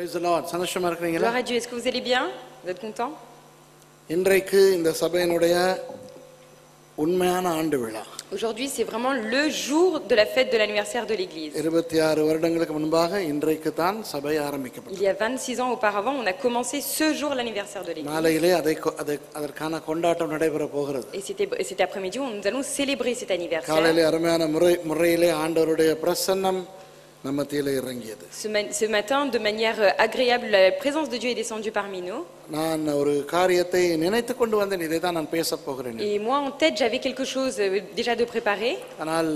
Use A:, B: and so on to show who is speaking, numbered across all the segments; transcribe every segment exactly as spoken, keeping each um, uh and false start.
A: Praise the Lord. சந்தோஷமா இருக்கீங்களா?
B: Gloire à Dieu. Est-ce que vous allez bien? Vous êtes content?
A: இன்றைக்கு இந்த சபையினுடைய உண்மையான ஆண்டு விழா.
B: Aujourd'hui, c'est vraiment le jour de la fête de l'anniversaire de l'église.
A: இருபத்தி ஆறு வருடங்களுக்கு முன்பாக இன்றைக்கு தான் சபை ஆரம்பிக்கப்பட்டது.
B: Il y a vingt-six ans auparavant, on a commencé ce jour l'anniversaire de l'église.
A: நாளையிலே அதை அதை அதற்கான கொண்டாட்டம் நடைபெற போகிறது.
B: Et c'était cet après-midi où nous allons célébrer cet anniversaire.
A: காலையிலே அருமையான முறை முறையிலே ஆண்டவருடைய பிரசன்னம் நம்ம மத்தியிலே இறங்கியது.
B: Ce, ma ce matin, de manière agréable, la présence de Dieu est descendue parmi nous.
A: நான் ஒரு காரியத்தை நினைத்துக் கொண்டு வந்தேன், இதை தான் நான் பேசப் போகிறேன்.
B: Et moi en tête, j'avais quelque chose déjà de préparé.
A: ஆனால்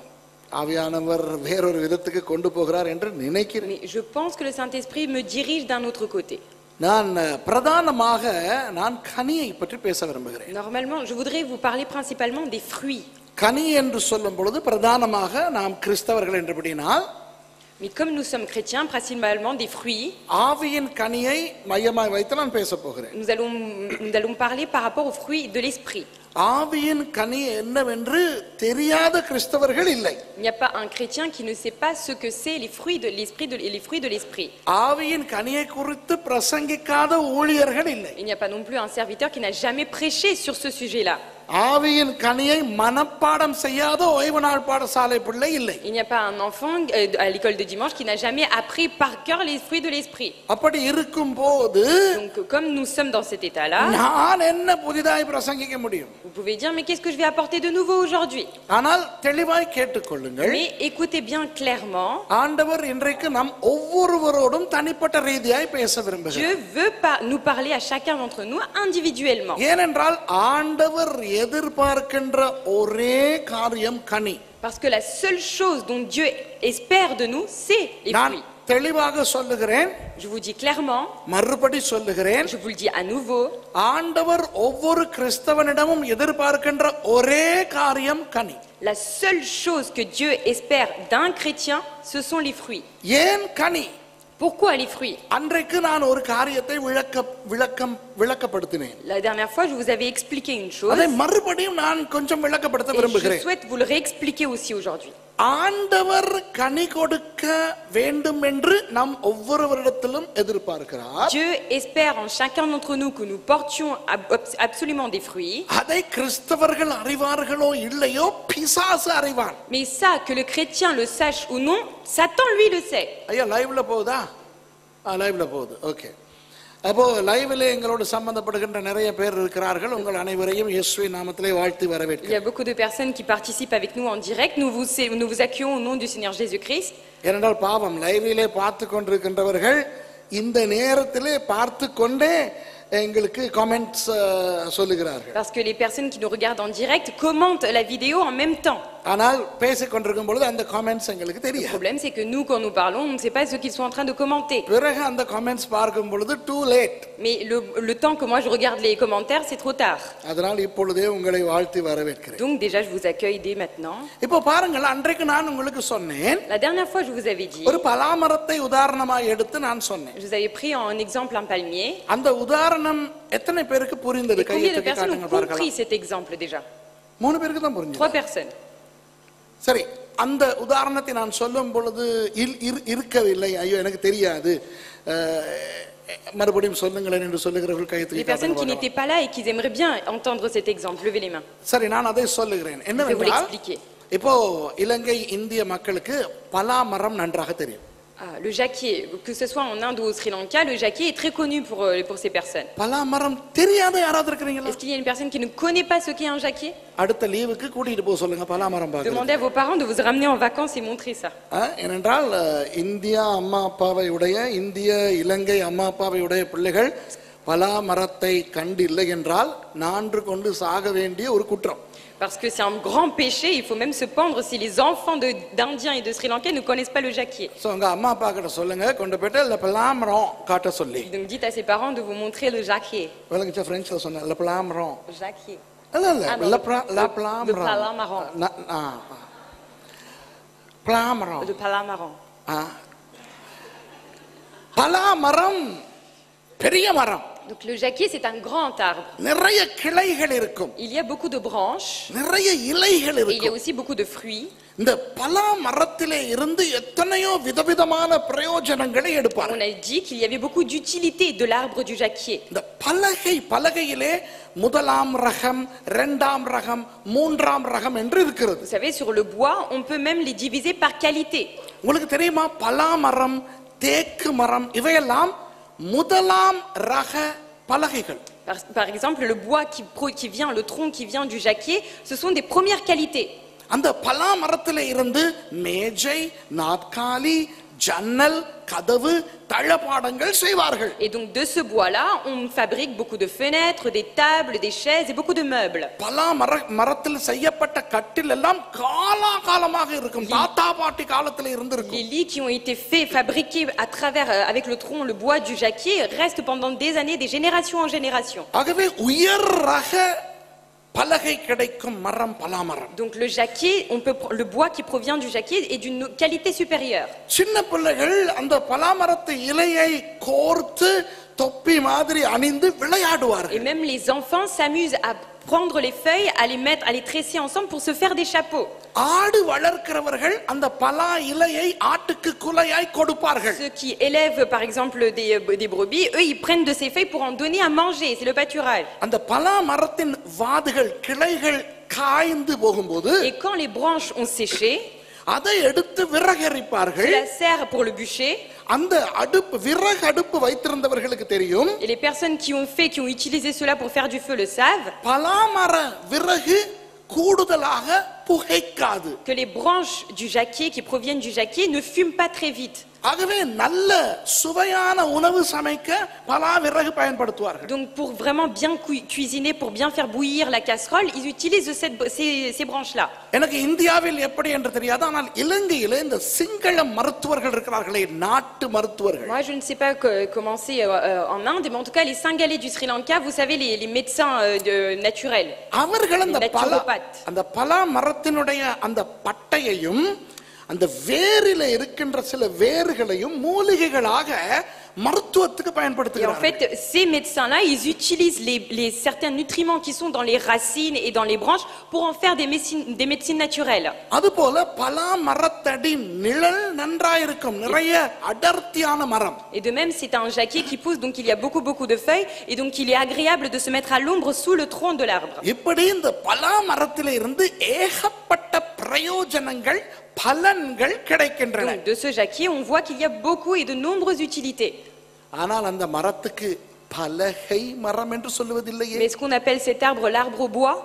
A: ஆவியானவர் வேறொரு விதத்துக்கு கொண்டு போகிறார் என்று நினைக்கிறேன்.
B: Mais je pense que le Saint-Esprit me dirige d'un autre côté.
A: நான் பிரதானமாக நான் கனியை பற்றி பேச விரும்புகிறேன்.
B: Normalement, je voudrais vous parler principalement des fruits.
A: கனி என்று சொல்லும் பொழுது பிரதானமாக நாம் கிறிஸ்தவர்கள் என்றபடினால்
B: Mais comme nous sommes chrétiens, principalement des fruits,
A: ஆவியின் கனியை மையமாய் வைத்து நான் பேச போகிறேன்.
B: nous allons, nous allons parler par rapport aux fruits de l'esprit.
A: ஆவியின் கனி என்னவென்று தெரியாத கிறிஸ்தவர்கள் இல்லை.
B: Il n'y a pas un chrétien qui ne sait pas ce que c'est les fruits de l'esprit, de, les fruits de l'esprit.
A: ஆவியின் கனியை குறித்து பிரசங்கிக்காத ஊழியர்கள் இல்லை.
B: Il n'y a pas non plus un serviteur qui n'a jamais prêché sur ce sujet-là.
A: ஆவியின் கனியை மனப்பாடம் செய்யாத ஓய்வு நாள் பாடசாலை பிள்ளை இல்லை.
B: Il n'y a pas un enfant euh, à l'école de dimanche qui n'a jamais appris par cœur les fruits de l'esprit.
A: அப்படி இருக்கும்போது
B: Donc comme nous sommes dans cet état-là,
A: நான் என்ன புதிதாய் பிரசங்கிக்க முடியும்?
B: vous pouvez dire mais qu'est-ce que je vais apporter de nouveau aujourd'hui?
A: ஆனால் தெளிவாய் கேட்டுக்கொள்ளுங்கள்.
B: Mais écoutez bien clairement.
A: ஆண்டவர் இன்றைக்கு நம் ஒவ்வொருவரோடும் தனிப்பட்ட ரீதியாய் பேச விரும்புகிறார்.
B: Dieu veut pas nous parler à chacun d'entre nous individuellement.
A: ஏனென்றால் ஆண்டவர் எதிர்பார்க்கின்ற ஒரே காரியம் கனி.
B: Parce que la seule chose dont Dieu espère de nous, c'est les fruits.
A: தெளிவாக சொல்லுகிறேன்.
B: Je vous dis clairement.
A: மறுபடி சொல்லுகிறேன்.
B: Je vous le dis à nouveau.
A: ஆண்டவர் ஒவ்வொரு கிறிஸ்தவனிடமும் எதிர்பார்க்கின்ற ஒரே காரியம் கனி.
B: La seule chose que Dieu espère d'un chrétien, ce sont les fruits.
A: ஏன் கனி?
B: Pourquoi les fruits?
A: அன்றைக்கு நான் ஒரு காரியத்தை விளக்க விளக்கம் விளக்கப்படுத்தினேன்.
B: La dernière fois, je vous avais expliqué une chose.
A: அதை மறுபடியும் நான் கொஞ்சம் விளக்கப்படுத்த விரும்புகிறேன்.
B: Je souhaite vous le réexpliquer aussi aujourd'hui.
A: ஆண்டவர் கனி கொடுக்க வேண்டும் என்று நாம் ஒவ்வொருவரிடத்திலும் எதிர்பார்க்கிறார்.
B: Dieu espère en chacun d'entre nous que nous portions absolument des fruits.
A: அதை கிறிஸ்தவர்கள் அறிவார்களோ இல்லையோ பிசாசு அறிவான்.
B: Mais ça, que le chrétien le sache ou non, Satan lui le sait.
A: ஐயா லைவ்ல போகுதா? ஆ லைவ்ல போகுது. ஓகே. அப்போ லைவ்ல எங்களோடு சம்பந்தப்படுகின்ற நிறைய பேர் இருக்கிறார்கள். உங்கள் அனைவரையும் இயேசுவின் நாமத்திலே வாழ்த்தி வரவேற்கிறேன்.
B: Il y a beaucoup de personnes qui participent avec nous en direct. Nous vous nous vous accueillons au nom du Seigneur Jésus-Christ.
A: ஏனென்றால் பாவம் லைவ்ல பார்த்து கொண்டிருக்கின்றவர்கள் இந்த நேரத்திலே பார்த்து கொண்டே எங்களுக்கு கமெண்ட்ஸ் சொல்லுகிறார்கள்.
B: Parce que les personnes qui nous regardent en direct commentent la vidéo en même temps.
A: ஆனால் பேசிக் கொண்டிருக்கும் பொழுது அந்த கமெண்ட்ஸ் எங்களுக்கு
B: Le
A: தெரியாது.
B: problème c'est que nous quand nous parlons, on ne sait pas ce qu'ils sont en train de commenter.
A: பிறகு அந்த comments பார்க்கும் பொழுது too late.
B: Mais le le temps que moi je regarde les commentaires, c'est trop tard.
A: அதனால் இப்பொழுதே உங்களை வாழ்த்தி வரவேற்கிறேன்.
B: Donc déjà je vous accueille dès maintenant.
A: இப்போ பாருங்கள், அன்றைக்கு நான் உங்களுக்கு சொன்னேன்.
B: La dernière fois je vous avais dit.
A: ஒரு பலாமரத்தை உதாரணமாக எடுத்து நான் சொன்னேன்.
B: Je vous avais pris en exemple un palmier.
A: அந்த உதாரணம் எத்தனை பேருக்கு புரிந்தது?
B: Combien de personnes ont compris cet exemple déjà?
A: மூணு பேருக்கு தான் புரிஞ்சது.
B: Trois personnes.
A: சரி, அந்த உதாரணத்தை நான் சொல்லும் பொழுது இருக்கவில்லை, ஐயோ எனக்கு தெரியாது, மறுபடியும் சொல்லுங்களேன் என்று சொல்லுகிறவர்கள் கை தூக்கி.
B: Les personnes qui n'étaient pas là et qui aimeraient bien entendre cet exemple, levez les mains.
A: சரி, நான் அதை சொல்லுகிறேன். என்னவென்றால் இப்போ இலங்கை இந்திய மக்களுக்கு பலா மரம் நன்றாக தெரியும்.
B: Ah, le jacquier, que ce soit en Inde ou au Sri Lanka, le jacquier est très connu pour, pour ces personnes.
A: பலா மரம் தெரியாத யாராவது இருக்கீங்களா?
B: Est-ce qu'il y a une personne qui ne connaît pas ce qu'est un jacquier?
A: அடுத்த லீவுக்கு கூட்டிட்டு போக சொல்லுங்க பலா மரம் பார்க்க.
B: Demandez à vos parents de vous ramener en vacances et montrer ça.
A: ஏனென்றால் இந்தியா அம்மா அப்பாவை உடைய இந்திய இலங்கை அம்மா அப்பாவை உடைய பிள்ளைகள் பலா மரத்தை கண்டில்லை என்றால் நான்று கொண்டு சாக வேண்டிய ஒரு குற்றம்.
B: Parce que c'est un grand péché, il faut même se pendre si les enfants d'Indiens et de Sri Lankais ne connaissent pas le jacquier.
A: So உங்க அம்மா அப்பா கிட்ட சொல்லுங்க கொண்டு போய்ட்டு la பலாமரம் காட்ட சொல்லி.
B: Donc dites à ses parents de vous montrer le jacquier.
A: வெலங்கச்ச பிரெஞ்சில சொன்ன la பலாமரம்.
B: Jacquier.
A: இல்ல இல்ல la la பலாமரம்.
B: Le palamaron.
A: ஆ பலாமரம்.
B: Le palamaron.
A: ஆ பலாமரம் பெரிய மரம்.
B: Donc le jacquier, c'est un grand arbre.
A: நிறைய கிளைகள் இருக்கும்,
B: Il y a beaucoup de branches
A: நிறைய இலைகள்
B: et il y a
A: இருக்கும்.
B: aussi beaucoup de fruits.
A: இந்த பலா மரத்திலே இருந்து எத்தனையோ விதவிதமான பிரயோஜனங்களை
B: On
A: எடுப்பார்கள்.
B: a dit qu'il y avait beaucoup d'utilité de l'arbre du jacquier.
A: இந்த பலகை பலகையிலே முதலாம் ரகம், இரண்டாம் ரகம், மூன்றாம் ரகம் என்று இருக்கிறது.
B: Vous savez, sur le bois, on peut même les diviser par qualité.
A: உங்களுக்கு தெரியுமா, பலா மரம், தேக்கு மரம் இவையெல்லாம் முதலாம் ரக பலகைகள்.
B: Par, par exemple, le bois qui, pro- qui vient, le tronc qui vient du jacquier, ce sont des premières qualités.
A: அந்த பலா மரத்திலே இருந்து மேஜை, நாற்காலி, ஜன்னல், கதவு, தளபாடங்கள் செய்வார்கள்.
B: Et donc de ce bois-là, on fabrique beaucoup de fenêtres, des tables, des chaises et beaucoup de meubles.
A: பலா மர மரத்தில் செய்யப்பட்ட கட்டில் எல்லாம் காலாகாலமாக இருக்கும், தாத்தா பாட்டி காலத்துல இருந்திருக்கும்.
B: Les lits qui ont été faits, fabriqués à travers, euh, avec le tronc, le bois du jacquier, restent pendant des années, des générations en générations.
A: ஆகவே உயர் ரக பலகை கிடைக்கும் மரம் பலா மரம்.
B: Donc le jacquier, on peut, pr- le bois qui provient du jacquier est d'une qualité supérieure.
A: சின்ன பிள்ளைகள் அந்த பலா மரத்து இலையை கோர்த்து தொப்பி மாதிரி அணிந்து
B: Et
A: விளையாடுவார்கள்.
B: même les enfants s'amusent à prendre les feuilles, à les mettre, à les tresser ensemble pour se faire des chapeaux.
A: ஆடு வளர்க்கிறவர்கள் அந்த பலா இலையை ஆட்டுக்கு குலையாய் கொடுப்பார்கள்.
B: Ceux qui élèvent par exemple des, euh, des brebis, eux ils prennent de ces feuilles pour en donner à manger, c'est le pâturage.
A: அந்த பலா மரத்தின் வாதுகள் கிளைகள் காய்ந்து போகும்போது
B: Et quand les branches ont séché,
A: அதை எடுத்து விறகரிப்பார்கள்.
B: cela sert pour le bûcher.
A: அந்த அடுப்பு விறகு அடுப்பு வைத்திருந்தவர்களுக்கு தெரியும்,
B: Et les personnes qui ont fait, qui ont utilisé cela pour faire du feu le savent,
A: பலாமர விறகு கூடுதலாக புகைக்காது.
B: que les branches du jacquier qui proviennent du jacquier ne fument pas très vite.
A: ஆகவே நல்ல சுவையான உணவு சமைக்க பலா விறகு பயன்படுத்துவார்கள்.
B: Donc pour vraiment bien cui- cuisiner, pour bien faire bouillir la casserole, ils utilisent cette- ces, ces branches-là.
A: எனக்கு இந்தியாவில் எப்படி என்று தெரியாது, ஆனால் இலங்கையிலே இந்த சிங்கள மருத்துவர்கள் இருக்கிறார்களே, நாட்டு மருத்துவர்கள்,
B: Moi je ne sais pas que- comment c'est euh, euh, en Inde, mais en tout cas les Singalais du Sri Lanka, vous savez les, les médecins euh, de- naturels.
A: அவர்கள் அந்த
B: Les
A: பலா
B: naturopathes.
A: அந்த பலா மரத்தினுடைய அந்த பட்டையையும் அந்த வேரில இருக்கின்ற சில வேர்களையும் மூலிகைகளாக மருத்துவத்துக்கு
B: Et en
A: பயன்படுத்துகிறார்கள்.
B: fait, ces médecins-là, ils utilisent les, les- certains nutriments qui sont dans les racines et dans les branches pour en faire des médecines, des médecines naturelles.
A: அதுபோல பலா மரத்தடி நிழல் நன்றாயிருக்கும், நிறைய அடர்த்தியான மரம்.
B: Et de même, c'est un jacquier qui pousse, donc il y a beaucoup, beaucoup de feuilles, et donc il est agréable de se mettre à l'ombre sous le tronc de l'arbre.
A: இப்படி இந்த பலா மரத்திலே இருந்து ஏகப்பட்ட பிரயோஜனங்கள் பலன்கள் கிடைக்கின்றன.
B: Donc de ce jacquier, on voit qu'il y a beaucoup et de nombreuses utilités.
A: ஆனால் அந்த மரத்துக்கு பலகை மரம் என்று சொல்லுவதில்லையே,
B: Mais est-ce qu'on appelle cet arbre l'arbre au bois?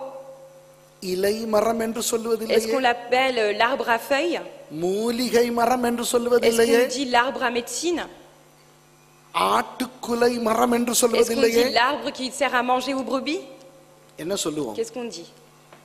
A: இலை மரம் என்று
B: Est-ce
A: சொல்லுவதில்லையே,
B: qu'on l'appelle euh, l'arbre à feuilles?
A: மூலிகை மரம் என்று
B: Est-ce
A: சொல்லுவதில்லையே,
B: qu'on dit l'arbre à médecine?
A: ஆட்டுக்குலை மரம் என்று
B: Est-ce qu'on
A: சொல்லுவதில்லையே,
B: dit l'arbre qui sert à manger aux brebis?
A: என்ன சொல்லுவோம்?
B: Qu'est-ce qu'on dit?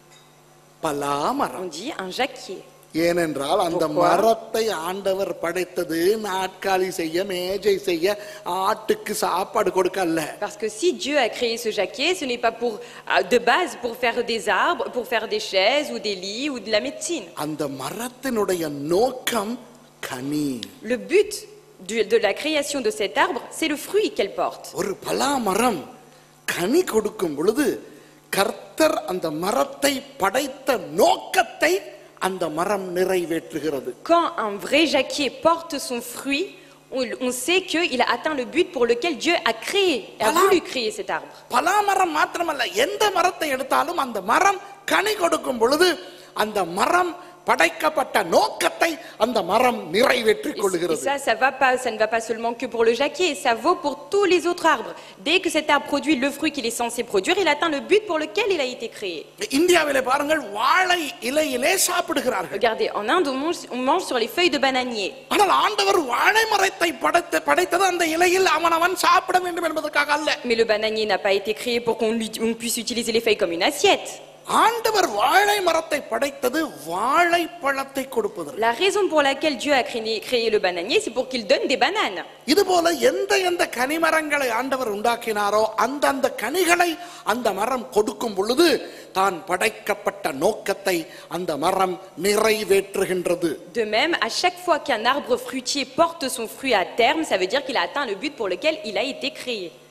A: பலா மரம்.
B: On dit un jacquier.
A: ஏனென்றால் அந்த
B: Pourquoi?
A: மரத்தை ஆண்டவர் படைத்தது நாற்காலி செய்ய, மேஜை செய்ய, ஆட்டுக்கு சாப்பாடு கொடுக்க அல்ல.
B: Parce que si Dieu a créé ce jacquier, ce n'est pas pour, euh, de base pour faire des arbres, pour faire des chaises ou des lits ou de la médecine.
A: அந்த மரத்தினுடைய நோக்கம் கனி.
B: Le but du- de la création de cet arbre, c'est le fruit qu'elle porte.
A: ஒரு பலா மரம் கனி கொடுக்கும் பொழுது கர்த்தர் அந்த மரத்தை படைத்த நோக்கத்தை அந்த மரம் நிறைவேற்றுகிறது.
B: Quand un vrai jacquier porte son fruit, on, on sait qu'il a atteint le but pour lequel Dieu a créé, a
A: Voilà.
B: voulu créer cet arbre.
A: பலா மரம் மாத்திரமல்ல, எந்த மரத்தை எடுத்தாலும் அந்த மரம் கனி கொடுக்கும் பொழுது அந்த மரம் படைக்கப்பட்ட நோக்கத்தை அந்த மரம் நிறைவேற்றிக்
B: Et, et
A: கொள்கிறது.
B: ça, ça, va pas, ça ne va pas seulement que pour le jacquier, ça vaut pour tous les autres arbres. Dès que cet arbre produit le fruit qu'il est censé produire, il atteint le but pour lequel il a été créé.
A: இந்தியாவிலே பாருங்கள், வாழை இலையிலே சாப்பிடுகிறார்கள்.
B: Regardez, en Inde, on mange, on mange sur les feuilles de bananier.
A: ஆனால் ஆண்டவர் வாழை மரத்தை படைத்த படைத்தது அந்த இலையில் அவனவன் சாப்பிட வேண்டும் என்பதற்காக அல்ல.
B: Mais le bananier n'a pas été créé pour qu'on lui- on puisse utiliser les feuilles comme une assiette.
A: ஆண்டவர் வாழை மரத்தை படைத்தது வாழைப்பழத்தை கொடுப்பதற்கு.
B: La raison pour laquelle Dieu a créé, créé le bananier, c'est pour qu'il donne des bananes.
A: இதுபோல எந்த எந்த கனிமரங்களை ஆண்டவர் உண்டாக்கினாரோ அந்த அந்த கனிகளை அந்த மரம் கொடுக்கும் பொழுது தான் படைக்கப்பட்ட நோக்கத்தை அந்த மரம் நிறைவேற்றுகின்றது.
B: De même, à chaque fois qu'un arbre fruitier porte son fruit à terme, ça veut dire qu'il a atteint le but pour lequel il a été créé.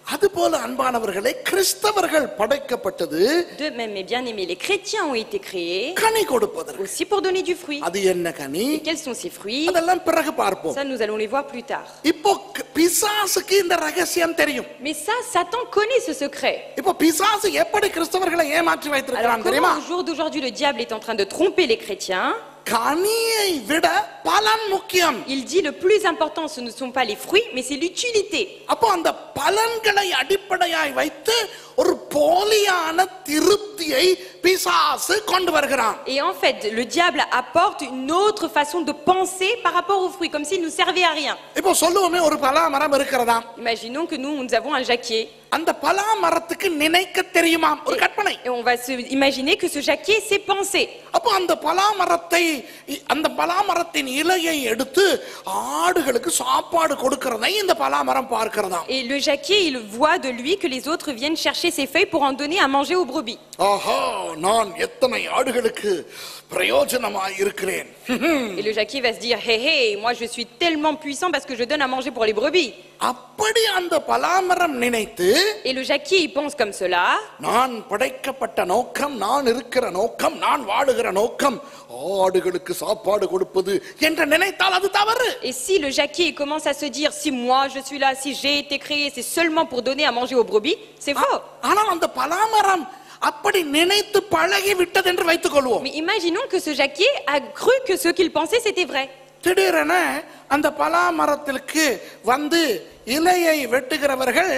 A: அதுபோல அன்பானவர்களே கிறிஸ்தவர்கள் படைக்கப்பட்டது
B: De même, mes bien-aimés, les chrétiens ont été créés
A: கனி கொடுப்பதற்கு.
B: aussi pour donner du fruit.
A: அது என்ன கனி?
B: Et quels sont ces fruits?
A: அதெல்லாம் பிறகு பார்ப்போம்.
B: Ça, nous allons les voir plus tard.
A: இப்போ பிசாசுக்கு இந்த ரகசியம் தெரியும்.
B: Mais ça, Satan connaît ce secret.
A: இப்போ பிசாசு எப்படி கிறிஸ்தவர்களை ஏமாற்றி
B: Alors,
A: வைத்திருக்கிறான் தெரியுமா?
B: comment au jour d'aujourd'hui, le diable est en train de tromper les chrétiens?
A: கனியை விட பலன் முக்கியம்.
B: Il dit le plus important, ce ne sont pas les fruits, mais c'est l'utilité.
A: அப்போ அந்த பலன்களை அடிப்படையாய் வைத்து ஒரு போலியான திருப்தியை பிசாசு கொண்டு வருகிறான்.
B: Et en fait, le diable apporte une autre façon de penser par rapport aux fruits, comme s'ils ne servaient à rien.
A: இப்போ சொல்லுவோமே ஒரு பலா மரம் இருக்கிறதா?
B: Imaginons que nous, nous avons un jacquier.
A: அந்த பலா மரத்துக்கு நினைக்க தெரியுமாம், ஒரு கற்பனை.
B: Et on va se imaginer que ce jacquier sait penser.
A: அப்போ அந்த பலா மரத்தை அந்த பலா மரத்தின் இலையை எடுத்து ஆடுகளுக்கு சாப்பாடு கொடுக்கிறதை இந்த பலா மரம் பார்க்கிறதாம்.
B: Et le jacquier, il voit de lui que les autres viennent chercher ses feuilles pour en donner à manger aux brebis.
A: ஆஹா, நான் எத்தனை ஆடுகளுக்கு பிரயோஜனமாய் இருக்கிறேன்.
B: Et le jacquier va se dire, hé hé, moi je suis tellement puissant parce que je donne à manger pour les brebis.
A: அப்படி அந்த பலாமரம் நினைத்து
B: Et le jacquier, il pense comme cela.
A: நான் படைக்கப்பட்ட நோக்கம், நான் இருக்கிற நோக்கம், நான் வாழுகிற நோக்கம் ஆடுகளுக்கு சாப்பாடு கொடுப்பது என்று நினைத்தால் அது தவறு.
B: Et si le jacquier commence à se dire, si moi je suis là, si j'ai été créé, c'est seulement pour donner à manger aux brebis, c'est faux.
A: ஆனால் அந்த பலாமரம் அப்படி நினைத்து பழகி விட்டது என்று வைத்துக் கொள்வோம்.
B: Mais imaginons que ce jacquier a cru que ce qu'il pensait c'était vrai.
A: திடீரென அந்த பலாமரத்திற்கு வந்து இலையை வெட்டுகிறவர்கள்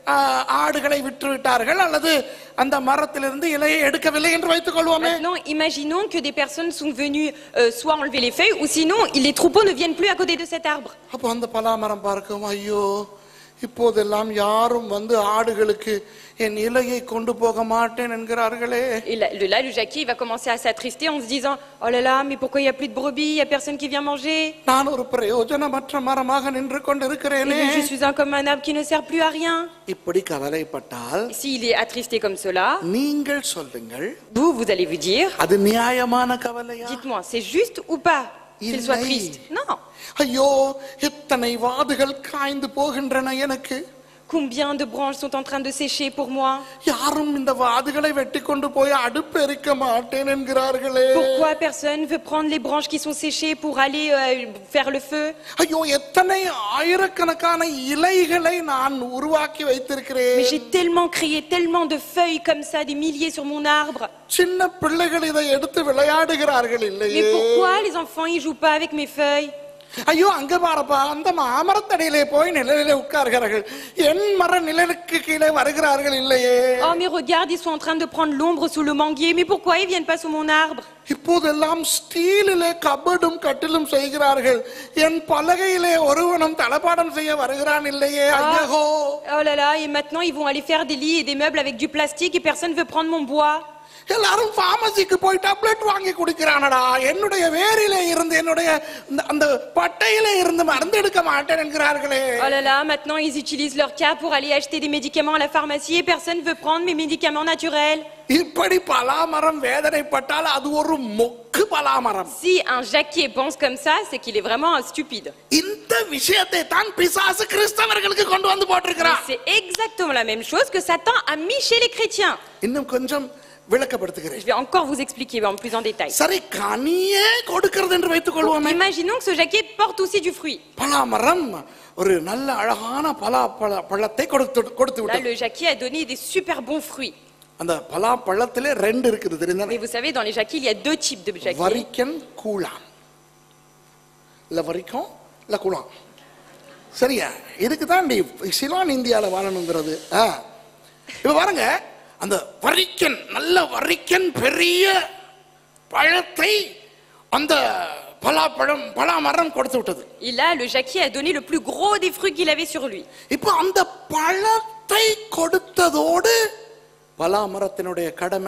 A: ஆடுகளை விற்று விட்டார்கள் அல்லது அந்த மரத்திலிருந்து இலையை எடுக்கவில்லை என்று வைத்துக் கொள்வோமே.
B: Maintenant, imaginons que des personnes sont venues euh, soit enlever les feuilles ou sinon les troupeaux ne viennent plus à côté de cet arbre.
A: அப்போ அந்த பலாமரம் பார்க்கும், ஐயோ இப்போதெல்லாம் யாரும் வந்து ஆடுகளுக்கு என் இலையை கொண்டு போக மாட்டேன் என்கிறார்களே.
B: Et là, là, le jacquier il va commencer à s'attrister en se disant, oh là là, mais pourquoi il n'y a plus de brebis, il n'y a personne qui vient manger.
A: நான் ஒரு பிரயோஜனமற்ற மரமாக நின்று கொண்டிருக்கிறேனே.
B: Je suis un, comme un arbre qui ne sert plus à rien.
A: இப்படி கவலைப்பட்டால்
B: S'il est attristé comme cela,
A: நீங்கள் சொல்லுங்கள்,
B: vous, vous allez vous dire,
A: அது நியாயமான கவலையா?
B: dites-moi, c'est juste ou pas qu'il soit triste? Non.
A: ஐயோ எத்தனை வாதுகள் காய்ந்து போகின்றன எனக்கு.
B: Combien de branches sont en train de sécher pour moi?
A: யாரும் இந்த வாதுகளை வெட்டி கொண்டு போய் அடுப்பு எரிக்க மாட்டேன் என்கிறார்களே.
B: Pourquoi personne veut prendre les branches qui sont séchées pour aller euh, faire le feu?
A: ஐயோ எத்தனை ஆயிரக்கணக்கான இலைகளை நான் உருவாக்கி வைத்திருக்கிறேன்.
B: Mais j'ai tellement créé tellement de feuilles comme ça, des milliers sur mon arbre.
A: சின்ன பிள்ளைகள் இதை எடுத்து விளையாடுகிறார்கள் இல்லையே.
B: Mais pourquoi les enfants ils jouent pas avec mes feuilles?
A: ஐயோ அங்க பாருப்பா, அந்த மாமரத்தடியிலே போய் நிழலிலே உட்கார்கிறார்கள், என் மர நிழலுக்கு கீழே வருகிறார்கள் இல்லையே.
B: Oh mais regarde, ils sont en train de prendre l'ombre sous le manguier, mais pourquoi ils viennent pas sous mon arbre?
A: இப்போதெல்லாம் ஸ்டீலிலே கபடும் கட்டிலும் செய்கிறார்கள், என் பலகையிலே ஒருவனும் தளபாடம் செய்ய வருகிறான் இல்லையே. ஐயோ.
B: Oh là là, et maintenant ils vont aller faire des lits et des meubles avec du plastique et personne veut prendre mon bois.
A: எல்லாரும் பார்மசிக்கு போய் tablet வாங்கி குடிக்கிறானடா, என்னுடைய வேரிலே இருந்து என்னுடைய அந்த பட்டையிலே இருந்து மருந்து எடுக்க மாட்டேன் என்கிறார்களே.
B: Oh là là, maintenant ils utilisent leur cas pour aller acheter des médicaments à la pharmacie et personne veut prendre mes médicaments naturels.
A: இப்படி பலாமரம் வேதனைப்பட்டால் அது ஒரு மொக்கு பலாமரம்.
B: Si un jacquier pense comme ça, c'est qu'il est vraiment un stupide.
A: இந்த விஷயத்தை தான் பிசாசு கிறிஸ்தவர்களுக்கு கொண்டு வந்து போட்டிருக்கிறான்.
B: C'est exactement la même chose que Satan a mis chez les chrétiens.
A: இன்னும் கொஞ்சம் விளக்கப்படுத்துகிறேன்.
B: Je vais encore vous expliquer en plus en détail.
A: சரி, கனியே கொடுக்கிறது என்று வைத்துக் கொள்வோமே.
B: Imaginons que ce jacquier porte aussi du fruit.
A: பலாமரம் ஒரு நல்ல அழகான பலா பழத்தை கொடுத்து கொடுத்து
B: Là,
A: விட்டது.
B: le jacquier a donné des super bons fruits.
A: அந்த பலா பழத்திலே ரெண்டு இருக்குது தெரியுமா?
B: Mais vous savez, dans les jacquiers, il y a deux types de jacquiers.
A: வரிக்கன் கூழான். இல்ல வரிக்கம் இல்ல கூழான். சரியா? இதுக்கு தான் சிலான் இந்தியாவில் வாழணுங்கிறது. இப்ப பாருங்க, அந்த வரிக்கன் நல்ல வரிக்கன் பெரிய பழத்தை அந்த பலாப்பழம் பலாமரம் கொடுத்து விட்டது.
B: Et là, le jacquier a donné le plus gros des fruits qu'il avait sur lui.
A: இப்போ அந்த பழத்தை கொடுத்ததோடு பலாமரத்தினுடைய கடமை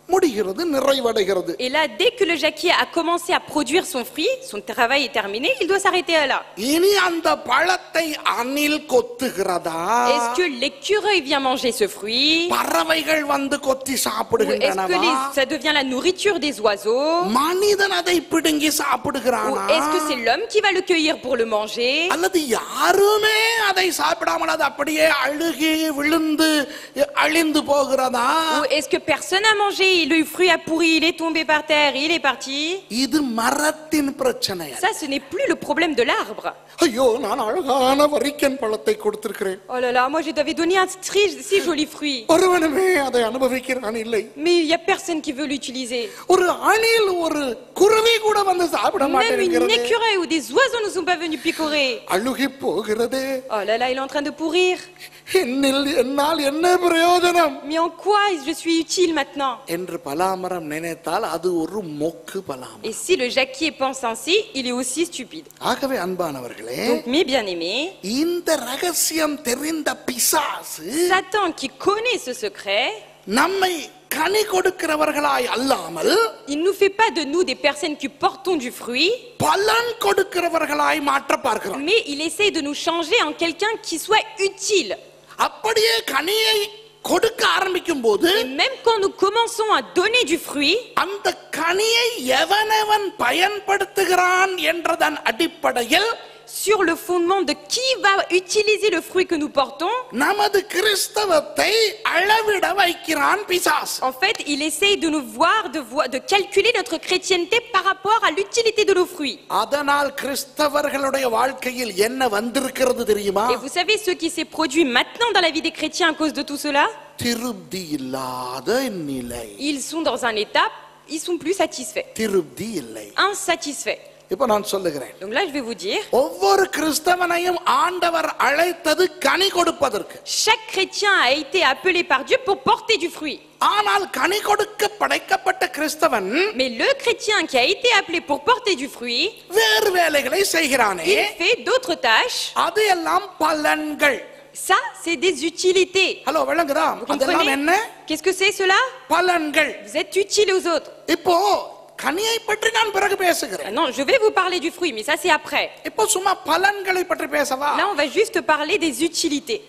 A: முடிகிறது, நிறைவடைகிறது.
B: Et là, dès que le jacquier a commencé à produire son fruit, son travail est terminé, il doit s'arrêter là.
A: இனி அந்த பழத்தை அணில் கொத்துகிறதா?
B: Est-ce que l'écureuil vient manger ce fruit?
A: பறவைகள் வந்து கொத்தி
B: Ou est-ce que
A: சாப்பிடுகின்றனவா?
B: les- ça devient la nourriture des oiseaux?
A: மனிதன் அதை பிடுங்கி
B: Ou
A: சாப்பிடுகிறானா?
B: est-ce que c'est l'homme qui va le cueillir pour le manger?
A: அல்லது யாருமே அதை சாப்பிடாமல் அது அப்படியே அழுகி விழுந்து அழிந்து போகிறதா?
B: Ou est-ce que personne n'a mangé, le fruit a pourri, il est tombé par terre, il est parti?
A: இது மரத்தின் பிரச்சனை.
B: Ça, ce n'est plus le problème de l'arbre.
A: ஐயோ, நான் அழகான வரிக்கன் பழத்தை கொடுத்திருக்கிறேன்,
B: Oh là là, moi je t'avais donné un tri- si joli fruit.
A: ஒருவனுமே அதை அனுபவிக்கிறான் இல்லை.
B: Mais il n'y a personne qui veut l'utiliser.
A: ஒரு அணில் ஒரு குருவி கூட வந்து சாப்பிட
B: Même une
A: மாட்டேங்கிறது.
B: écureuil ou des oiseaux ne sont pas venus picorer.
A: அழுகி போகிறதே.
B: Oh là là, il est en train de pourrir.
A: என்னில் என்னால் என்ன பிரயோஜனம்
B: Mais en quoi je suis utile maintenant?
A: என்று பலாமரம் நினைத்தால் அது ஒரு மொக்கு பலாமரம்.
B: Et si le jacquier pense ainsi, il est aussi stupide.
A: ஆகவே அன்பானவர்களே,
B: Donc mes bien-aimés,
A: இந்த ரகசியம் தெரிந்த பிசாசு
B: Satan qui connaît ce secret,
A: நம்மை கனி கொடுக்கிறவர்களாய் அல்லாமல்
B: il ne nous fait pas de nous des personnes qui portons du fruit,
A: பலன் கொடுக்கிறவர்களாய் மாற்ற பார்க்கிறான்.
B: mais il essaye de nous changer en quelqu'un qui soit utile.
A: அப்படியே கனியை கொடுக்க ஆரம்பிக்கும் போது
B: Et même quand nous commençons à donner du fruit,
A: அந்த கனியை எவனவன் பயன்படுத்துகிறான் என்றதன் அடிப்படையில்
B: sur le fondement de qui va utiliser le fruit que nous portons,
A: நமது கிறிஸ்தவத்தை அளவிட வைக்கிறான் பிசாசு.
B: en fait, il essaye de nous voir, de, voir, de calculer notre chrétienté par rapport à l'utilité de nos fruits.
A: அதனால் கிறிஸ்தவர்களுடைய வாழ்க்கையில் என்ன வந்திருக்கிறது தெரியுமா?
B: Et vous savez ce qui s'est produit maintenant dans la vie des chrétiens à cause de tout cela?
A: திருப்தி இல்லாத நிலை.
B: Ils sont dans un état, ils sont plus satisfaits,
A: திருப்தி இல்லை.
B: insatisfaits.
A: இப்ப நான் சொல்லுகிறேன்,
B: Donc là, je vais vous dire,
A: ஒவ்வொரு கிறிஸ்தவனையும் ஆண்டவர் அழைத்தது கனி கொடுப்பதற்கு.
B: chaque chrétien a été appelé par Dieu pour porter du fruit.
A: ஆனால் கனி கொடுக்க படைக்கப்பட்ட கிறிஸ்தவன்
B: Mais le chrétien qui a été appelé pour porter du fruit,
A: வேறு வேலைகளை செய்கிறானே,
B: il fait d'autres tâches.
A: அது எல்லாம் பலன்கள்.
B: Ça, c'est des utilités.
A: Hello, விளங்குதா?
B: Vous
A: அதெல்லாம்
B: comprenez?
A: என்ன?
B: Qu'est-ce que c'est cela?
A: பலன்கள்.
B: Vous êtes utile aux autres.
A: இப்போ கனியை பற்றி நான் பிறகு பேசுகிறேன்.
B: Ah non, je vais vous parler du fruit, mais ça c'est après.
A: இப்போ சும்மா பலன்களை பற்றி பேசவா?
B: Là, on va juste parler des utilités.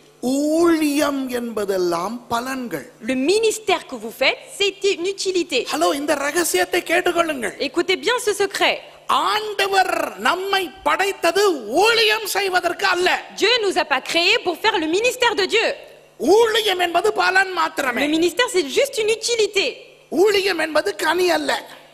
A: ஊழியம் என்பதெல்லாம் பலன்கள்.
B: Le ministère que vous faites, c'est une utilité.
A: Hello, இந்த ரகசியத்தை கேட்டுக்கொள்ளுங்கள்.
B: Écoutez bien ce secret.
A: ஆண்டவர் நம்மை படைத்தது ஊழியம் செய்வதற்கு அல்ல.
B: Dieu nous a pas créés pour faire le ministère de Dieu.
A: ஊழியம் என்பது பலன் மாத்திரமே.
B: Le ministère, c'est juste une utilité.
A: ஊழியம் என்பது கனி அல்ல.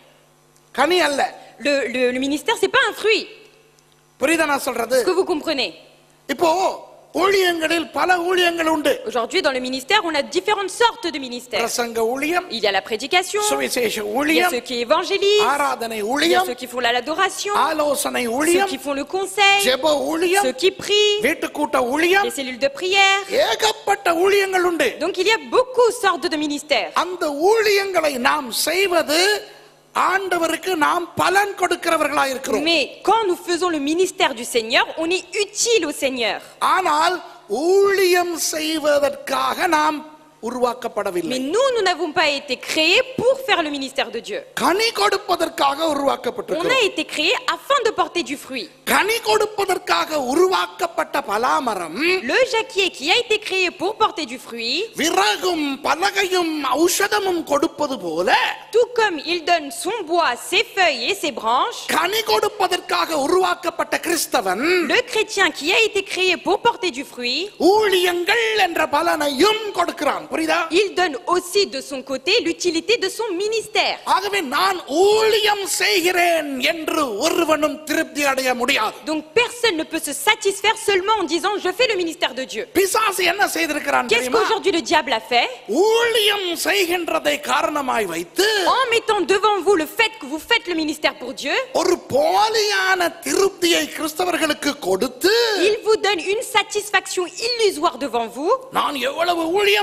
A: கனி அல்ல.
B: Le, le, le ministère, c'est pas un fruit.
A: புரியுதா நான் சொல்றது?
B: Est-ce que vous comprenez?
A: இப்போ ஊழியங்களில் பல ஊழியங்கள் உண்டு.
B: Aujourd'hui, dans le ministère, on a différentes sortes de ministères.
A: பிரசங்க ஊழியம்,
B: Il y a la prédication,
A: சுவிசேஷ
B: il y a
A: ஊழியம்,
B: ceux qui évangélisent,
A: ஆராதனை
B: il y a
A: ஊழியம்,
B: ceux qui font la- l'adoration,
A: ஆலோசனை
B: ceux
A: ஊழியம்,
B: qui font le conseil,
A: ஜெப ஊழியம்,
B: ceux qui prient,
A: வீட்டுக்கூட்ட ஊழியம்,
B: les cellules de prière.
A: ஏகப்பட்ட ஊழியங்கள் உண்டு.
B: Donc il y a beaucoup de sortes de ministères.
A: அந்த ஊழியங்களை நாம் செய்வது ஆண்டவருக்கு நாம் பலன் கொடுக்கிறவர்களாய் இருக்கிறோம்.
B: Mais quand nous faisons le ministère du Seigneur, on est utile au Seigneur.
A: ஆனால் ஊழியம் செய்வதற்காக நாம் உருவாக்கப்படவில்லை.
B: Mais nous, nous n'avons pas été créés pour faire le ministère de Dieu.
A: கனி கொடுப்பதற்காக
B: On
A: உருவாக்கப்பட்டிருக்கிறோம்.
B: a été créés afin de porter du fruit.
A: கனி கொடுப்பதற்காக உருவாக்கப்பட்ட பலாமரம்
B: Le jacquier qui a été créé pour porter du fruit,
A: விறகும் பலகையும் ஔஷதமும் கொடுப்பது போல
B: tout comme il donne son bois, ses feuilles et ses branches,
A: கனி கொடுப்பதற்காக உருவாக்கப்பட்ட கிறிஸ்தவன்
B: le chrétien qui a été créé pour porter du fruit,
A: ஊழியங்கள் என்ற பலனையும் கொடுக்கிறான். புரியுதா?
B: il donne aussi de son côté l'utilité de son ministère.
A: ஆகவே நான் ஊழியம் செய்கிறேன் என்று ஒருவனும் திருப்தி அடைய முடியாது.
B: Donc personne ne peut se satisfaire seulement en disant je fais le ministère de Dieu.
A: பிசாசு என்ன செய்திருக்கிறான்
B: Qu'est-ce
A: தெரியுமா?
B: qu'aujourd'hui le diable a fait?
A: ஊழியம் செய்கின்றதை காரணமாய் வைத்து
B: En mettant devant vous le fait que vous faites le ministère pour Dieu,
A: ஒரு போலியான திருப்தியை கிறிஸ்தவர்களுக்கு கொடுத்து
B: il vous donne une satisfaction illusoire devant vous.
A: நான் எவ்வளவு ஊழியம் செய்கிறேன்,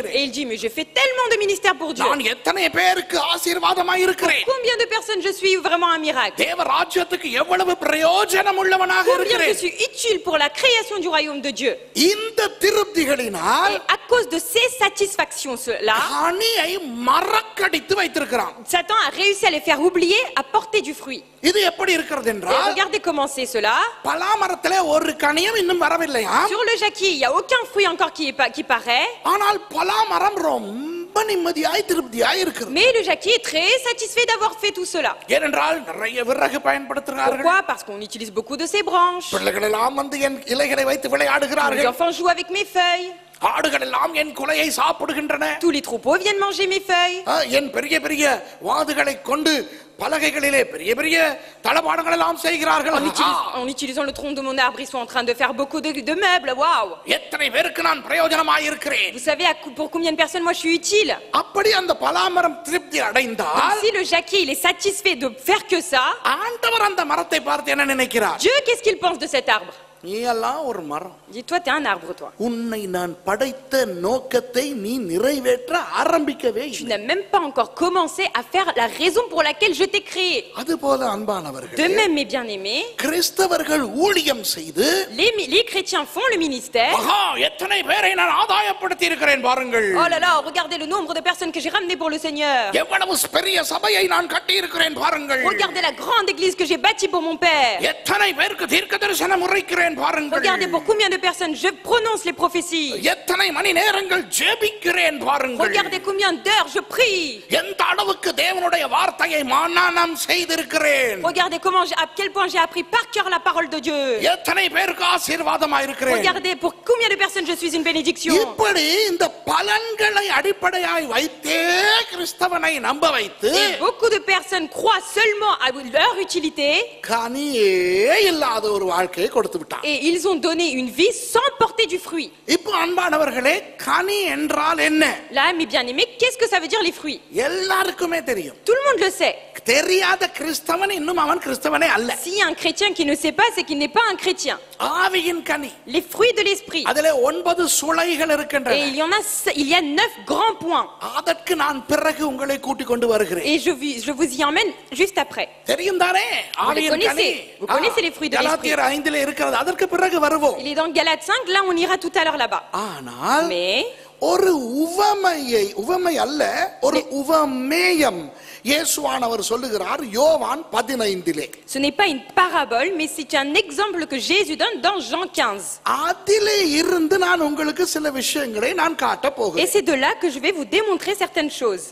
A: செய்கிறேன்.
B: Et il dit, mais je fais tellement de ministères pour Dieu.
A: நான் எத்தனை பேருக்கு ஆசீர்வாதமாய் இருக்கிறேன்.
B: Combien de personnes je suis vraiment un miracle?
A: தேவ ராஜ்யத்துக்கு எவ்வளவு பிரயோஜனம் உள்ளவனாக
B: Combien je
A: இருக்கிறேன்.
B: suis utile pour la création du royaume de Dieu.
A: இந்த திருப்திகளினால்
B: Et à cause de ces satisfactions-là,
A: கனியை மறக்கடித்து வைத்திருக்கிறான்.
B: Satan a réussi à les faire oublier, à porter du fruit.
A: இது எப்படி இருக்கிறது
B: Et
A: என்றால்
B: regardez comment c'est cela.
A: பலாமரத்திலே ஒரு கனியும் இன்னும் வரவில்லையா.
B: Sur le jacquier, il n'y a aucun fruit encore qui, est pas, qui paraît.
A: ஆனால் பலாமரம் ரொம்ப நிம்மதியாய் திருப்தியாய் இருக்கிறது.
B: Mais le jacquier est très satisfait d'avoir fait tout cela.
A: ஏனென்றால் நிறைய விறகு பயன்படுத்துகிறார்கள்.
B: Pourquoi? Parce qu'on utilise beaucoup de ces branches.
A: பிள்ளைகள் எல்லாம் வந்து என் இலைகளை வைத்து
B: Les
A: விளையாடுகிறார்கள்.
B: enfants jouent avec mes feuilles.
A: ஆடுகள் எல்லாம் என் குலையை சாப்பிடுகின்றன.
B: Tous les troupeaux viennent manger mes feuilles.
A: ஆ, என் பெரிய பெரிய வாதுகளை கொண்டு பலகைகளிலே பெரிய பெரிய தளபாடங்கள் எல்லாம் செய்கிறார்கள்.
B: En, utilis- en utilisant le tronc de mon arbre, ils sont en train de faire beaucoup de, de meubles. Waouh!
A: எத்தனை பேருக்கு நான் பிரயோஜனமாய் இருக்கிறேன்.
B: Vous savez à cou- pour combien de personnes moi je suis utile?
A: அப்படி அந்த பலாமரம் திருப்தி அடைந்தால்
B: Si le jacquier il est satisfait de faire que ça,
A: ஆண்டவர் அந்த மரத்தை பார்த்து என்ன நினைக்கிறார்?
B: Dieu qu'est-ce qu'il pense de cet arbre?
A: நீ எல்லாம் ஒரு மரம்.
B: Dis-toi, t'es un arbre, toi.
A: உன்னை நான் படைத்த நோக்கத்தை நீ நிறைவேற்ற ஆரம்பிக்கவே
B: Tu
A: இல்லை.
B: n'as même pas encore commencé à faire la raison pour laquelle je t'ai créé.
A: அதுபோல
B: De
A: அன்பானவர்களே,
B: même, mes bien-aimés,
A: கிறிஸ்தவர்கள் ஊழியம் செய்து
B: les, mi- les chrétiens font le ministère.
A: மகா எத்தனை பேரை நான் ஆதாயப்படுத்தி இருக்கிறேன் பாருங்கள்.
B: Oh là là, regardez le nombre de personnes que j'ai ramenées pour le Seigneur.
A: எவ்வளவு பெரிய சபையை நான் கட்டி இருக்கிறேன் பாருங்கள்.
B: Regardez la grande église que j'ai bâtie pour mon Père.
A: எத்தனை பேருக்கு தீர்க்க தரிசனம் உரைக்கிறேன் பாருங்கள்.
B: Regardez pour combien de personnes je prononce les prophéties.
A: எத்தனை மணி நேரங்கள் ஜெபிக்கிறேன் பாருங்கள்.
B: Regardez combien d'heures je prie.
A: எந்த அளவுக்கு தேவனுடைய வார்த்தையை மனனம் செய்திருக்கிறேன்.
B: Regardez comment j'ai- à quel point j'ai appris par cœur la parole de Dieu.
A: எத்தனை பேருக்கு ஆசீர்வாதமாய் இருக்கிறேன்.
B: Regardez pour combien de personnes je suis une bénédiction.
A: இப்படி இந்த பலன்களை அடிப்படையாய் வைத்தே கிறிஸ்தவனை நம்ப வைத்து
B: Et beaucoup de personnes croient seulement à leur utilité
A: கனியே இல்லாத ஒரு வாழ்க்கையை கொடுத்து விட்டான்.
B: et ils ont donné une vie sans porter du fruit.
A: இப்போ அன்பானவர்களே, கனி என்றால் என்ன?
B: Là, mes bien-aimés, qu'est-ce que ça veut dire les fruits?
A: எல்லாருக்குமே தெரியும்.
B: Tout le monde le sait.
A: தெரியாத கிறிஸ்தவன் இன்னும் அவன் கிறிஸ்தவனே அல்ல.
B: S'il y a un chrétien qui ne sait pas, c'est qu'il n'est pas un chrétien.
A: ஆவியின் கனி,
B: Les fruits de l'esprit.
A: அதிலே ஒன்பது சுளைகள்
B: Et
A: இருக்கின்றன.
B: il y en a, il y a neuf grands points.
A: அதற்கு நான் பிறகு உங்களை கூட்டிக் கொண்டு வருகிறேன்.
B: Et je, vous- je vous y emmène juste après.
A: தெரியும் தானே ஆவியின்
B: connaissez.
A: கனி?
B: Vous connaissez les fruits de l'esprit.
A: கலாத்தியர் ஐந்திலே இருக்கிறது. அதற்கு பிறகு வருவோம்.
B: Il est dans Galates cinq, là on ira tout à l'heure là-bas.
A: ஆனால்
B: Mais
A: ஒரு உவமையை, உவமை அல்ல, ஒரு உவமேயம் இயேசுவானவர் சொல்லுகிறார் யோவான் பதினைந்திலே.
B: ce n'est pas une parabole, mais c'est un exemple que Jésus donne dans Jean quinze.
A: அதிலே இருந்து நான் உங்களுக்கு சில விஷயங்களை நான் காட்ட
B: Et
A: போகிறேன்.
B: c'est de là que je vais vous démontrer certaines choses.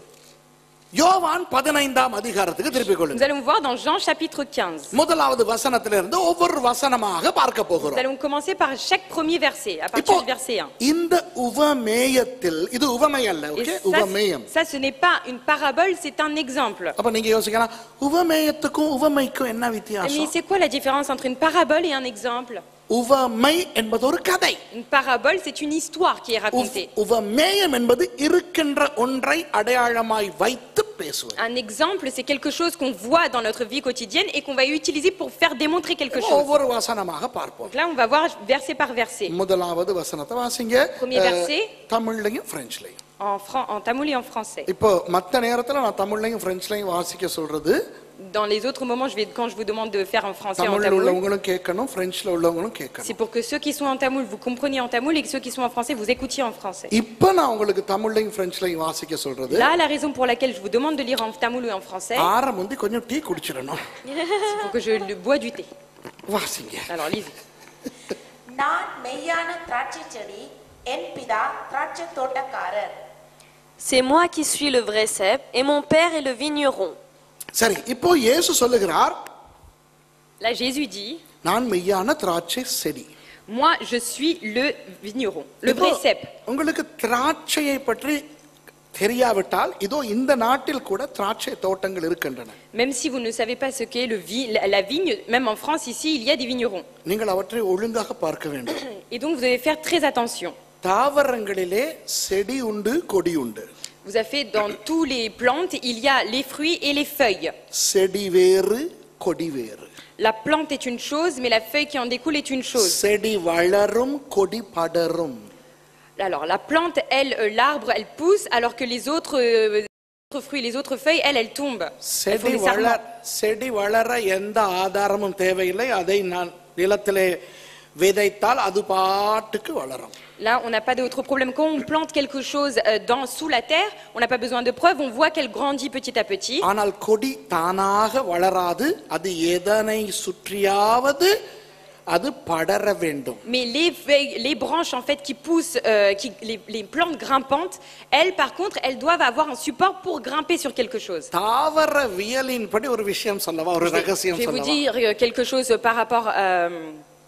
A: யோவான் பதினைந்தாம் அதிகாரத்துக்கு திருப்பிக்
B: Nous
A: கொள்ளுங்கள்.
B: allons voir dans Jean chapitre quinze.
A: முதலாவது வசனத்திலிருந்து ஒவ்வொரு வசனமாக பார்க்க
B: Nous
A: போகிறோம்.
B: allons commencer par chaque premier verset, à partir
A: இப்போ
B: du verset un.
A: இந்த உவமேயத்தில், இது உவமை அல்ல,
B: Et
A: ஓகே,
B: ça,
A: உவமேயம்.
B: ça, ce n'est pas une parabole, c'est un exemple.
A: அப்ப நீங்க யோசிக்கலாம், உவமேயத்துக்கும் உவமைக்கும் என்ன
B: Mais
A: வித்தியாசம்?
B: c'est quoi la différence entre une parabole et un exemple?
A: உவமை என்பது ஒரு கதை.
B: Une parabole, c'est une histoire qui est racontée.
A: உவ- உவமேயம் என்பது இருக்கின்ற ஒன்றை அடையாளமாய் வைத்து பேசுவது.
B: Un exemple, c'est quelque chose qu'on voit dans notre vie quotidienne et qu'on va utiliser pour faire démontrer quelque chose.
A: ஒவ்வொரு வசனமாக பார்ப்போம்.
B: Donc là, on va voir verset par verset.
A: முதலாவது வசனத்தை வாசிங்க.
B: Premier verset.
A: அஹ், தமிழ்லையும் பிரெஞ்சுலையும்.
B: En, fran- en tamoul et en français.
A: இப்போ மத்த நேரத்துல நான் தமிழ்லையும் பிரெஞ்சுலையும் வாசிக்க சொல்றது,
B: Dans les autres moments, je vais, quand je vous demande de faire en français et en
A: தமிழ்ல
B: tamoul,
A: உள்ளவங்களும் கேட்கணும், பிரெஞ்சுல உள்ளவங்களும்
B: c'est
A: கேட்கணும்.
B: pour que ceux qui sont en tamoul, vous compreniez en tamoul et que ceux qui sont en français, vous écoutiez en français.
A: இப்போ நான் உங்களுக்கு தமிழ்லையும் பிரெஞ்சுலையும் வாசிக்க சொல்றது,
B: Là, la raison pour laquelle je vous demande de lire en tamoul et en français,
A: ஆற முந்தி கொஞ்சம் tea குடிச்சிடணும்.
B: c'est pour que je le bois du thé.
A: வாசிங்க.
B: Alors, lisez.
C: நான் மெய்யான திராட்சை செடி, என் பிதா திராட்சை தோட்டக்காரர்.
D: C'est moi qui suis le vrai cep et mon père est le vigneron.
A: சரி, இப்போ இயேசு சொல்லுகிறார்,
B: Là, Jésus dit,
A: நான் மெய்யான திராட்சை செடி.
B: moi, je suis le vigneron, le
A: இப்போ
B: vrai cep.
A: உங்களுக்கு திராட்சையை பற்றி தெரியாவிட்டால் இதோ இந்த நாட்டில் கூட திராட்சை தோட்டங்கள் இருக்கின்றன.
B: Même si vous ne savez pas ce qu'est le vi- la la vigne, même en France, ici, il y a des vignerons.
A: நீங்கள் அவற்றை ஒழுங்காக பார்க்க வேண்டும்.
B: Et donc, vous devez faire très attention.
A: தாவரங்களிலே செடி உண்டு, கொடி உண்டு.
B: Vous avez fait dans tous les plantes, il y a les fruits et les feuilles.
A: செடி வேறு, கொடி வேறு.
B: La plante est une chose, mais la feuille qui en découle est une chose.
A: செடி வளரும், கொடி படரும்.
B: Alors la plante, elle, euh, l'arbre, elle pousse, alors que les autres, euh, les autres fruits, les autres feuilles, elles, elles tombent. Elles font
A: செடி
B: des sarments.
A: வளர செடி வளர எந்த ஆதாரமும் தேவையில்லை, அதை நான் நிலத்திலே விதைத்தால் அது பாட்டுக்கு வளரும்.
B: Là, on n'a pas d'autre problème. Quand on plante quelque chose euh, dans, sous la terre, on n'a pas besoin de preuves, on voit qu'elle grandit petit à petit.
A: ஆனால் கொடி தானாக வளராது, அது எதனை சுற்றியாவது அது படர வேண்டும்.
B: Mais les feuilles, les branches en fait qui poussent, euh, qui, les, les plantes grimpantes, elles par contre, elles doivent avoir un support pour grimper sur quelque chose.
A: தாவரவியலின் படி ஒரு விஷயம் சொல்லவா, ஒரு
B: Je vais, je
A: ரகசியம்
B: vais vous
A: சொல்லவா.
B: dire euh, quelque chose par rapport euh,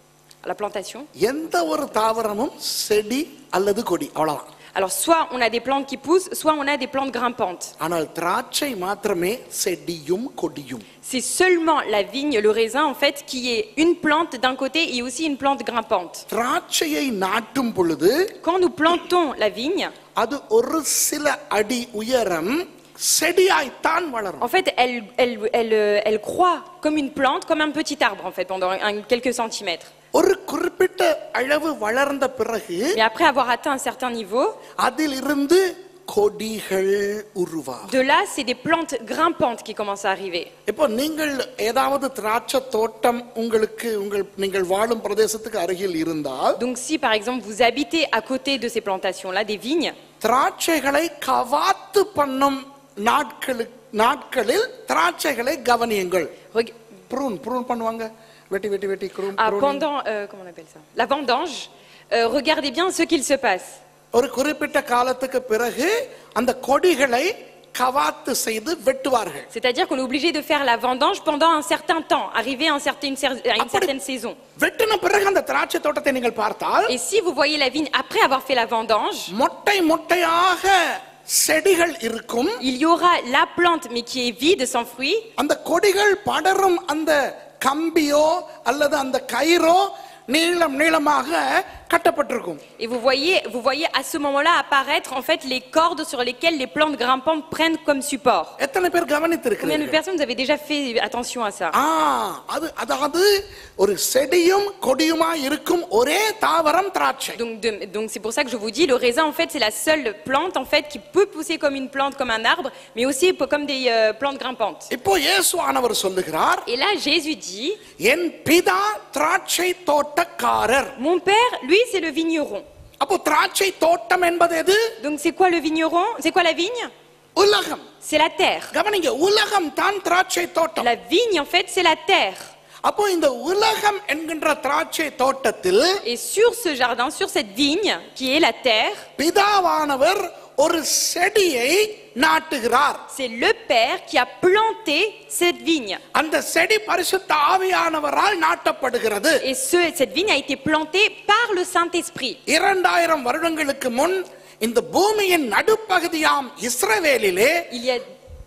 B: à la plantation.
A: எந்த ஒரு தாவரமும் செடி அல்லது கொடி, அவ்வளவுதான்.
B: Alors soit on a des plantes qui poussent, soit on a des plantes grimpantes.
A: ஆனால் திராட்சை மாத்திரமே செடியும் கொடியும்.
B: C'est seulement la vigne, le raisin en fait, qui est une plante d'un côté et aussi une plante grimpante.
A: திராட்சையை நாட்டும் பொழுது
B: Quand nous plantons la vigne,
A: அது ஒரு சில அடி உயரம் செடியாய்த்தான் வளரும்.
B: en fait, elle, elle, elle, euh, elle croît comme une plante, comme un petit arbre en fait, pendant un- quelques centimètres.
A: ஒரு குறிப்பிட்ட அளவு வளர்ந்த பிறகு
B: Mais après avoir atteint un certain niveau,
A: அதிலிருந்து கொடிகள் உருவாகும்.
B: de là, c'est des plantes grimpantes qui commencent à arriver.
A: இப்போ நீங்கள் ஏதாவது திராட்சை தோட்டம் உங்களுக்கு உங்கள் நீங்கள் வாழும் பிரதேசத்துக்கு அருகில் இருந்தால்
B: Donc si par exemple vous habitez à côté de ces plantations-là, des vignes,
A: திராட்சைகளை கவாத்து பண்ணும் நாட்களுக்கு நாட்களில் திராட்சைகளை கவனியுங்கள்.
B: reg-
A: ப்ரூன் ப்ரூன் பண்ணுவாங்க, வெட்டி வெட்டி வெட்டி க்ரூன்
B: ah,
A: pruning.
B: pendant, euh, comment on appelle ça? La vendange, euh, regardez bien ce qu'il se passe.
A: ஒரு குறிப்பிட்ட காலத்துக்கு பிறகு அந்த கொடிகளை கவாத்து செய்து வெட்டுவார்கள்.
B: C'est-à-dire qu'on est obligé de faire la vendange pendant un certain temps, arrivé à, un certain- une cer- à une certaine saison.
A: வெட்டின பிறகு அந்த திராட்சை தோட்டத்தை நீங்கள் பார்த்தால்
B: Et si vous voyez la vigne après avoir fait la vendange,
A: மொட்டை மொட்டையாக செடிகள் இருக்கும்.
B: il y aura la plante mais qui est vide, sans fruits.
A: அந்த கொடிகள் படரும் அந்த கம்பியோ அல்லது அந்த கயிறோ நீளம் நீளமாக கட்டப்பட்டிருக்கும்.
B: Et vous voyez, vous voyez à ce moment-là apparaître en fait les cordes sur lesquelles les plantes grimpantes prennent comme support.
A: எத்தனை பேர்
B: Combien de
A: கவனித்திருக்கிறீர்கள்?
B: personnes vous avez déjà fait attention à ça?
A: ஆ, அது அதாவது ஒரு செடியும் கொடியுமா இருக்கும் ஒரே தாவரம் திராட்சை.
B: Donc de- donc c'est pour ça que je vous dis, le raisin en fait c'est la seule plante en fait qui peut pousser comme une plante, comme un arbre, mais aussi comme des euh, plantes grimpantes.
A: இப்போ இயேசுவானவர் சொல்லுகிறார்,
B: Et là Jésus dit,
A: என் பிதா திராட்சை தோட்டக்காரர்.
B: mon père, lui c'est le vigneron.
A: அப்போ திராட்சை தோட்டம் என்பது எது?
B: Donc c'est quoi le vigneron? C'est quoi la vigne?
A: உலகம்.
B: C'est la terre.
A: கவனிங்க, உலகம் தான் திராட்சை தோட்டம்.
B: La vigne en fait c'est la terre.
A: அப்போ இந்த உலகம் என்கின்ற திராட்சை தோட்டத்தில்
B: Et sur ce jardin, sur cette vigne qui est la terre,
A: பிதாவானவர் ஒரு செடியை நாட்டுகிறார்.
B: c'est le Père qui a planté cette vigne.
A: அந்த செடி பரிசுத்த ஆவியானவரால் நாட்டப்படுகிறது.
B: Et ce, cette vigne a été plantée par le Saint-Esprit.
A: இரண்டாயிரம் வருடங்களுக்கு முன் இந்த பூமியின் நடுப்பகுதியாம் இஸ்ரவேலிலே
B: Il y a,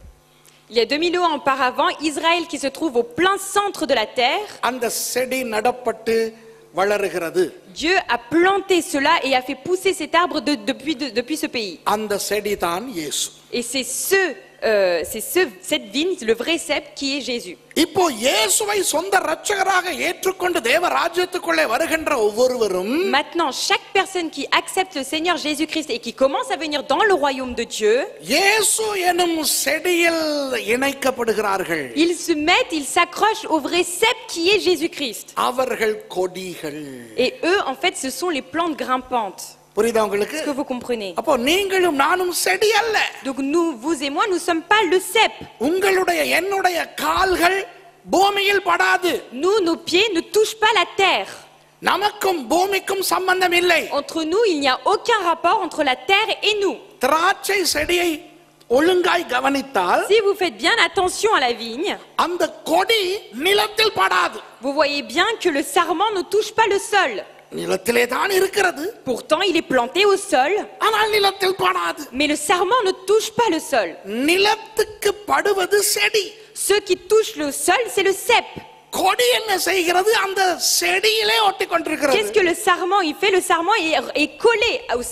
B: il y a deux mille ans auparavant, Israël qui se trouve au plein centre de la terre,
A: அந்த செடி நடப்பட்டு வளருகிறது.
B: Dieu a planté cela et a fait pousser cet arbre de- depuis, de- depuis ce pays.
A: அந்த செடி தான் இயேசு.
B: Et c'est ce, euh, c'est ce, cette vigne, le vrai cep qui est Jésus.
A: இப்போ இயேசுவை சொந்த இரட்சகராக ஏற்றுக்கொண்டு தேவ ராஜ்யத்துக்குள்ளே வருகின்ற ஒவ்வொருவரும்
B: Maintenant, chaque personne qui accepte le Seigneur Jésus-Christ et qui commence à venir dans le royaume de Dieu,
A: இயேசு எனும் செடியில் இணைக்கப்படுகிறார்கள்.
B: ils se mettent, ils s'accrochent au vrai cep qui est Jésus-Christ.
A: அவர்கள் கொடிகள்.
B: Et eux, en fait, ce sont les plantes grimpantes.
A: புரியுதா உங்களுக்கு?
B: Est-ce que vous comprenez?
A: அப்போ நீங்களும் நானும் செடி அல்ல.
B: Donc nous, vous et moi, nous ne sommes pas le cep.
A: உங்களுடைய என்னுடைய கால்கள் பூமியில் படாது.
B: Nous, nos pieds ne touchent pas la terre.
A: நமக்கும் பூமிக்கும் சம்பந்தம் இல்லை.
B: Entre nous, il n'y a aucun rapport entre la terre et nous.
A: திராட்சை செடியை ஒழுங்காய் கவனித்தால்
B: Si vous faites bien attention à la vigne,
A: அந்த கொடி நிலத்தில் படாது.
B: vous voyez bien que le sarment ne touche pas le sol.
A: நிலத்திலே தான் இருக்கிறது,
B: Pourtant, il est planté au sol,
A: ஆனால் நிலத்தில் படாது.
B: mais le sarment ne touche pas le sol.
A: நிலத்துக்கு படுவது செடி.
B: Ce qui touche le sol, c'est le cep.
A: கொடி என்ன செய்கிறது? அந்த செடியிலே ஒட்டி
B: Qu'est-ce
A: கொண்டிருக்கிறது.
B: que le sarment il fait? Le sarment est, est collé au cep.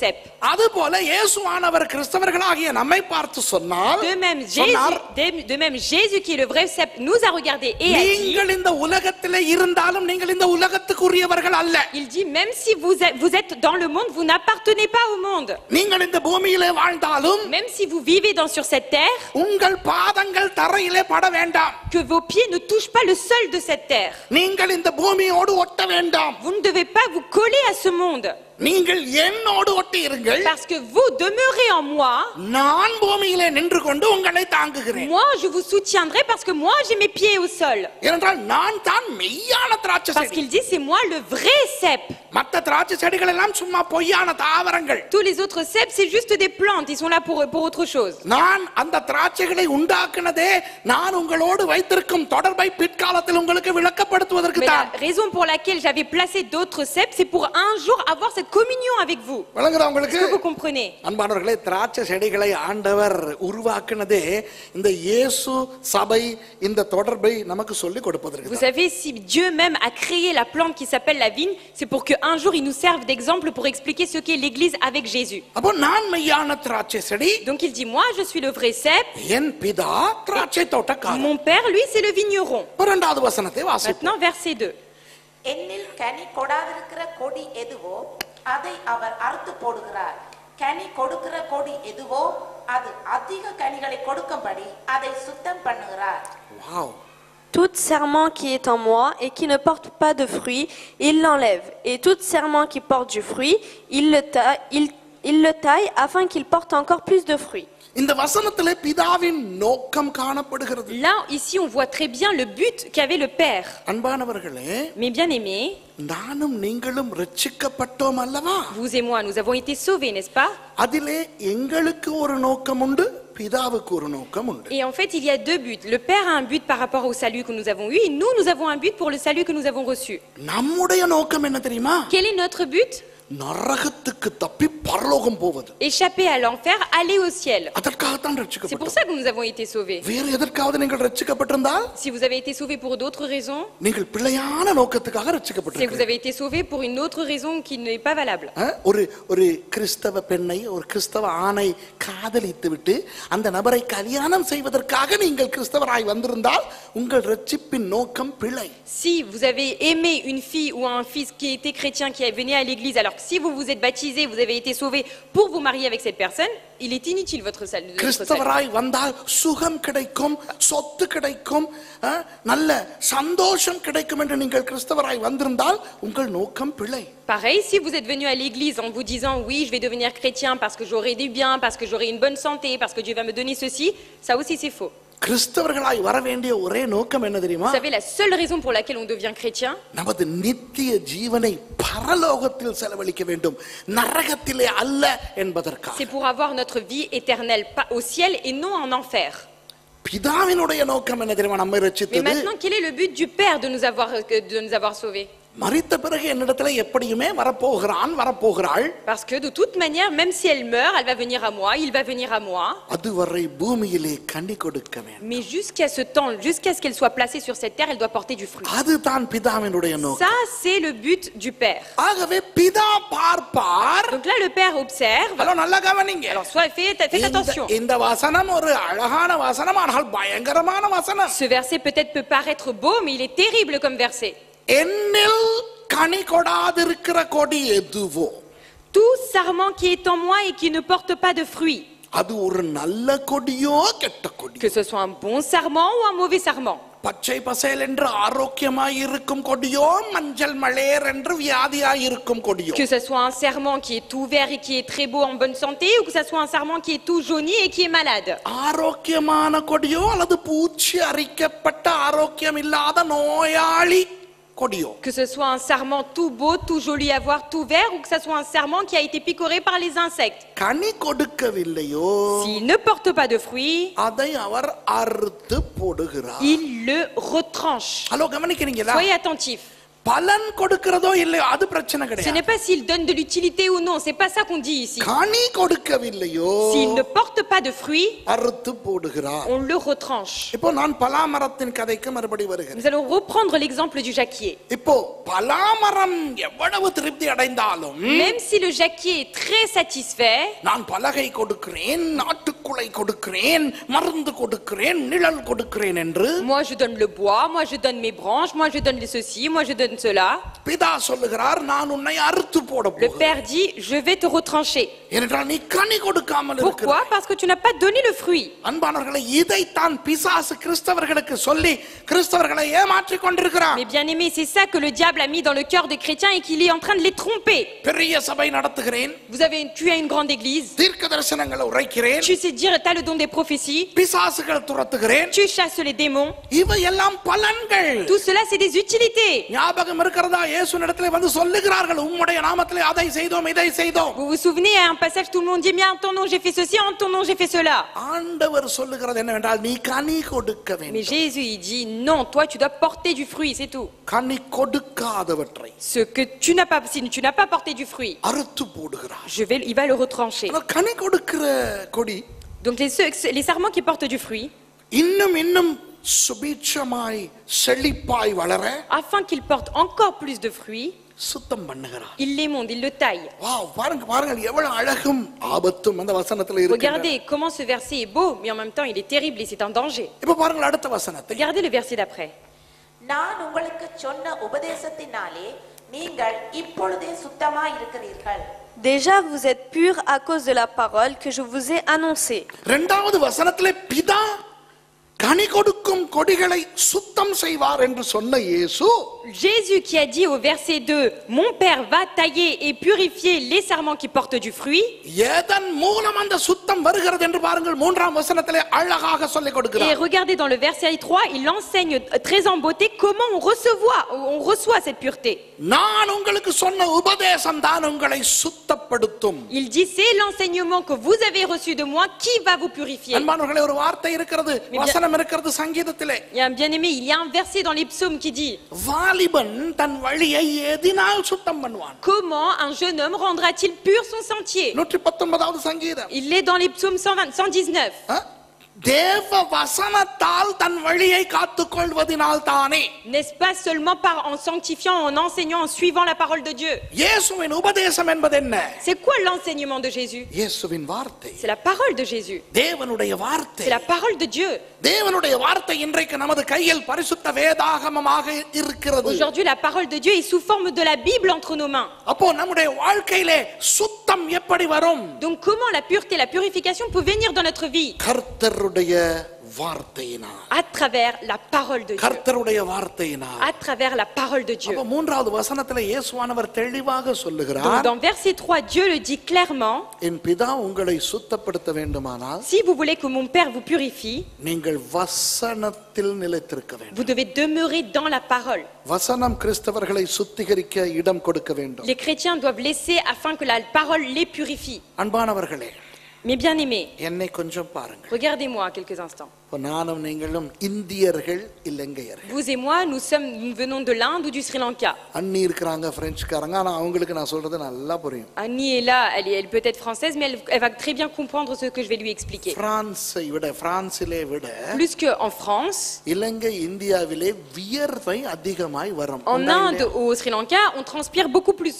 A: அதுபோல இயேசுவானவர் கிறிஸ்தவர்களாகிய நம்மை பார்த்து சொன்னார்
B: De même, Jésus,
A: சொன்னார்
B: de, de même, Jésus qui est le vrai cep, nous a regardé et a dit,
A: நீங்கள் இந்த உலகத்திலே இருந்தாலும் நீங்கள் இந்த உலகத்துக்குரியவர்கள் அல்ல.
B: il dit, même si vous êtes, vous êtes dans le monde, vous n'appartenez pas au monde.
A: நீங்கள் இந்த பூமியிலே வாழ்ந்தாலும்
B: Même si vous vivez dans, sur cette terre,
A: உங்கள் பாதங்கள் தரையிலே பட வேண்டாம்.
B: que vos pieds ne touchent pas le sol de cette terre.
A: நீங்கள் இந்த பூமியோடு ஒட்ட வேண்டாம்.
B: Vous ne devez pas vous coller à ce monde.
A: நீங்கள் என்னோடு ஒட்டி இருங்கள்.
B: Parce que vous demeurez en moi.
A: நான் பூமியிலே நின்று கொண்டு உங்களை தாங்குகிறேன்.
B: Moi, je vous soutiendrai parce que moi, j'ai mes pieds au sol.
A: ஏனென்றால் நான் தான் மெய்யான திராட்சை
B: Parce
A: செடி.
B: qu'il dit, c'est moi le vrai cep.
A: மற்ற திராட்சை செடிகள் எல்லாம் சும்மா பொய்யான தாவரங்கள்.
B: Tous les autres ceps, c'est juste des plantes. Ils sont là pour, pour autre chose.
A: நான் அந்த திராட்சைகளை உண்டாக்குனதே நான் உங்களோடு வைத்திருக்கும் தொடர்பை பிற்காலத்தில் உங்களுக்கு விளக்கப்படுத்துவதற்கு
B: Mais
A: தான்.
B: la raison pour laquelle j'avais placé d'autres ceps, c'est pour un jour avoir cette communion avec vous.
A: விளங்குதா உங்களுக்கு?
B: Est-ce que vous comprenez?
A: அன்பானவர்களே, திராட்சை செடிகளை ஆண்டவர் உருவாக்குனதே இந்த இயேசு சபை இந்த தொடர்பை நமக்கு சொல்லி கொடுப்பதற்கு
B: Vous
A: தான்.
B: savez, si Dieu même a créé la plante qui s'appelle la vigne, c'est pour qu'un jour il nous serve d'exemple pour expliquer ce qu'est l'église avec Jésus.
A: அப்போ நான் மெய்யான திராட்சை செடி,
B: Donc il dit, moi je suis le vrai cep,
A: என் பிதா திராட்சை தோட்டக்காரர்.
B: mon père lui c'est le vigneron.
A: இரண்டாவது வசனத்தை வாசிப்போம்.
B: Maintenant verset deux.
C: என்னில் கனி கொடாதிருக்கிற கொடி எதுவோ அதை அவர் அறுத்து போடுகிறார். கனி கொடுக்கிற கொடி எதுவோ அது அதிக கனிகளை கொடுக்கும்படி அதை சுத்தம் பண்ணுகிறார்.
A: Wow.
D: Tout serment qui est en moi et qui ne porte pas de fruit, il l'enlève. Et tout serment qui porte du fruit, il le taille, il, il le taille afin qu'il porte encore plus de fruits.
A: இந்த வசனத்திலே பிதாவின் நோக்கம் காணப்படுகிறது.
B: Là, ici, on voit très bien le but qu'avait le Père.
A: அன்பானவர்களே,
B: Mes bien-aimés,
A: நானும் நீங்களும் ரட்சிக்கப்பட்டோம் அல்லவா?
B: vous et moi, nous avons été sauvés, n'est-ce pas?
A: அதிலே எங்களுக்கு ஒரு நோக்கம் உண்டு, பிதாவுக்கு ஒரு நோக்கம் உண்டு.
B: Et en fait, il y a deux buts. Le Père a un but par rapport au salut que nous avons eu, et nous, nous avons un but pour le salut que nous avons reçu.
A: நம்முடைய நோக்கம் என்ன தெரியுமா?
B: Quel est notre but?
A: நரகத்துக்கு தப்பி பரலோகம் போவது.
B: Échapper à l'enfer, aller au ciel.
A: அதற்காகத்தான்
B: C'est pour
A: ரட்சிக்கப்பட்டோம்.
B: ça que nous avons été sauvés.
A: வேறு எதற்காவது நீங்கள் ரட்சிக்கப்பட்டிருந்தால்
B: Si vous avez été sauvés pour d'autres raisons,
A: நீங்கள் பிழையான நோக்கத்துக்காக
B: c'est que vous
A: ரட்சிக்கப்பட்டிருக்கிறீர்கள்.
B: avez été sauvés pour une autre raison qui n'est pas valable.
A: அஹ், ஒரு ஒரு கிறிஸ்தவ பெண்ணை ஒரு கிறிஸ்தவ ஆணை காதலித்து விட்டு அந்த நபரை கல்யாணம் செய்வதற்காக நீங்கள் கிறிஸ்தவராய் வந்திருந்தால் உங்கள் ரட்சிப்பின் நோக்கம் பிழை.
B: Si vous avez aimé une fille ou un fils qui était chrétien, qui est venu à l'église, alors que si vous vous êtes baptisé, vous avez été sauvé pour vous marier avec cette personne, il est inutile votre salut. votre salut.
A: கிறிஸ்தவராய் வந்தால் சுகம் கிடைக்கும், சொத்து கிடைக்கும், அஹ், நல்ல சந்தோஷம் கிடைக்கும் என்று நீங்கள் கிறிஸ்தவராய் வந்திருந்தால் உங்கள் நோக்கம் பிழை.
B: Pareil, si vous êtes venu à l'église en vous disant oui, je vais devenir chrétien parce que j'aurai du bien, parce que j'aurai une bonne santé, parce que Dieu va me donner ceci, ça aussi c'est faux.
A: கிறிஸ்தவர்களாய் வர வேண்டிய ஒரே நோக்கம் என்ன தெரியுமா?
B: Vous savez la seule raison pour laquelle on devient chrétien,
A: நமது நித்திய ஜீவனை பரலோகத்தில் செலவழிக்க வேண்டும், நரகத்திலே அல்ல என்பதற்காக.
B: c'est pour avoir notre vie éternelle pas au ciel et non en enfer.
A: பிதாவினுடைய நோக்கம் என்ன தெரியுமா? நம்மை
B: Mais
A: ரட்சித்தது.
B: maintenant, quel est le but du Père de nous avoir, de nous avoir sauvés?
A: மரித்த பிறகு என்னிடத்துல எப்படியுமே வரப்போகிறான், வரப்போகிறாள்.
B: Parce que de toute manière, même si elle meurt, elle va venir à moi, il va venir à moi.
A: அதுவரை பூமியிலே கனி கொடுக்க வேண்டும்.
B: Mais jusqu'à ce temps, jusqu'à ce qu'elle soit placée sur cette terre, elle doit porter du fruit.
A: அதுதான் பிதாவினுடைய நோக்கம்.
B: Ça, c'est le but du Père.
A: ஆகவே பிதா பார்ப்பார்.
B: Donc là, le Père observe.
A: Hello, நல்லா கவனிங்க.
B: Alors, soit faites, faites
A: இந்த-
B: attention.
A: இந்த வசனம் ஒரு அழகான வசனம், ஆனால் பயங்கரமான வசனம்.
B: Ce verset peut-être peut paraître beau, mais il est terrible comme verset.
A: என்னில் கனி கொடாதிருக்கிற கொடி எதுவோ
B: Tout sarment qui est en moi et qui ne porte pas de fruit,
A: அது ஒரு நல்ல கொடியோ கெட்ட கொடி,
B: que ce soit un bon sarment ou un mauvais sarment,
A: பச்சை பசேல் என்று ஆரோக்கியமாய் இருக்கும் கொடியோ, மஞ்சள் மலேர் என்று வியாதியாய் இருக்கும் கொடியோ,
B: que ce soit un sarment qui est tout vert et qui est très beau en bonne santé, ou que ce soit un sarment qui est tout jauni et qui est malade.
A: ஆரோக்கியமான கொடியோ அல்லது பூச்சி அரிக்கப்பட்ட ஆரோக்கியம் இல்லாத நோயாளி கொடியோ,
B: Que ce soit un sarment tout beau, tout joli à voir, tout vert, ou que ce soit un sarment qui a été picoré par les insectes.
A: Ghani கொடுக்கவில்லையோ
B: S'il ne porte pas de fruits,
A: அதை அவர் அறுத்து போடுகிறார்.
B: il le retranche.
A: Hello, கவனிக்கிறீங்களா?
B: Soyez attentifs.
A: பலன் கொடுக்கிறதோ இல்லையோ அது பிரச்சனை
B: Ce
A: கிடையாது.
B: n'est pas s'il donne de l'utilité ou non, c'est pas ça qu'on dit ici.
A: கனி கொடுக்கவில்லையோ
B: S'il ne porte pas de fruits,
A: அறுத்து போடுகிறார்.
B: on le retranche.
A: இப்போ நான் பலாமரத்தின் கதைக்கு மறுபடி வருகிறேன்.
B: Nous allons reprendre l'exemple du jacquier.
A: இப்போ பலாமரம் எவ்வளவு திருப்தி அடைந்தாலும்
B: Même si le jacquier est très satisfait,
A: நான் பலகை கொடுக்கிறேன், நாட்டுக்குலை கொடுக்கிறேன், மருந்து கொடுக்கிறேன், நிழல் கொடுக்கிறேன் என்று
B: moi je donne le bois, moi je donne mes branches, moi je donne ceci, moi je donne cela.
A: பிதா சொல்லுகிறார் நான் உன்னை அறுத்து போட
B: Le
A: போகிறேன்.
B: père dit, je vais te retrancher.
A: ஏனென்றால் நீ கனி கொடுக்காமல்
B: Pourquoi?
A: இருக்கிறாய்.
B: Parce que tu n'as pas donné le fruit.
A: அன்பானவர்களே, இதைத்தான் பிசாசு கிறிஸ்தவர்களுக்கு சொல்லி கிறிஸ்தவர்களை ஏமாற்றிக் கொண்டிருக்கிறார்.
B: Mais bien aimé, c'est ça que le diable a mis dans le cœur des chrétiens et qu'il est en train de les tromper.
A: பெரிய சபை நடத்துகிறேன்,
B: Vous avez, tu as une grande église,
A: தீர்க்க தரிசனங்களை உரைக்கிறேன்,
B: tu sais dire, tu as le don des prophéties,
A: பிசாசுகள் துரத்துகிறேன்,
B: tu chasses les démons.
A: இவையெல்லாம் பலன்கள்.
B: Tout cela, c'est des utilités.
A: ஞாபகம் இருக்கிறதா? இயேசுவினிடத்திலே வந்து சொல்லுகிறார்கள், உம்முடைய நாமத்திலே அதை செய்தோம், இதை செய்தோம்.
B: Vous vous souvenez, à un passage, tout le monde dit, bien, en ton nom, j'ai fait ceci, en ton nom, j'ai fait cela.
A: ஆண்டவர் சொல்லுகிறது என்னவென்றால் நீ கனி கொடுக்க
B: Mais
A: வேண்டும்.
B: Jésus, il dit, non, toi, tu dois porter du fruit, c'est tout.
A: கனி கொடுக்காதவற்றை
B: Ce que tu n'as pas, si tu n'as pas porté du fruit,
A: அறுத்து போடுகிறார்.
B: je vais, il va le retrancher.
A: ஆனா கனி கொடுக்கிற கொடி
B: Donc les, ceux- les sarments qui portent du fruit,
A: இன்னும் இன்னும் சுபீட்சமாய் செழிப்பாய் வளர
B: afin qu'ils portent encore plus de fruits,
A: சுத்தம் பண்ணுகிறார்.
B: il l'émonde, il le taille.
A: Wow, பாருங்க பாருங்க எவ்வளவு அழகும் ஆபத்தும் அந்த வசனத்துல இருக்கு.
B: Regardez comment ce verset est beau, mais en même temps il est terrible et c'est un danger.
A: இப்ப பாருங்க அடுத்த வசனத்தை.
B: Regardez le verset d'après.
C: நான் உங்களுக்கு சொன்ன உபதேசத்தினாலே நீங்கள் இப்பொழுதே சுத்தமாய் இருக்கிறீர்கள்.
D: Déjà, vous êtes purs à cause de la parole que je vous ai annoncée.
A: இரண்டாவது வசனத்திலே பிதா கனி கொடுக்கும் கொடிகளை சுத்தம் செய்வார் என்று சொன்ன இயேசு
B: Jésus qui a dit au verset deux, mon Père va tailler et purifier les sarments qui portent du fruit.
A: எதன் மூலம் அந்த சுத்தம் வருகிறது என்று பாருங்கள், மூன்றாம் வசனத்திலே அழகாக சொல்லிக்
B: Et
A: கொடுக்கிறார்.
B: regardez dans le verset trois, il enseigne très en beauté comment on reçoit, on reçoit cette pureté.
A: நான் உங்களுக்கு சொன்ன உபதேசம் தான் உங்களை சுத்தப்படுத்தும்.
B: Il dit, c'est l'enseignement que vous avez reçu de moi qui va vous purifier.
A: அன்பானவர்களே, ஒரு வார்த்தை இருக்கிறது, வசனம் இருக்கிறது சங்கீதத்திலே.
B: Il y a un bien-aimé, il y a un verset dans les psaumes qui dit,
A: வாலிபன் தன் வழியை எதினால் சுத்தம் பண்ணுவான்?
B: comment un jeune homme rendra-t-il pur son sentier?
A: நூற்றி பத்தொன்பதாவது சங்கீதம்.
B: Il est dans les psaumes cent vingt, cent dix-neuf.
A: ஆ? தேவ வசனத்தால் தன் வழியை காத்துக் கொள்வதினால் தானே.
B: N'est-ce pas seulement par, en sanctifiant, en enseignant, en suivant la parole de Dieu?
A: இயேசுவின் உபதேசம் என்பது என்ன?
B: C'est quoi l'enseignement de Jésus?
A: இயேசுவின் வார்த்தை,
B: C'est la parole de Jésus.
A: தேவனுடைய வார்த்தை.
B: C'est la parole de Dieu.
A: தேவனுடைய வார்த்தை இன்றைக்கு நமது கையில் பரிசுத்த வேதாகமமாக இருக்கிறது.
B: Aujourd'hui, la parole de Dieu est sous forme de la Bible entre nos mains.
A: அப்போ நம்முடைய வாழ்க்கையிலே சுத்தம் எப்படி வரும்?
B: Donc comment la pureté, la purification peut venir dans notre vie?
A: கர்த்தருடைய வார்த்தையினால்.
B: À travers la parole de Dieu.
A: கர்த்தருடைய வார்த்தையினால்.
B: À travers la parole de Dieu.
A: அப்ப மூன்றாவது வசனத்திலே இயேசுவானவர் தெளிவாக
B: Donc
A: சொல்லுகிறார்,
B: dans verset trois, Dieu le dit clairement,
A: என் பிதா உங்களை சுத்தப்படுத்த வேண்டுமானால்
B: si vous voulez que mon Père vous purifie,
A: நீங்கள் வசனத்தில் நிலைத்திருக்க வேண்டும்.
B: vous devez demeurer dans la parole.
A: வசனம் கிறிஸ்தவர்களை சுத்திகரிக்க இடம் கொடுக்க வேண்டும்.
B: Les chrétiens doivent laisser afin que la parole les purifie.
A: அன்பானவர்களே,
B: Mais bien aimés,
A: என்னை கொஞ்சம் பாருங்க.
B: regardez-moi quelques instants.
A: இப்போ நானும் நீங்களும் இந்தியர்கள் இலங்கையர்கள்.
B: Vous et moi, nous sommes, nous venons de l'Inde ou du Sri Lanka.
A: அண்ணி இருக்கிறாங்க, பிரெஞ்சுக்காரங்க, ஆனா அவங்களுக்கு நான் சொல்றது நல்லா புரியும்.
B: Annie est là, elle, est, elle peut être française, mais elle, elle va très bien comprendre ce que je vais lui expliquer.
A: பிரான்ஸை விட, பிரான்சிலே விட
B: Plus qu'en France,
A: இலங்கை இந்தியாவிலே வியர்வை அதிகமாய் வரும்.
B: en Inde ou au Sri Lanka, on transpire beaucoup plus.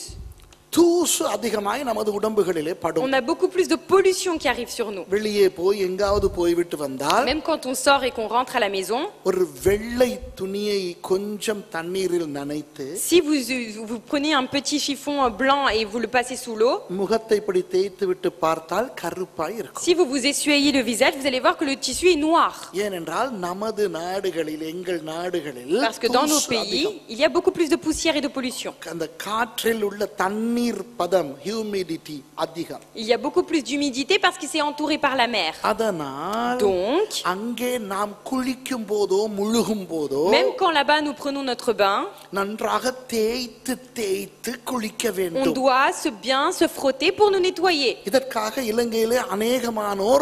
A: தூசு அதிகமாய் நமது உடம்புகளிலே படும்.
B: On a beaucoup plus de pollution qui arrive sur nous.
A: வெளியே போய் எங்காவது போய்விட்டு வந்தால்
B: Même quand on sort et qu'on rentre à la maison,
A: ஒரு வெள்ளை துணியை கொஞ்சம் தண்ணீரில் நனைத்து
B: si vous, vous prenez un petit chiffon blanc et vous le passez sous l'eau,
A: முகத்தை இப்படி தேய்த்து விட்டு பார்த்தால் கருப்பாய் இருக்கும்.
B: si vous vous essuyez le visage, vous allez voir que le tissu est noir.
A: ஏனென்றால் நமது நாடுகளில், எங்கள் நாடுகளில்
B: Parce que dans nos
A: தூசு
B: pays,
A: அதிகம்.
B: il y a beaucoup plus de poussière et de pollution.
A: அந்த காற்றில் உள்ள தண்ணீர் பதம், ஹியூமிடிட்டி அதிகம்.
B: Il y a beaucoup plus d'humidité parce qu'il s'est entouré par la mer.
A: அதனால்
B: Donc,
A: அங்கே நாம் குளிக்கும் போதோ முழுகும் போதோ
B: même quand là-bas nous prenons notre bain,
A: நன்றாக தேய்த்து தேய்த்து குளிக்க
B: on
A: வேண்டும்.
B: doit se bien se frotter pour nous nettoyer.
A: இதற்காக இலங்கையிலே அநேகமானோர்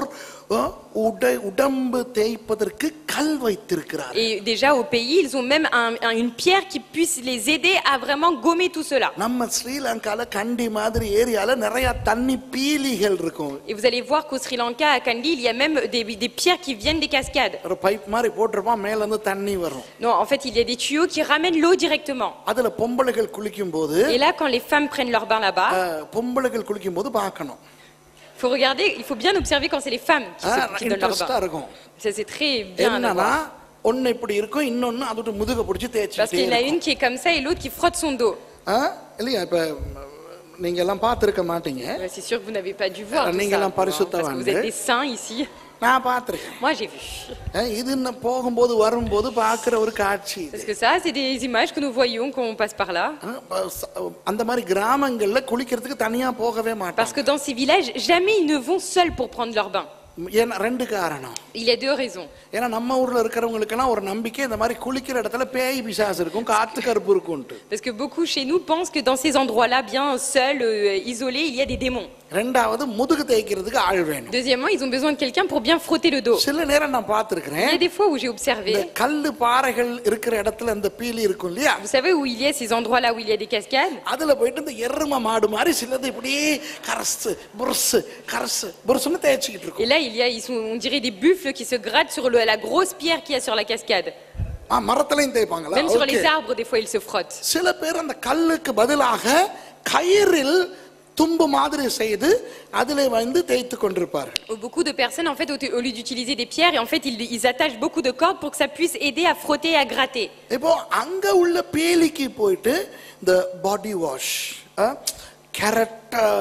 A: அஹ், உடை உடம்பு தேய்ப்பதற்கு கல் வைத்திருக்கிறார்.
B: Et déjà au pays, ils ont même un- un- une pierre qui puisse les aider à vraiment gommer tout cela.
A: நம்ம ஸ்ரீலங்கால கண்டி மாதிரி ஏரியால நிறைய தண்ணி பீலிகள் இருக்கும்.
B: Et vous allez voir qu'au Sri Lanka, à Kandy, il y a même des, des pierres qui viennent des cascades.
A: ஒரு pipe மாதிரி போட்டிருப்பான், மேல இருந்து தண்ணி வரும்.
B: Non, en fait, il y a des tuyaux qui ramènent l'eau directement.
A: அதுல பொம்பளைகள் குளிக்கும் போது
B: Et là, quand les femmes prennent leur bain là-bas,
A: அஹ், பொம்பளைகள் குளிக்கும் போது பார்க்கணும்.
B: il faut regarder, il faut bien observer quand c'est les femmes qui, se- qui donnent leur
A: இன்ட்ரெஸ்டா
B: bain.
A: இருக்கும்.
B: Ça, c'est très bien à
A: என்னன்னா
B: voir.
A: ஒன்னு இப்படி இருக்கும், இன்னொன்னு அதோட முதுக பிடிச்சி
B: Parce qu'il y en a
A: தேய்ச்சி.
B: une qui est comme ça et l'autre qui frotte son dos.
A: இல்லையா, இப்ப நீங்க எல்லாம் பார்த்திருக்க மாட்டீங்க,
B: Ouais, c'est sûr que vous n'avez pas dû voir tout
A: நீங்க
B: ça,
A: எல்லாம்
B: hein, parce que vous
A: பரிசுத்தவான்கள்.
B: êtes des saints ici.
A: நான் பார்த்திருக்கேன்.
B: Moi, j'ai vu.
A: அஹ், இது இன்னும் போகும்போது வரும்போது பார்க்கிற ஒரு காட்சி இது.
B: Parce que ça, c'est des images que nous voyons quand on passe par là.
A: அஹ், ப- ச- அந்த மாதிரி கிராமங்கள்ல குளிக்கிறதுக்கு தனியா போகவே
B: Parce
A: மாட்டாங்க.
B: que dans ces villages, jamais ils ne vont seuls pour prendre leur bain.
A: ஏன்னா ரெண்டு காரணம்.
B: Il y a deux raisons.
A: ஏன்னா நம்ம ஊர்ல இருக்கிறவங்களுக்கெல்லாம் ஒரு நம்பிக்கை, இந்த மாதிரி குளிக்கிற இடத்துல பேய் பிசாசு இருக்கும், காத்து கருப்பு இருக்கும்ட்டு.
B: Parce que beaucoup chez nous pensent que dans ces endroits-là, bien seuls, euh, isolés, il y a des démons.
A: ரெண்டாவது முதுகு தேய்க்கிறதுக்கு ஆள் வேணும்.
B: Deuxièmement, ils ont besoin de quelqu'un pour bien frotter le dos.
A: சில நேரம் நான்
B: Il y
A: பார்த்திருக்கிறேன்,
B: a des fois où j'ai
A: இந்த
B: observé,
A: கல்லு பாறைகள் இருக்கிற இடத்துல இந்த பீலி இருக்கும் இல்லையா,
B: vous savez où il y a ces endroits-là où il y a des cascades?
A: அதுல போயிட்டு இந்த எரும மாடு மாதிரி சிலது இப்படியே கரசு புருசு கரசு புருசுன்னு தேய்ச்சிக்கிட்டு
B: Et
A: இருக்கும்.
B: là, il y a, ils sont, on dirait des buffles qui se grattent sur le- la grosse pierre qu'il y a sur la cascade.
A: Ah, மரத்துலயும் தேய்ப்பாங்களா?
B: Même sur
A: Okay.
B: les arbres, des fois, ils se frottent.
A: சில பேர் அந்த கல்லுக்கு பதிலாக கயிறில் தும்பு மாதிரி செய்து அதிலே வந்து தேய்த்து கொண்டிருப்பார்கள்.
B: Beaucoup de personnes, en fait, au, au lieu d'utiliser des pierres, et en fait, ils, ils attachent beaucoup de cordes pour que ça puisse aider à frotter et à gratter.
A: இப்போ அங்க உள்ள பேலிக்கு போயிட்டு இந்த body wash, carrot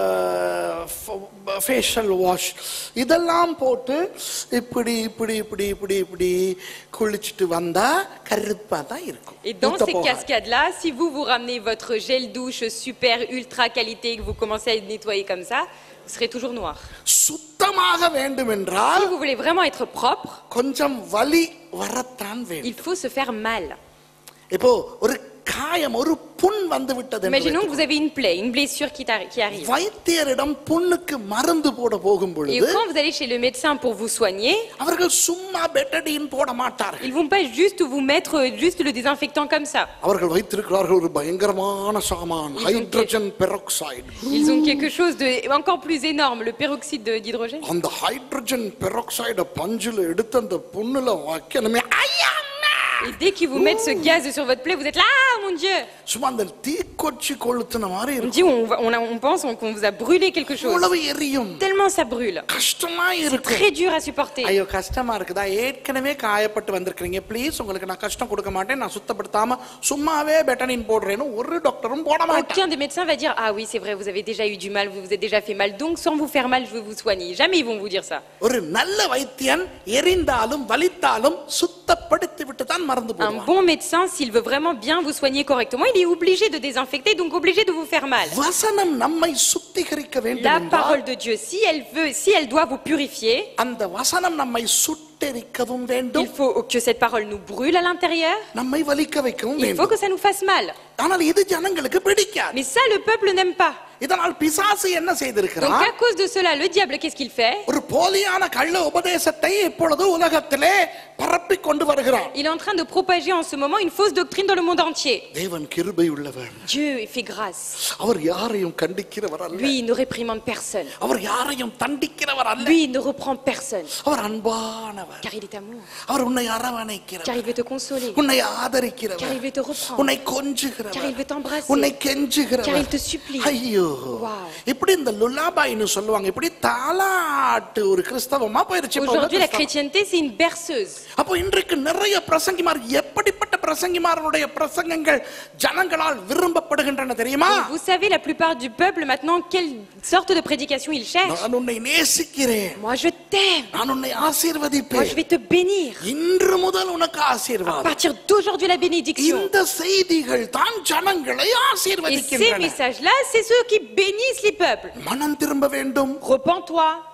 A: facial wash இதெல்லாம் போட்டு இப்படி இப்படி இப்படி இப்படி இப்படி குளிச்சுட்டு வந்தா கருப்பா தான் இருக்கும்.
B: Et dans
A: ஊத்த
B: ces
A: போகாது.
B: cascades-là, si vous vous ramenez votre gel douche super ultra qualité et que vous commencez à nettoyer comme ça, vous serez toujours noir.
A: சுத்தமாக வேண்டும்
B: Si
A: என்றால்
B: vous voulez vraiment être propre,
A: கொஞ்சம் வலி வரத்தான்
B: il
A: வேண்டும்.
B: faut se faire mal.
A: இப்போ ஒரு காயம், ஒரு புண் வந்து விட்டது என்று
B: Imaginons que vous avez une plaie, une blessure qui, t'arri- qui arrive.
A: வைத்தியரிடம் புண்ணுக்கு மருந்து போட போகும்
B: Et
A: பொழுது
B: quand vous allez chez le médecin pour vous soigner,
A: அவர்கள் சும்மா பெட்டடின் போட மாட்டார்கள்.
B: ils vont pas juste vous mettre euh, juste le désinfectant comme ça.
A: அவர்கள் வைத்திருக்கிறார்கள் ஒரு பயங்கரமான சாமான்,
B: Ils ont
A: hydrogen peroxide.
B: Ils ont quelque chose de encore plus énorme, le peroxyde de- d'hydrogène.
A: அந்த ஹைட்ரஜன் பெராக்சைட பஞ்சுல எடுத்து அந்த புண்ணுல வைக்கணுமே, ஐயா அம்மா!
B: Et dès qu'ils vous mettent ce gaz sur votre plaie, vous êtes là, ah mon Dieu!
A: சும்மா அந்த தீக்கொச்சி கொளுத்துன மாதிரி
B: On
A: இருக்கும்.
B: dit, on, va- on, a- on pense qu'on vous a brûlé quelque chose.
A: உழவு எரியும்,
B: Tellement ça brûle.
A: கஷ்டமா
B: C'est
A: இருக்கும்.
B: très dur à supporter.
A: ஐயோ கஷ்டமா இருக்குதா, ஏற்கனவே காயப்பட்டு வந்திருக்கீங்க, ப்ளீஸ் உங்களுக்கு நான் கஷ்டம் கொடுக்க மாட்டேன், நான் சுத்தப்படுத்தாம சும்மாவே பெட்டனின் போடுறேன்னு ஒரு டாக்டரும் போட மாட்டாங்க.
B: Aucun des médecins va dire, ah oui, c'est vrai, vous avez déjà eu du mal, vous vous êtes déjà fait mal, donc sans vous faire mal, je veux vous soigner. Jamais ils vont vous dire ça.
A: ஒரு நல்ல வைத்தியன் எரிந்தாலும் வலித்தாலும் சுத்தப்படுத்தி விட்டு தான் மருந்து
B: Un
A: போடுவான்.
B: bon médecin, s'il veut vraiment bien vous soigner correctement, il est obligé de désinfecter, donc obligé de vous faire mal.
A: வசனம் நம்மை சுத்திகரிக்க வேண்டும்
B: La
A: என்றால்
B: parole de Dieu, si elle veut, si elle doit vous purifier,
A: அந்த வசனம் நம்மை சுட்டெரிக்கவும் வேண்டும்,
B: il faut que cette parole nous brûle à l'intérieur.
A: நம்மை வலிக்க வைக்கவும்
B: Il faut
A: வேண்டும்.
B: que ça nous fasse mal.
A: ஆனால் இது ஜனங்களுக்கு பிடிக்காது.
B: Mais ça, le peuple n'aime pas.
A: இதனால் பிசாசு என்ன
B: Donc
A: செய்திருக்கிறான்?
B: à cause de cela, le diable, qu'est-ce qu'il fait?
A: ஒரு போலியான கள்ள உபதேசத்தை இப்பொழுது உலகத்திலே பரப்பி கொண்டு வருகிறான்.
B: Il est en train de propager en ce moment une fausse doctrine dans le monde entier.
A: தேவன் கிருபை உள்ளவர்,
B: Dieu fait grâce.
A: அவர் யாரையும் கண்டிக்கிறவர் அல்ல,
B: Lui, il ne réprimande personne.
A: அவர் யாரையும் தண்டிக்கிறவர் அல்ல,
B: Lui, il ne reprend personne.
A: அவர் அன்பானவர்,
B: Car il est amour.
A: அவர் உன்னை
B: Car
A: அரவணைக்கிறவர்,
B: il veut te consoler.
A: உன்னை
B: Car
A: ஆதரிக்கிறவர்,
B: il veut te reprendre.
A: உன்னை
B: Car il
A: கொஞ்சுகிறவர்,
B: veut t'embrasser.
A: உன்னை
B: Car
A: கெஞ்சுகிறவர்.
B: il te supplie.
A: ஐயோ,
B: Wow.
A: இப்படி இந்த லுல்லாபாயின்னு சொல்லுவாங்க, இப்படி தாலாட்டு ஒரு கிறிஸ்தவமா போயிருச்சு இப்ப உள்ள
B: Aujourd'hui, la
A: கிறிஸ்தவம்.
B: chrétienté, c'est une berceuse.
A: அப்போ இன்றைக்கு நிறைய பிரசங்கிமார், எப்படிப்பட்ட பிரசங்கிமாரனுடைய பிரசங்கங்கள் ஜனங்களால் விரும்பப்படுகின்றன தெரியுமா?
B: Et vous savez, la plupart du peuple, maintenant, quelle sorte de prédication ils cherchent?
A: நான் உன்னை நேசிக்கிறேன்,
B: Moi, je t'aime.
A: நான் உன்னை
B: Moi, je
A: ஆசீர்வதிப்பேன்,
B: vais te bénir.
A: இன்று முதல் உனக்கு
B: À
A: ஆசீர்வாதம்.
B: partir d'aujourd'hui, la bénédiction.
A: இந்த செய்திகள் தான் ஜனங்களை
B: Et ces
A: ஆசீர்வதிக்கின்றன.
B: messages-là, c'est ceux qui bénissent les peuples.
A: மனம் திரும்ப வேண்டும்,
B: Repens-toi,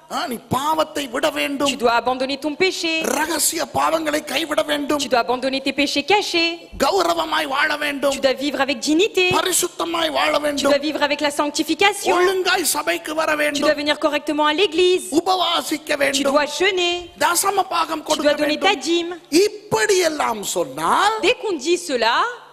A: ஆ, நீ பாவத்தை விட வேண்டும்,
B: Tu dois abandonner ton péché.
A: ரகசிய பாவங்களை கைவிட வேண்டும்,
B: Tu dois abandonner tes péchés cachés.
A: கௌரவமாய் வாழ வேண்டும்,
B: Tu dois vivre avec dignité.
A: பரிசுத்தமாய் வாழ
B: Tu
A: வேண்டும்,
B: dois vivre avec la sanctification.
A: ஒழுங்காய் சபைக்கு வர
B: Tu
A: வேண்டும்,
B: dois venir correctement à l'église.
A: உபவாசிக்க
B: Tu
A: வேண்டும்,
B: dois jeûner.
A: தசம பாகம்
B: Tu
A: கொடுக்க
B: dois donner ta
A: வேண்டும்.
B: dîme.
A: இப்படி எல்லாம் சொன்னால்
B: Dès qu'on dit cela,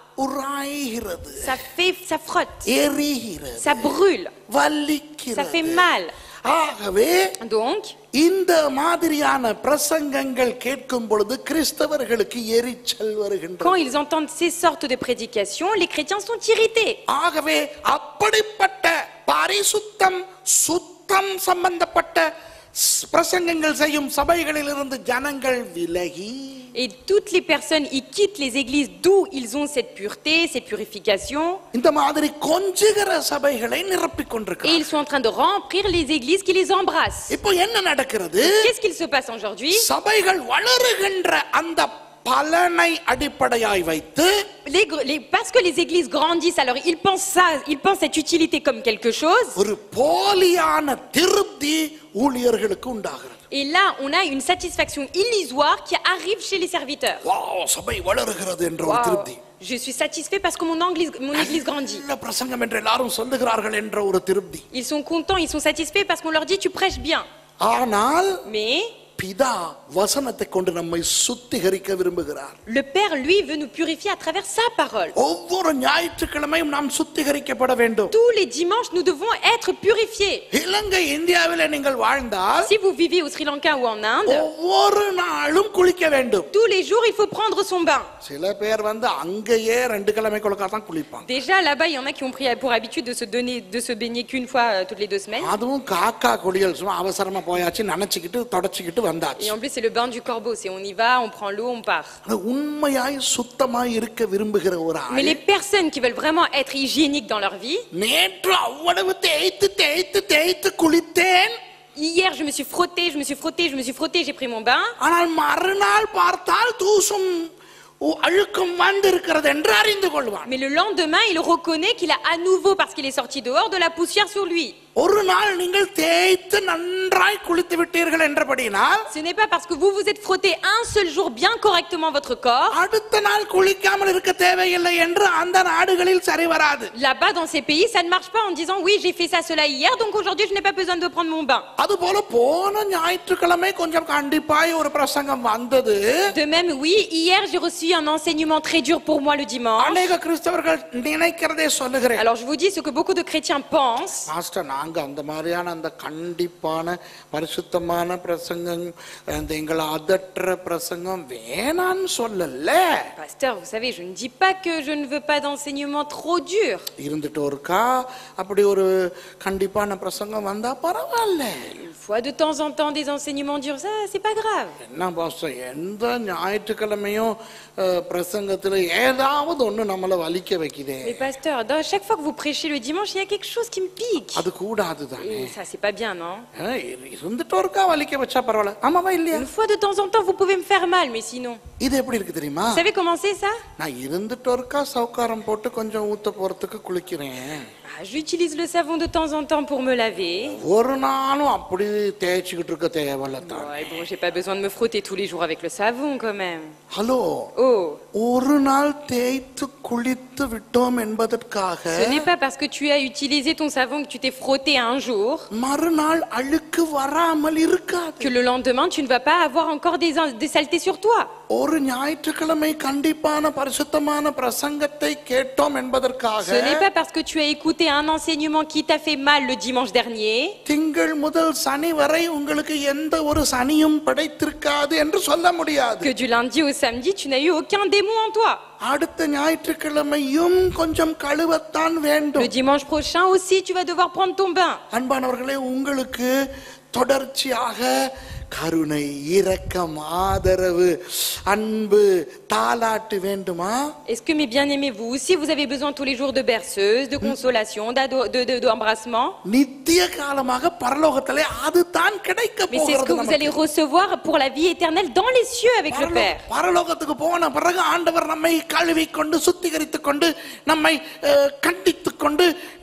A: உராய்கிறது,
B: ça fait, ça frotte,
A: எரிகிறது,
B: ça brûle, ça
A: வலிக்கிறது.
B: fait mal.
A: ஆகவே
B: Donc,
A: இந்த மாதிரியான பிரசங்கங்கள் கேட்கும் பொழுது கிறிஸ்தவர்களுக்கு எரிச்சல்
B: quand
A: வருகின்றது.
B: ils entendent ces sortes de prédications, les chrétiens sont irrités.
A: ஆகவே அப்படிப்பட்ட பரிசுத்தம் சுத்தம் சம்பந்தப்பட்ட ஸ்- பிரசங்கங்கள் செய்யும் சபைகளில் இருந்து ஜனங்கள் விலகி
B: Et toutes les personnes, ils quittent les églises d'où ils ont cette pureté, cette purification.
A: இந்த மாதிரி கொஞ்சுகிற சபைகளை நிரப்பிக்
B: Et
A: கொண்டிருக்கிறார்.
B: ils sont en train de remplir les églises qui les embrassent.
A: இப்போ என்ன நடக்கிறது?
B: Qu'est-ce qu'il se passe aujourd'hui?
A: சபைகள் வளருகின்ற அந்த பலனை அடிப்படையாய் வைத்து
B: Les gr- les- parce que les églises grandissent, alors ils pensent ça, ils pensent cette utilité comme quelque chose.
A: ஒரு போலியான திருப்தி ஊழியர்களுக்கு உண்டாகிறது.
B: Et là, on a une satisfaction illusoire qui arrive chez les serviteurs.
A: Wow, சபை வளருகிறது என்ற ஒரு
B: Waouh,
A: திருப்தி.
B: je suis satisfait parce que mon église, mon église grandit.
A: நல்ல பிரசங்கம் என்று எல்லாரும் சொல்லுகிறார்கள் என்ற ஒரு திருப்தி.
B: Ils sont contents, ils sont satisfaits parce qu'on leur dit tu prêches bien.
A: ஆனால்
B: Mais
A: பிதா வசனத்தை கொண்டு நம்மை சுத்திகரிக்க விரும்புகிறார்.
B: le Père, lui, veut nous purifier à travers sa parole.
A: ஒவ்வொரு ஞாயிற்றுக்கிழமையும் நாம் சுத்திகரிக்கப்பட வேண்டும்.
B: Tous les dimanches, nous devons être purifiés.
A: இலங்கை இந்தியாவில் நீங்கள் வாழ்ந்தால்
B: Si vous vivez au Sri Lanka ou en Inde,
A: ஒவ்வொரு நாளும் குளிக்க வேண்டும்.
B: tous les jours, il faut prendre son bain.
A: சில பேர் வந்து அங்கேயே ரெண்டு கிழமைக்குள்ளக்கா தான் குளிப்பாங்க.
B: Déjà, là-bas, il y en a qui ont pris pour habitude de se donner, de se baigner qu'une fois euh, toutes les deux semaines.
A: அதுவும் காக்கா குளியல் சும்மா அவசரமா போயாச்சு நினைச்சுக்கிட்டு தொடச்சிக்கிட்டு வந்தாச்சு.
B: Et en plus, c'est le bain du corbeau. C'est on y va, on prend l'eau, on part.
A: ஆனா உண்மையாய் சுத்தமாய் இருக்க விரும்புகிற ஒரு
B: Mais
A: ஆள்
B: les personnes qui veulent vraiment être hygiéniques dans leur vie,
A: நேற்று அவ்வளவு தேய்த்து தேய்த்து தேய்த்து குளித்தேன்,
B: hier, je me suis frotté, je me suis frotté, je me suis frotté, j'ai pris mon bain.
A: ஆனால் மறுநாள் பார்த்தால் தூசும் உ- அழுக்கும் வந்திருக்கிறது என்று அறிந்து கொள்வான்.
B: Mais le lendemain, il reconnaît qu'il a à nouveau, parce qu'il est sorti dehors, de la poussière sur lui.
A: ஒரு நாள் நீங்கள் தேய்த்து நன்றாய் குளித்து விட்டீர்கள் என்றபடினால்
B: Ce n'est pas parce que vous vous êtes frotté un seul jour bien correctement votre corps.
A: அடுத்த நாள் குளிக்காமல் இருக்க தேவையில்லை என்று அந்த நாடுகளில் சரி வராது.
B: Là-bas, dans ces pays, ça ne marche pas en disant oui, j'ai fait ça, cela hier, donc aujourd'hui, je n'ai pas besoin de prendre mon bain.
A: அதுபோல போன ஞாயிற்றுக்கிழமை கொஞ்சம் கண்டிப்பாய் ஒரு பிரசங்கம் வந்தது.
B: De même, oui, hier, j'ai reçu un enseignement très dur pour moi le dimanche.
A: அநேக கிறிஸ்தவர்கள் நினைக்கிறதே சொல்லுகிறேன்.
B: Alors, je vous dis ce que beaucoup de chrétiens pensent.
A: Master, நாங்க அந்த மாதிரியான அந்த கண்டிப்பான பரிசுத்தமான பிரசங்கம், அந்த எங்களை அதற்ற பிரசங்கம் வேணான்னு சொல்லல.
B: Pasteur, vous savez, je ne dis pas que je ne veux pas d'enseignement trop dur.
A: இருந்துட்டு ஒருக்கா அப்படி ஒரு கண்டிப்பான பிரசங்கம் வந்தா பரவாயில்ல.
B: Une fois de temps en temps, des enseignements durs, ça, c'est pas grave.
A: என்ன பாஸ்டர், எந்த ஞாயிற்றுக்கிழமையும் அஹ், பிரசங்கத்துல ஏதாவது ஒண்ணு நம்மளை வலிக்க வைக்குதே.
B: Mais pasteur, dans, chaque fois que vous prêchez le dimanche, il y a quelque chose qui me pique.
A: அது கூடாது தானே.
B: Et ça, c'est pas bien, non?
A: அஹ், இரு- இருந்துட்டு ஒருக்கா வலிக்க வச்சா பரவாயில்ல. ஆமாவா இல்லையா?
B: Une fois de temps en temps, vous pouvez me faire mal, mais sinon.
A: இது எப்படி இருக்கு தெரியுமா?
B: Vous savez comment c'est ça?
A: நான் இருந்துட்டு ஒருக்கா சவுக்காரம் போட்டு கொஞ்சம் ஊத்த போறதுக்கு குளிக்கிறேன்.
B: Ah, j'utilise le savon de temps en temps pour me laver.
A: ஒரு நாளும் அப்படி தேய்ச்சிக்கிட்டு இருக்க தேவையில்ல தான்.
B: Ouais, bon, j'ai pas besoin de me frotter tous les jours avec le savon quand même.
A: Hello,
B: Oh,
A: ஒரு நாள் தேய்த்து குளித்து விட்டோம் என்பதற்காக
B: ce n'est pas parce que tu as utilisé ton savon que tu t'es frotté un jour
A: மறுநாள் அழுக்கு வராமல் இருக்காது.
B: que le lendemain tu ne vas pas avoir encore des, des saletés sur toi.
A: ஒரு ஞாயிற்றுக்கிழமை கண்டிப்பான பரிசுத்தமான பிரசங்கத்தை கேட்டோம் என்பதற்காக
B: Ce n'est pas parce que tu as écouté un enseignement qui t'a fait mal le dimanche dernier
A: திங்கள் முதல் சனி வரை உங்களுக்கு எந்த ஒரு சனியும் படைத்திருக்காது என்று சொல்ல முடியாது.
B: que du lundi au samedi tu n'as eu aucun démon en toi.
A: அடுத்த ஞாயிற்றுக்கிழமையும் கொஞ்சம் கழுவத்தான்
B: Le
A: வேண்டும்.
B: dimanche prochain aussi tu vas devoir prendre ton bain.
A: அன்பானவர்களே, உங்களுக்கு தொடர்ச்சியாக கருணை, இரக்கம், ஆதரவு, அன்பு, தாலாட்டு வேண்டுமா?
B: Est-ce que mes bien-aimés, vous aussi vous avez besoin tous les jours de berceuse, de consolation, d'ado- de- de- d'embrassement?
A: நித்திய காலமாக பரலோகத்திலே அதுதான் கிடைக்க
B: Mais c'est ce que
A: போகிறது
B: vous allez
A: நமக்கு.
B: recevoir pour la vie éternelle dans les cieux avec le
A: பரலோ-
B: Père.
A: பரலோகத்துக்கு போன பிறகு ஆண்டவர் நம்மை கழுவி கொண்டு சுத்திகரித்துக் கொண்டு நம்மை அஹ், கண்டித்துக் கொண்டு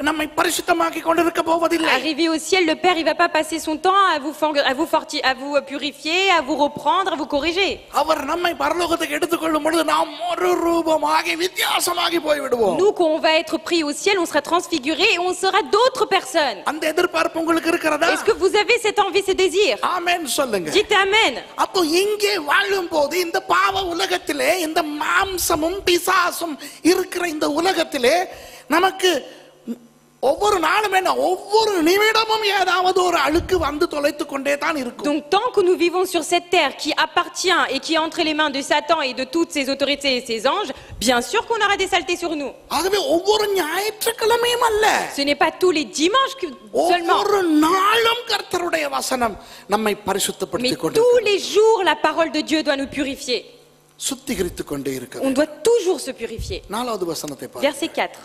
A: நம்மை பரிசுத்தமாக்கி கொண்டிருக்க போவதில்லை.
B: Arrivé au ciel, le Père, il va pas passer son temps à vous, for- à vous, forti- à vous purifier, à vous reprendre, à vous corriger.
A: அவர் நம்மை பரலோகத்துக்கு எடுத்துக்கொள்ளும் பொழுது நாம் ஒரு ரூபமாகி வித்தியாசமாகி போய்விடுவோம்.
B: Nous, quand on va être pris au ciel, on sera transfiguré et on sera d'autres personnes.
A: அந்த எதிர்பார்ப்பு உங்களுக்கு இருக்கிறதா?
B: Est-ce que vous avez cette envie, ce désir?
A: ஆமென் சொல்லுங்க.
B: Dites Amen.
A: அப்போ இங்கே வாழும் போது இந்த பாவ உலகத்திலே இந்த மாம்சமும் பிசாசும் இருக்கிற இந்த உலகத்திலே நமக்கு ஒவ்வொரு நாளும் என்ன ஒவ்வொரு நிமிடமும் ஏதாவது ஒரு அழுக்கு வந்து தொலைத்து கொண்டே தான் இருக்கும்.
B: Donc tant que nous vivons sur cette terre qui appartient et qui est entre les mains de Satan et de toutes ses autorités et ses anges, bien sûr qu'on aura des saletés sur nous.
A: ஆகவே ஒவ்வொரு ஞாயிற்றுக்கிழமையும் அல்ல,
B: Ce n'est pas tous les dimanches que seulement,
A: ஒவ்வொரு நாளும் கர்த்தருடைய வசனம் நம்மை
B: mais
A: பரிசுத்தப்படுத்திக் கொண்டு
B: tous les jours la parole de Dieu doit nous purifier.
A: சுத்திகரித்துக் கொண்டே இருக்கிறது.
B: On doit toujours se purifier.
A: நாலாவது வசனத்தை பாருங்க.
B: Verset quatre.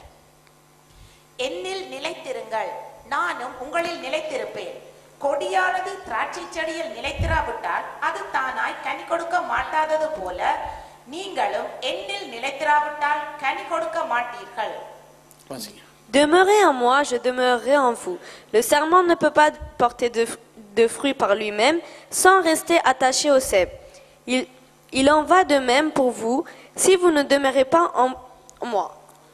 C: என்னில் நிலைத்திருங்கள், நானும் உங்களில் நிலைத்திருப்பேன். கொடியானது திராட்சை செடியில் நிலைத்திராவிட்டால் அது தானாய் கனி கொடுக்க மாட்டாதது போல நீங்களும் என்னில் நிலைத்திராவிட்டால் கனி கொடுக்க மாட்டீர்கள்.
A: வாசிங்க.
D: Demeurez en moi, je demeurerai en vous. Le serment ne peut pas porter de, de fruits par lui-même sans rester attaché au cep. Il, il en va de même pour vous si vous ne demeurez pas en, en moi.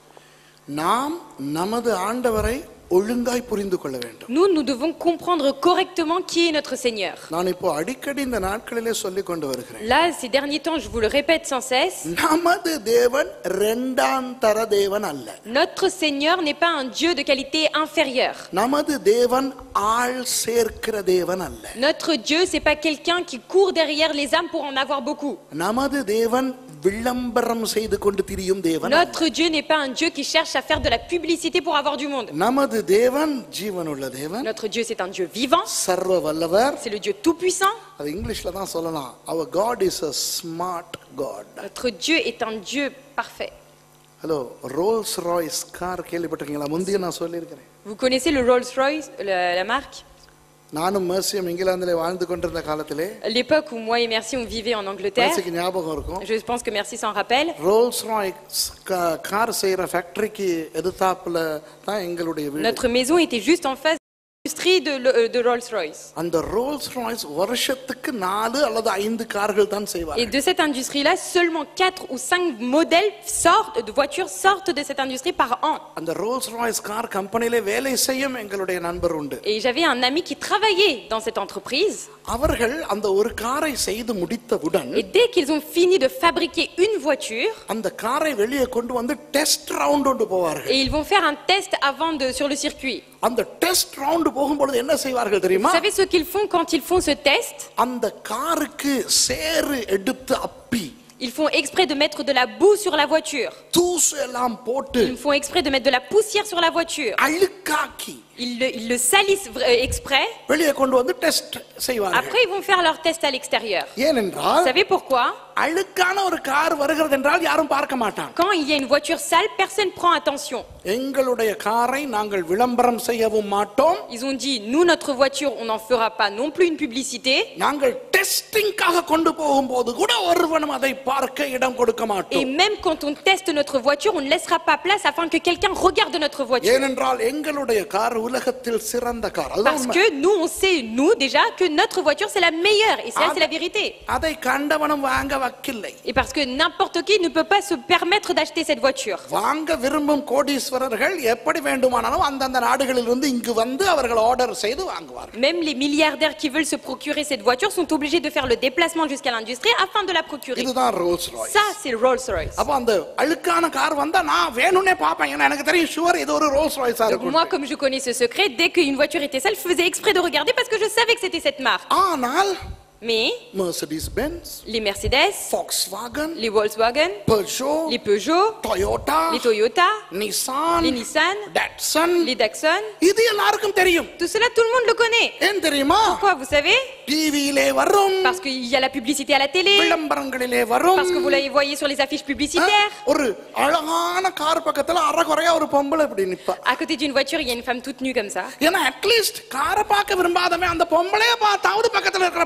A: நாம் நமது ஆண்டவரை ஒழுங்காய் புரிந்து கொள்ள வேண்டும்.
B: Nous, nous devons comprendre correctement qui est notre Seigneur.
A: நான் இப்போ அடிக்கடி இந்த நாட்களிலே சொல்லிக் கொண்டு வருகிறேன்.
B: Là, ces derniers temps, je vous le répète sans cesse,
A: நமது தேவன் இரண்டாம் தர தேவன் அல்ல.
B: notre Seigneur n'est pas un Dieu de qualité inférieure.
A: நமது தேவன் ஆள் சேர்க்கிற தேவன் அல்ல.
B: Notre Dieu, c'est pas quelqu'un qui court derrière les âmes pour en avoir beaucoup.
A: நமது தேவன் விளம்பரம் செய்து கொண்டு திரியும் தேவன் அல்ல.
B: Notre Dieu n'est pas un Dieu qui cherche à faire de la publicité pour avoir du monde.
A: நமது தேவன் ஜீவனுள்ள தேவன்,
B: Notre Dieu, c'est un Dieu vivant,
A: சர்வ வல்லவர்.
B: c'est le Dieu tout-puissant.
A: அது இங்கிலீஷ்ல தான் சொல்லலாம். Our God is a smart God.
B: Notre Dieu est un Dieu parfait.
A: Hello, Rolls Royce car கேள்விப்பட்டிருக்கீங்களா? முந்தைய நான் சொல்லியிருக்கிறேன்.
B: Vous connaissez le Rolls-Royce, la, la marque?
A: நானும் மேர்சியும் இங்கிலாந்திலே வாழ்ந்து கொண்டிருந்த காலத்திலே
B: L'époque où moi et Merci on vivait en Angleterre,
A: மேர்சிக்கு ஞாபகம் இருக்கும்.
B: je pense que Merci s'en rappelle.
A: Rolls Royce car செய்யற ஃபேக்டரிக்கு எதிர்த்தாப்புல தான் எங்களுடைய வீடு.
B: Notre maison était juste en face de l'industrie de, le- de Rolls-Royce.
A: அந்த ரோல்ஸ் ராய்ஸ் வருஷத்துக்கு நாலு அல்லது ஐந்து கார்கள் தான்
B: Et
A: செய்வாங்க.
B: de cette industrie-là, seulement quatre ou cinq modèles sortent, de voitures sortent de cette industrie par an.
A: அந்த Rolls Royce car கம்பெனிலே வேலை செய்யும் எங்களுடைய நண்பர் உண்டு.
B: Et j'avais un ami qui travaillait dans cette entreprise.
A: அவர்கள் அந்த ஒரு காரை செய்து முடித்தவுடன்
B: Et dès qu'ils ont fini de fabriquer une voiture,
A: அந்த காரை வெளியே கொண்டு வந்து டெஸ்ட் ரவுண்ட் கொண்டு போவார்கள்.
B: et ils vont faire un test avant de, sur le circuit.
A: அந்த டெஸ்ட் ரவுண்ட் போகும்பொழுது என்ன செய்வார்கள்
B: Vous
A: தெரியுமா?
B: savez ce qu'ils font quand ils font ce test?
A: அந்த காருக்கு சேறு எடுத்து அப்பி
B: Ils font exprès de mettre de la boue sur la voiture.
A: தூசு எல்லாம் போட்டு
B: Ils font exprès de mettre de la poussière sur la voiture.
A: அழுக்காக்கி
B: Ils le, ils le salissent vra- euh, exprès.
A: வெளியே கொண்டு வந்து டெஸ்ட் செய்வார்கள்.
B: Après, ils vont faire leur test à l'extérieur. Vous
A: ஏனென்றால்
B: savez pourquoi?
A: அழுக்கான ஒரு கார் வருகிறது என்றால் யாரும் பார்க்க மாட்டாங்க.
B: Quand il y a une voiture sale, personne ne prend attention.
A: எங்களுடைய காரை நாங்கள் விளம்பரம் செய்யவும் மாட்டோம்.
B: Ils ont dit, nous, notre voiture, on n'en fera pas non plus une publicité.
A: நாங்கள் டெஸ்டிங்காக கொண்டு போகும்போது கூட ஒருவனும் அதை பார்க்க இடம் கொடுக்க
B: Et
A: மாட்டோம்.
B: même quand on teste notre voiture, on ne laissera pas place afin que quelqu'un regarde notre voiture.
A: ஏனென்றால் எங்களுடைய கார் உலகத்தில் சிறந்த கார். அதுதான்
B: Parce
A: உண்மை.
B: que nous, on sait, nous, déjà, que notre voiture, c'est la meilleure. Et ça, c'est la vérité.
A: அதை கண்டவனும் வாங்க வக்கில்லை.
B: Et parce que n'importe qui ne peut pas se permettre d'acheter cette voiture.
A: வாங்க விரும்பும் கோடீஸ்வரர்கள் எப்படி வேண்டுமானாலும் அந்தந்த நாடுகளிலிருந்து இங்கு வந்து அவர்கள் ஆர்டர் செய்து வாங்குவார்கள்.
B: Même les milliardaires qui veulent se procurer cette voiture sont obligés de faire le déplacement jusqu'à l'industrie afin de la procurer.
A: இதுதான் Rolls Royce.
B: Ça, c'est le Rolls-Royce.
A: அப்ப அந்த அழுக்கான கார் வந்தா நான் வேணும்னே பாப்பேன். ஏன்னா எனக்கு தெரியும் ஷுவர் இது ஒரு ரோல்ஸ் ராய்ஸா
B: Donc
A: இருக்கும்.
B: moi, comme je connais ce secret, dès qu'une voiture était sale, je faisais exprès de regarder parce que je savais que c'était cette marque.
A: ஆனால்
B: Mais
A: Mercedes Benz,
B: les Mercedes,
A: Volkswagen,
B: les Volkswagen,
A: Peugeot,
B: les Peugeot,
A: Toyota,
B: les Toyota,
A: Nissan,
B: les Nissan,
A: Datsun,
B: les Datsun,
A: இது எல்லாருக்கும் தெரியும்.
B: tout cela, tout le monde le connaît.
A: ஏன் தெரியுமா?
B: Pourquoi, vous savez?
A: டிவியிலே வரும்,
B: Parce qu'il y a la publicité à la télé,
A: விளம்பரங்களிலே வரும்.
B: parce que vous les voyez sur les affiches publicitaires.
A: ஒரு அழகான car பக்கத்துல அரைகுறையா ஒரு பொம்பளை இப்படி நிப்பா.
B: À côté d'une voiture, il y a une femme toute nue comme ça.
A: ஏன்னா at least காரை பார்க்க விரும்பாதவன் அந்த பொம்பளைய பார்த்தாவது பக்கத்துல இருக்கிற காரை பார்த்து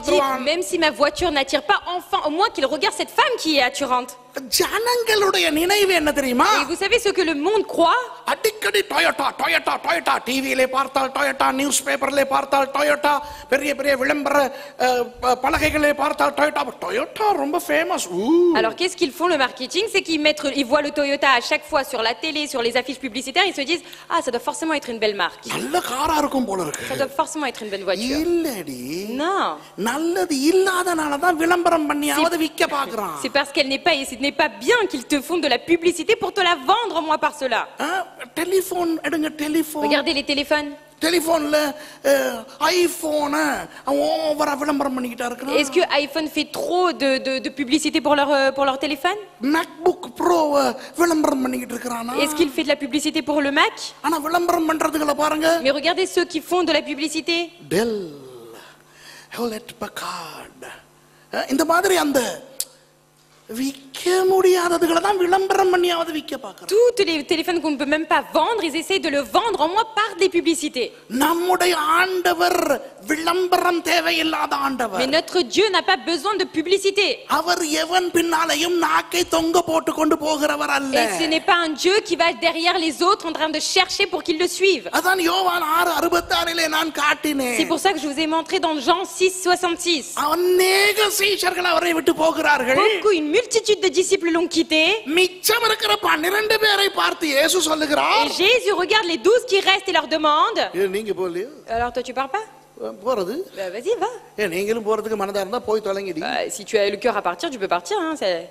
A: பார்த்துருவான்.
B: même si ma voiture n'attire pas, enfin, au moins qu'il regarde cette femme qui est attirante.
A: ஜனங்களுடைய நினைவு என்ன தெரியுமா?
B: Et vous savez ce que le monde croit?
A: அடிக்கடி டொயோட்டா டொயோட்டா டொயோட்டா டிவியிலே பார்த்தால் டொயோட்டா, நியூஸ் பேப்பர்ல பார்த்தால் டொயோட்டா, பெரிய பெரிய விளம்பர பலகைகளை பார்த்தால் டொயோட்டா. டொயோட்டா ரொம்ப famous.
B: Alors qu'est-ce qu'ils font le marketing? C'est qu'ils mettent, ils voient le Toyota à chaque fois sur la télé, sur les affiches publicitaires, ils se disent ah ça doit forcément être une belle marque.
A: நல்ல காரா இருக்கும் போல இருக்கு.
B: Ça doit forcément être une bonne voiture.
A: இல்லடி.
B: Non.
A: நல்லது இல்லாதனால தான் விளம்பரம் பண்ணியாவது விக்க பார்க்கறான்.
B: C'est parce qu'elle n'est pas, ce n'est pas bien qu'ils te font de la publicité pour te la vendre moi par cela.
A: Telephone எடுங்க, telephone.
B: Regardez les téléphones.
A: டெலிபோன்ல iPhone ஓவரா விளம்பரம் பண்ணிக்கிட்டா இருக்கான்.
B: Est-ce que iPhone fait trop de de de publicité pour leur euh, pour leur téléphone?
A: MacBook Pro விளம்பரம் பண்ணிக்கிட்டு இருக்கானா?
B: Est-ce qu'il fait de la publicité pour le Mac?
A: ஆனா விளம்பரம் பண்றதுகளை பாருங்க.
B: Mais regardez ceux qui font de la publicité.
A: Dell, Hewlett Packard, இந்த மாதிரி அந்த விக்க முடியாததுகளை தான் விளம்பரம் பண்ணியாவது விக்க பார்க்கறாங்க.
B: Tous les téléphones qu'on ne peut même pas vendre, ils essaient de le vendre en moins par des publicités.
A: நம்முடைய ஆண்டவர் விளம்பரம் தேவையில்லாத ஆண்டவர்.
B: Mais notre Dieu n'a pas besoin de publicité.
A: அவர் எவன் பின்னாலேயும் நாக்கை தொங்க போட்டு கொண்டு போகிறவர் அல்ல.
B: Et ce n'est pas un Dieu qui va derrière les autres en train de chercher pour qu'ils le suivent.
A: அதான் யோவான் ஆறு அறுபத்தாறிலே நான் காட்டினேன்.
B: C'est pour ça que je vous ai montré dans Jean six soixante-six.
A: அநேக சீஷர்கள் அவரை விட்டு போகிறார்கள்.
B: Beaucoup, une multitude de disciples l'ont quitté.
A: மிச்சம் இருக்கிற பன்னிரண்டு பேரை பார்த்து இயேசு சொல்லுகிறார்.
B: Et Jésus regarde les douze qui restent et leur demande.
A: நீங்க போலியா?
B: Alors toi tu pars pas?
A: போறது?
B: Bah vas-y va.
A: ஏ நீங்களும் போறதுக்கு மனதா இருந்தா போய் தொலைங்கடி.
B: Bah, si tu as le cœur à partir, tu peux partir hein, c'est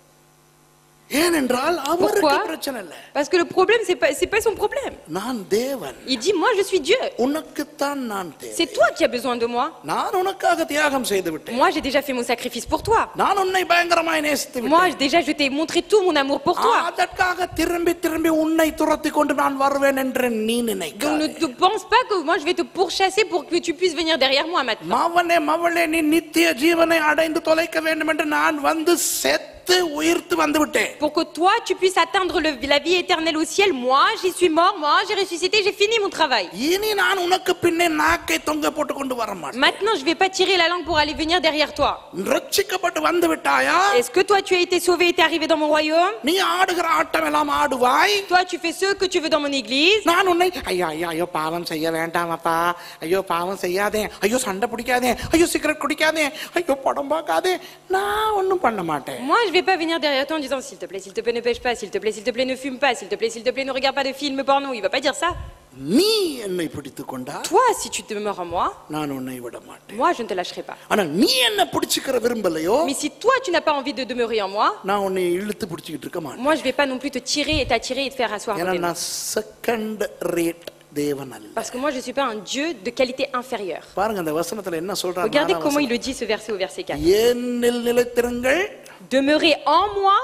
A: ஏனென்றால் அவருக்கு
B: Pourquoi?
A: பிரச்சனை இல்ல.
B: Parce que le problème c'est pas c'est pas son problème.
A: நான் தேவன்.
B: Il dit moi je suis Dieu.
A: உனக்கு தான் நான் தேவன்.
B: C'est toi qui as besoin de moi.
A: நான் உனக்காக தியாகம் செய்து விட்டேன்.
B: Moi j'ai déjà fait mon sacrifice pour toi.
A: நான் உன்னை பயங்கரமாய் நேசித்து விட்டேன்.
B: Moi déjà je t'ai montré tout mon amour pour toi.
A: அதற்காக திரும்பி திரும்பி உன்னை துரத்தி கொண்டு நான் வருவேன் என்று நீ
B: Donc ne
A: நினைக்காதே.
B: te pense pas que moi je vais te pourchasser pour que tu puisses venir derrière moi maintenant.
A: மவனே மவளே நீ நித்திய ஜீவனை அடைந்து தொலைக்க வேண்டும் என்று நான் வந்து செத்து உயிர்த்து வந்து விட்டேன்.
B: Pour que toi tu puisses atteindre le, la vie éternelle au ciel, moi j'y suis mort, moi j'ai ressuscité, j'ai fini mon travail.
A: இனி நான் உனக்கு பின்னே நாக்கை தொங்க போட்டு கொண்டு வர மாட்டேன்.
B: Maintenant je vais pas tirer la langue pour aller venir derrière toi.
A: ரட்சிக்கப்பட்டு வந்து விட்டாயா?
B: Est-ce que toi tu as été sauvé et t'es arrivé dans mon royaume?
A: நீ ஆடுகிற ஆட்டம் எல்லாம் ஆடுவாய்.
B: Toi tu fais ce que tu veux dans mon église.
A: நான் உன்னை ஐயோ ஐயோ ஐயோ பாவம் செய்ய வேண்டாமப்பா, ஐயோ பாவம் செய்யாதே, ஐயோ சண்டை பிடிக்காதே, ஐயோ சிகரெட் குடிக்காதே, ஐயோ படம் பார்க்காதே, நான் ஒன்றும் பண்ண மாட்டேன்.
B: Moi je vais pas venir derrière toi en disant s'il te plaît, s'il te plaît ne pêche pas, s'il te plaît, s'il te plaît ne fume pas, s'il te plaît, s'il te plaît ne regarde pas de films porno, il va pas dire ça.
A: நீ என்னை பிடித்துக் கொண்டா
B: Toi si tu demeures en moi,
A: நான் உன்னை விட மாட்டேன்.
B: moi je ne te lâcherai pas.
A: ஆனா நீ என்ன பிடிச்சுக்கிற விரும்பலையோ
B: Mais si toi tu n'as pas envie de demeurer en moi,
A: நான் உன்னை இழுத்து பிடிச்சிக்கிட்டு இருக்க மாட்டேன்.
B: moi je vais pas non plus te tirer et t'attirer et te faire asseoir à
A: ஏன்னா
B: côté de moi.
A: நான் செகண்ட் ரேட் தேவன் அல்ல.
B: Parce que moi je suis pas un Dieu de qualité inférieure.
A: பாருங்க அந்த வசனத்துல என்ன சொல்றாங்க.
B: Regardez comment il le dit ce verset au verset quatre.
A: என்னில் நிலைத்திருங்கள்,
B: Demeurez en moi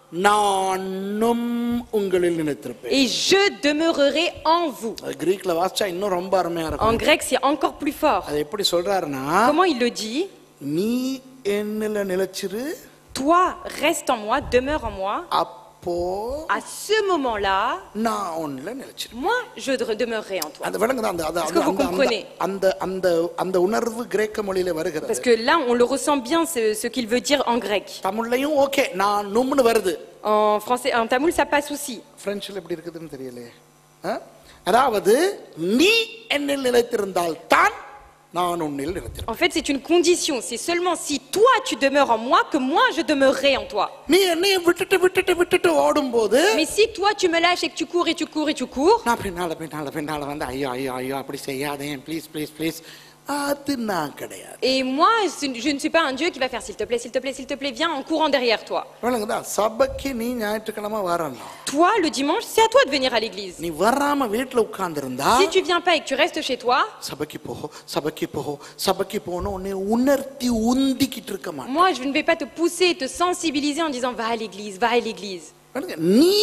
A: நானும் உங்களில் நிலைத்திருப்பேன்.
B: et je demeurerai en vous.
A: அது கிரீக்ல வாசிச்சா இன்னும் ரொம்ப அருமையா
B: En
A: இருக்கும்.
B: grec c'est encore plus fort.
A: அது எப்படி சொல்றாருன்னா,
B: Comment il le dit?
A: நீ என்னில நிலைச்சிரு,
B: Toi reste en moi, demeure en moi.
A: அப்போ
B: À ce moment-là,
A: நான் உன்னில நிலைச்சிரு.
B: moi je de- demeurerai en toi.
A: அந்த விளங்குதா? அந்த அந்த-
B: Est-ce que vous
A: அந்த-
B: comprenez?
A: அந்த அந்த அந்த உணர்வு கிரேக்க மொழியில வருகிறது.
B: Parce que là on le ressent bien ce, ce qu'il veut dire en grec.
A: தமிழ்லயும் ஓகே நான் நும்னு வருது.
B: En français, en tamoul ça passe aussi.
A: பிரெஞ்சில் எப்படி இருக்குதுன்னு தெரியலையே. ஆ? அதாவது நீ என்னில் நிலைத்திருந்தால் தான் நான் உன்னில் நிலைத்திருப்பேன்.
B: En fait c'est une condition, c'est seulement si toi tu demeures en moi que moi je demeurerai en toi.
A: நீ என்னைய விட்டுட்டு விட்டுட்டு விட்டுட்டு ஓடும்போது
B: Mais si toi tu me lâches et que tu cours et tu cours et tu cours,
A: நான் பின்னால பின்னால பின்னால வந்து ஐயோ ஐயோ ஐயோ அப்படி செய்யாதே ப்ளீஸ் ப்ளீஸ் ப்ளீஸ், அது நான் கிடையாது.
B: et moi je ne suis pas un Dieu qui va faire s'il te plaît, s'il te plaît, s'il te plaît, viens en courant derrière toi.
A: விளங்குதா? சபைக்கு நீ ஞாயிற்றுக்கிழமை வரணும்.
B: Toi le dimanche c'est à toi de venir à l'église.
A: நீ வராம வீட்டுல உட்கார்ந்திருந்தா
B: Si tu viens pas et que tu restes chez toi,
A: சபைக்கு போ சபைக்கு போ சபைக்கு போன்னு உன்னை உணர்த்தி உந்திக்கிட்டு இருக்க மாட்டேன்.
B: moi je ne vais pas te pousser, te sensibiliser en disant va à l'église, va à l'église.
A: நீ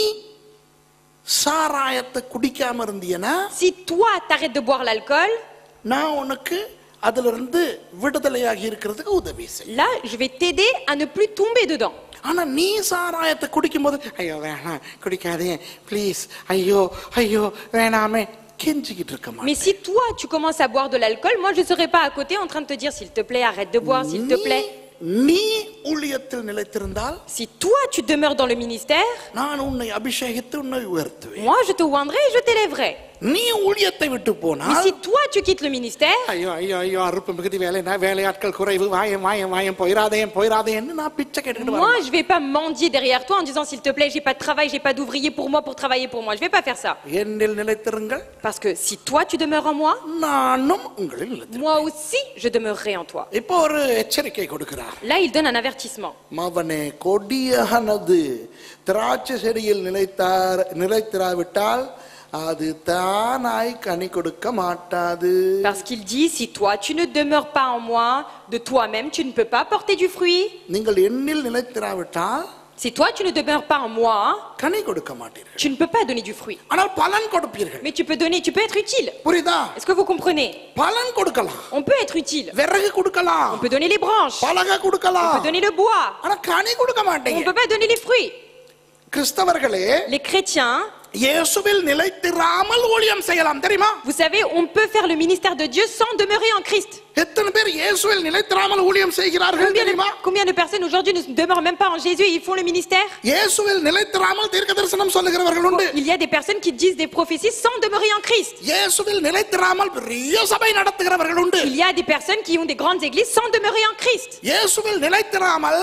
A: சாராயத்தை குடிக்காம இருந்தீனா
B: Si toi t'arrêtes de boire l'alcool,
A: நான் உனக்கு அதுல இருந்து விடுதலையாகி இருக்கிறதுக்கு உதவி செய்.
B: là je vais t'aider à ne plus tomber dedans.
A: ஆனா நீ சாராயத்தை குடிக்கும் போது ஐயோ வேணாம் குடிக்காதே ப்ளீஸ், ஐயோ ஐயோ வேணாமே, கெஞ்சிக்கிட்டு இருக்க
B: Mais
A: மாட்டேன்.
B: si toi, tu commences à boire de l'alcool, moi, je ne serai pas à côté en train de te dire, s'il te plaît, arrête de boire, s'il te plaît.
A: நீ ஊழியத்தில் நிலைத்திருந்தால்
B: Si toi, tu demeures dans le ministère,
A: நான் உன்னை அபிஷேகித்து உன்னை உயர்த்துவேன்.
B: moi, je te oindrai et je t'élèverai.
A: நீ ஊழியத்தை விட்டு
B: Mais
A: போனால்
B: si toi, tu quittes le ministère,
A: ஐயோ ஐயோ ஐயோ அறுப்பு மிகுதி வேலை நான் வேலையாட்கள் குறைவு வாயம் வாயம் வாயம் போயிராதேன் போயிராதேன்னு நான் பிச்சை கேட்டுக்கிட்டு
B: moi,
A: வரேன்.
B: je vais pas mendier derrière toi en disant, s'il te plaît, j'ai pas de travail, j'ai pas d'ouvrier pour moi, pour travailler pour moi. Je vais pas faire ça.
A: என்னில் நிலைத்திருங்கள்,
B: Parce que si toi, tu demeures en moi,
A: நானும் உங்களில் நிலைத்திருப்பேன்.
B: moi aussi, je demeurerai en toi.
A: இப்போ ஒரு எச்சரிக்கை கொடுக்கிறார்.
B: Là, il donne un avertissement.
A: மவனே கொடியனது திராட்சை செடியில் நிலைத்தார் நிலைத்திராவிட்டால் அது தானாய் கனி கொடுக்க மாட்டாது.
B: Parce qu'il dit, si toi, tu ne demeures pas en moi, de toi-même, tu ne peux pas porter du fruit.
A: நீங்கள் என்னில் நிலைத்திராவிட்டால்
B: Si toi, tu ne demeures pas en moi,
A: கனி கொடுக்க மாட்டீர்கள்.
B: tu ne peux pas donner du fruit.
A: ஆனால் பலன் கொடுப்பீர்கள்.
B: Mais tu peux donner, tu peux être utile.
A: புரியுதா?
B: Est-ce que vous comprenez?
A: பலன் கொடுக்கலாம்,
B: On peut être utile.
A: விறகு கொடுக்கலாம்,
B: On peut donner les branches.
A: பலகை
B: On
A: கொடுக்கலாம்,
B: peut donner le bois.
A: ஆனா கனி கொடுக்க
B: On ne
A: மாட்டீங்க.
B: peut pas donner les fruits.
A: கிறிஸ்தவர்களே
B: Les chrétiens,
A: இயேசுவில் நிலைத்திராமல் ஊழியம் செய்யலாம் தெரியுமா?
B: vous savez, on peut faire le ministère de Dieu sans demeurer en Christ.
A: எத்தனை பேர் இயேசுவில் நிலைத்திராமல் ஊழியம் செய்கிறார்கள்
B: Combien
A: தெரியுமா?
B: de, combien de personnes aujourd'hui ne demeurent même pas en Jésus et ils font le ministère?
A: இயேசுவில் நிலைத்திராமல் தீர்க்கதரிசனம் சொல்லுகிறவர்கள் உண்டு.
B: Il y a des personnes qui disent des prophéties sans demeurer en Christ.
A: இயேசுவில் நிலைத்திராமல் பெரிய சபை நடத்துகிறவர்கள் உண்டு.
B: Il y a des personnes qui ont des grandes églises sans demeurer en Christ.
A: இயேசுவில் நிலைத்திராமல்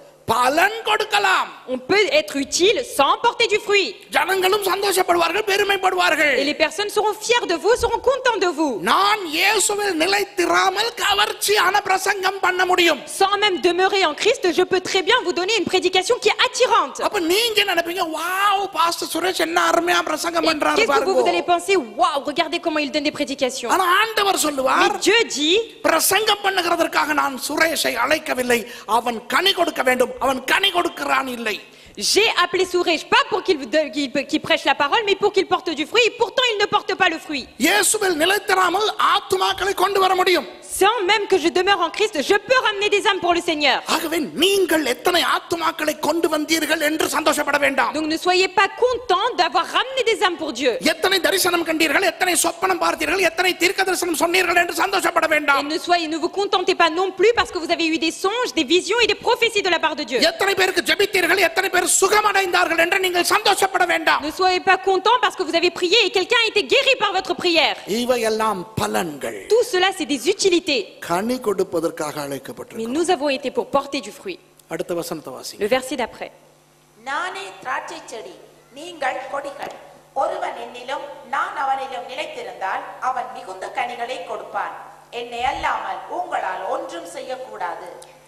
A: பலன் கொடுக்கலாம்,
B: On peut être utile sans porter du fruit.
A: ஜனங்களும் சந்தோஷப்படுவார்கள், பெருமைப்படுவார்கள்.
B: Et les personnes seront fières de vous, seront contentes de vous.
A: நான் இயேசுவில் நிலைத்திராமல் கவர்ச்சியான பிரசங்கம் பண்ண முடியும்.
B: Sans même demeurer en Christ, je peux très bien vous donner une prédication qui est attirante.
A: அப்ப நீங்க நினைப்பீங்க, வாவ் பாஸ்டர் சுரேஷ் என்ன அருமையா பிரசங்கம்
B: Et
A: பண்றாரு
B: qu'est-ce que vous, vous allez
A: பாருங்க.
B: penser? Waouh, regardez comment il donne des prédications.
A: ஆனா ஆண்டவர் சொல்லுவார்,
B: Mais Dieu dit,
A: பிரசங்கம் பண்ணுகிறதற்காக நான் சுரேஷை அழைக்கவில்லை, அவன் கனி கொடுக்க வேண்டும், அவன் கனி கொடுக்கிறான் இல்லை.
B: j'ai appelé Suresh pas pour qu'il qu'il- qu'il prêche la parole, mais pour qu'il porte du fruit. Et pourtant, il ne porte pas le fruit.
A: இயேசுவில் நிலைத்திராமல் ஆத்துமாக்களை கொண்டு வர முடியும்.
B: Sans même que je demeure en Christ, je peux ramener des âmes pour le Seigneur.
A: ஆகவே நீங்கள் எத்தனை ஆத்துமாக்களை கொண்டு வந்தீர்கள் என்று சந்தோஷப்பட வேண்டாம்.
B: Donc ne soyez pas contents d'avoir ramené des âmes pour Dieu.
A: எத்தனை தரிசனம் கண்டீர்கள், எத்தனை சொப்பனம் பார்த்தீர்கள், எத்தனை தீர்க்க தரிசனம் சொன்னீர்கள் என்று சந்தோஷப்பட
B: Et
A: வேண்டாம்.
B: ne soyez, ne vous contentez pas non plus parce que vous avez eu des songes, des visions et des prophéties de la part de Dieu.
A: எத்தனை பேருக்கு ஜெபித்தீர்கள், எத்தனை பேர் சுகமடைந்தார்கள் என்று நீங்கள் சந்தோஷப்பட வேண்டாம்.
B: Ne soyez pas contents parce que vous avez prié et quelqu'un a été guéri par votre prière.
A: இவையெல்லாம் பலன்கள்.
B: Tout cela, c'est des utilités.
A: கனி கொடுப்பதற்காக
B: Mais
A: அழைக்கப்பட்டிருக்கிறோம்.
B: nous avons été pour porter du fruit.
A: அடுத்த வசனத்தை வாசிங்க.
B: Le verset d'après.
C: நானே திராட்சை செடி நீங்கள் கொடிகள் ஒருவன் என்னிலும் நான் அவனிலும் நிலைத்திருந்தால் அவன் மிகுந்த கனிகளை கொடுப்பான் என்னை அல்லாமல் உங்களால் ஒன்றும் செய்யக்கூடாது.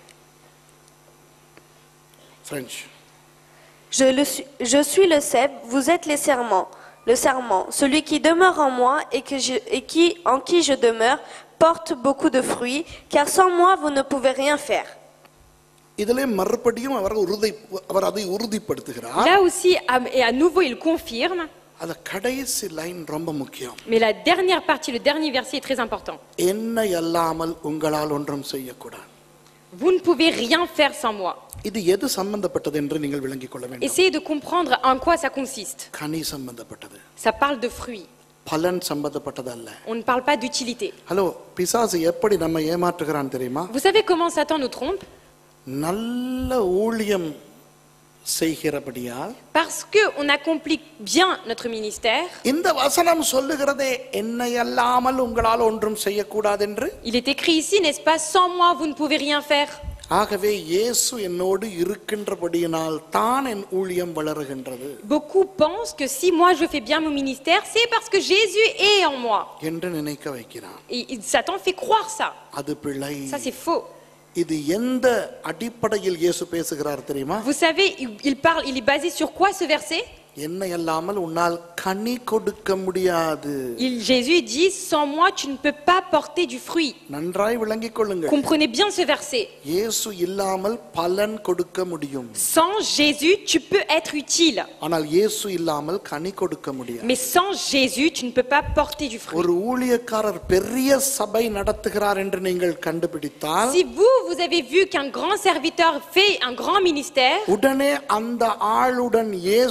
A: French.
D: Je, le suis, je suis le cep, vous êtes les serments. Le serment, celui qui demeure en moi et, que je, et qui, en qui je demeure, porte beaucoup de fruits, car sans moi vous ne pouvez rien faire.
A: இதிலே மறுபடியும் அவர் உறுதி அவர் அதை உறுதிப்படுத்துகிறார்.
B: Là aussi, à- et à nouveau, il confirme.
A: அந்த கடைசி line ரொம்ப முக்கியம்.
B: Mais la dernière partie, le dernier verset est très important.
A: என்னை அல்லாமல் உங்களால் ஒன்றும் செய்யக்கூடாது.
B: Vous ne pouvez rien faire sans moi.
A: இது எது சம்பந்தப்பட்டது என்று நீங்கள் விளங்கிக் கொள்ள வேண்டும்.
B: Essayez de comprendre en quoi ça consiste.
A: கனி சம்பந்தப்பட்டது,
B: Ça parle de fruits.
A: பலன் சம்பந்தப்பட்டது அல்ல.
B: On ne parle pas d'utilité.
A: Hello, பிசாசு எப்படி நம்ம ஏமாற்றுகிறான் தெரியுமா?
B: Vous savez comment Satan nous trompe?
A: நல்ல ஊழியம் செய்கிறபடியால்
B: Parce qu'on accomplit bien notre ministère,
A: இந்த வசனம் சொல்லுகிறதே என்னை அல்லாமல் உங்களால் ஒன்றும் செய்யக்கூடாது என்று.
B: il est écrit ici, n'est-ce pas, sans moi vous ne pouvez rien faire.
A: ஆகவே இயேசு என்னோடு இருக்கின்றபடியினால் தான் என் ஊழியம் வளருகின்றது
B: Beaucoup pensent que si moi je fais bien mon ministère, c'est parce que Jésus est en moi.
A: என்று நினைக்க வைக்கிறான்.
B: Et il- Satan fait croire ça.
A: அது பிழை.
B: Ça c'est faux.
A: இது எந்த அடிப்படையில் இயேசு பேசுகிறார் தெரியுமா?
B: Vous savez, il il parle, il est basé sur quoi ce verset?
A: என்னை அல்லாமல் உன்னால் கனி கொடுக்க முடியாது.
B: Il, Jésus dit, sans moi tu ne peux pas porter du fruit.
A: நன்றாய் விளங்கிக் கொள்ளுங்கள்.
B: Comprenez bien ce verset.
A: இயேசு இல்லாமல் பலன் கொடுக்க முடியும்.
B: Sans Jésus, tu peux être utile.
A: ஆனால் இயேசு இல்லாமல் கனி கொடுக்க முடியாது.
B: Mais sans Jésus, tu ne peux pas porter du fruit.
A: ஒரு ஊழியக்காரர் பெரிய சபை நடத்துகிறார் என்று நீங்கள் கண்டுபிடித்தால்
B: Si vous, vous avez vu qu'un grand serviteur fait un grand ministère,
A: உடனே அந்த ஆளுடன் இயேசு இருக்கிறார்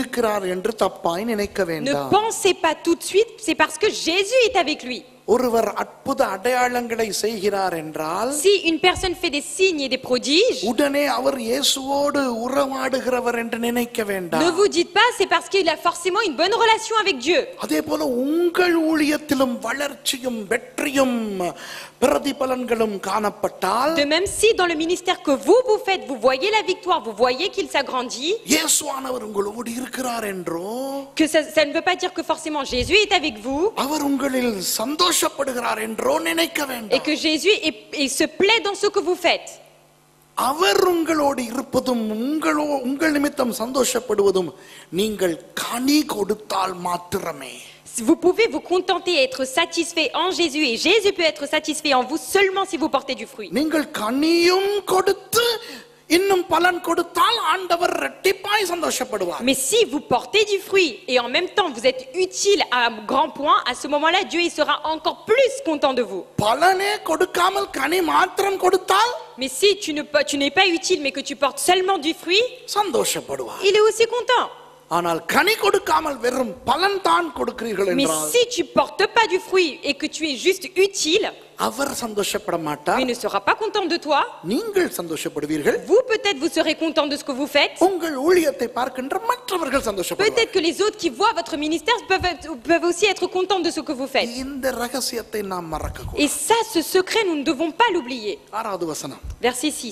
A: இருக்கிறார் என்று தப்பாய் நினைக்க
B: Ne
A: வேண்டாம்.
B: pensez pas tout de suite, c'est parce que Jésus est avec lui.
A: ஒருவர் அற்புத அடையாளங்களை செய்கிறார் என்றால்
B: Si une personne fait des signes et des prodiges,
A: உடனே அவர் இயேசுவோடு உறவாடுகிறவர் என்று நினைக்க
B: ne
A: வேண்டாம்.
B: vous dites pas c'est parce qu'il a forcément une bonne relation avec Dieu.
A: அதே போல உங்கள் ஊழியத்திலும் வளர்ச்சியும் வெற்றியும் பிரதிபலன்களும் காணப்பட்டால்
B: De même, si dans le ministère que vous vous faites, vous voyez la victoire, vous voyez qu'il s'agrandit,
A: இயேசுவானவர் உங்களோடு இருக்கிறார் என்றோ
B: que ça, ça ne veut pas dire que forcément Jésus est avec vous
A: அவர் உங்களில் சந்தோஷப்படுகிறார் என்றோ நினைக்க
B: et
A: வேண்டாம்.
B: que Jésus est- et se plaît dans ce que vous faites.
A: அவர் உங்களோடு இருப்பதும் உங்களோ உங்கள் நிமித்தம் சந்தோஷப்படுவதும் நீங்கள் கனி கொடுத்தால் மாத்திரமே.
B: Vous pouvez vous contenter et être satisfait en Jésus et Jésus peut être satisfait en vous seulement si vous portez du fruit.
A: நீங்கள் கனியும் கொடுத்து இன்னும் பலன் கொடுத்தால் ஆண்டவர் இரட்டிப்பாய் சந்தோஷப்படுவார்.
B: Mais si vous portez du fruit et en même temps vous êtes utile à un grand point, à ce moment-là, Dieu il sera encore plus content de vous.
A: பலனே கொடுக்காமல் கனி மாத்திரம் கொடுத்தால்
B: Mais si tu ne tu n'es pas utile mais que tu portes seulement du fruit,
A: சந்தோஷப்படுவார்.
B: il est aussi content.
A: ஆனால் கனி கொடுக்காமல் வெறும் பலன் தான் கொடுக்கிறீர்கள்
B: Mais
A: என்றால்
B: si tu portes pas du fruit et que tu es juste utile,
A: அவர் சந்தோஷப்பட
B: il
A: மாட்டார்.
B: ne sera pas content de toi.
A: நீங்கள் சந்தோஷப்படுவீர்கள்.
B: Vous peut-être vous serez content de ce que vous faites.
A: உங்கள் ஊழியத்தை பார்க்கின்ற மற்றவர்கள் சந்தோஷப்படுவார்கள்.
B: Peut-être que les autres qui voient votre ministère peuvent, être- peuvent aussi être contents de ce que vous faites.
A: இந்த ரகசியத்தை நாம் மறக்க கூடாது.
B: Et ça, ce secret, nous ne devons pas l'oublier.
A: ஆறாவது வசனம்.
B: Verset six.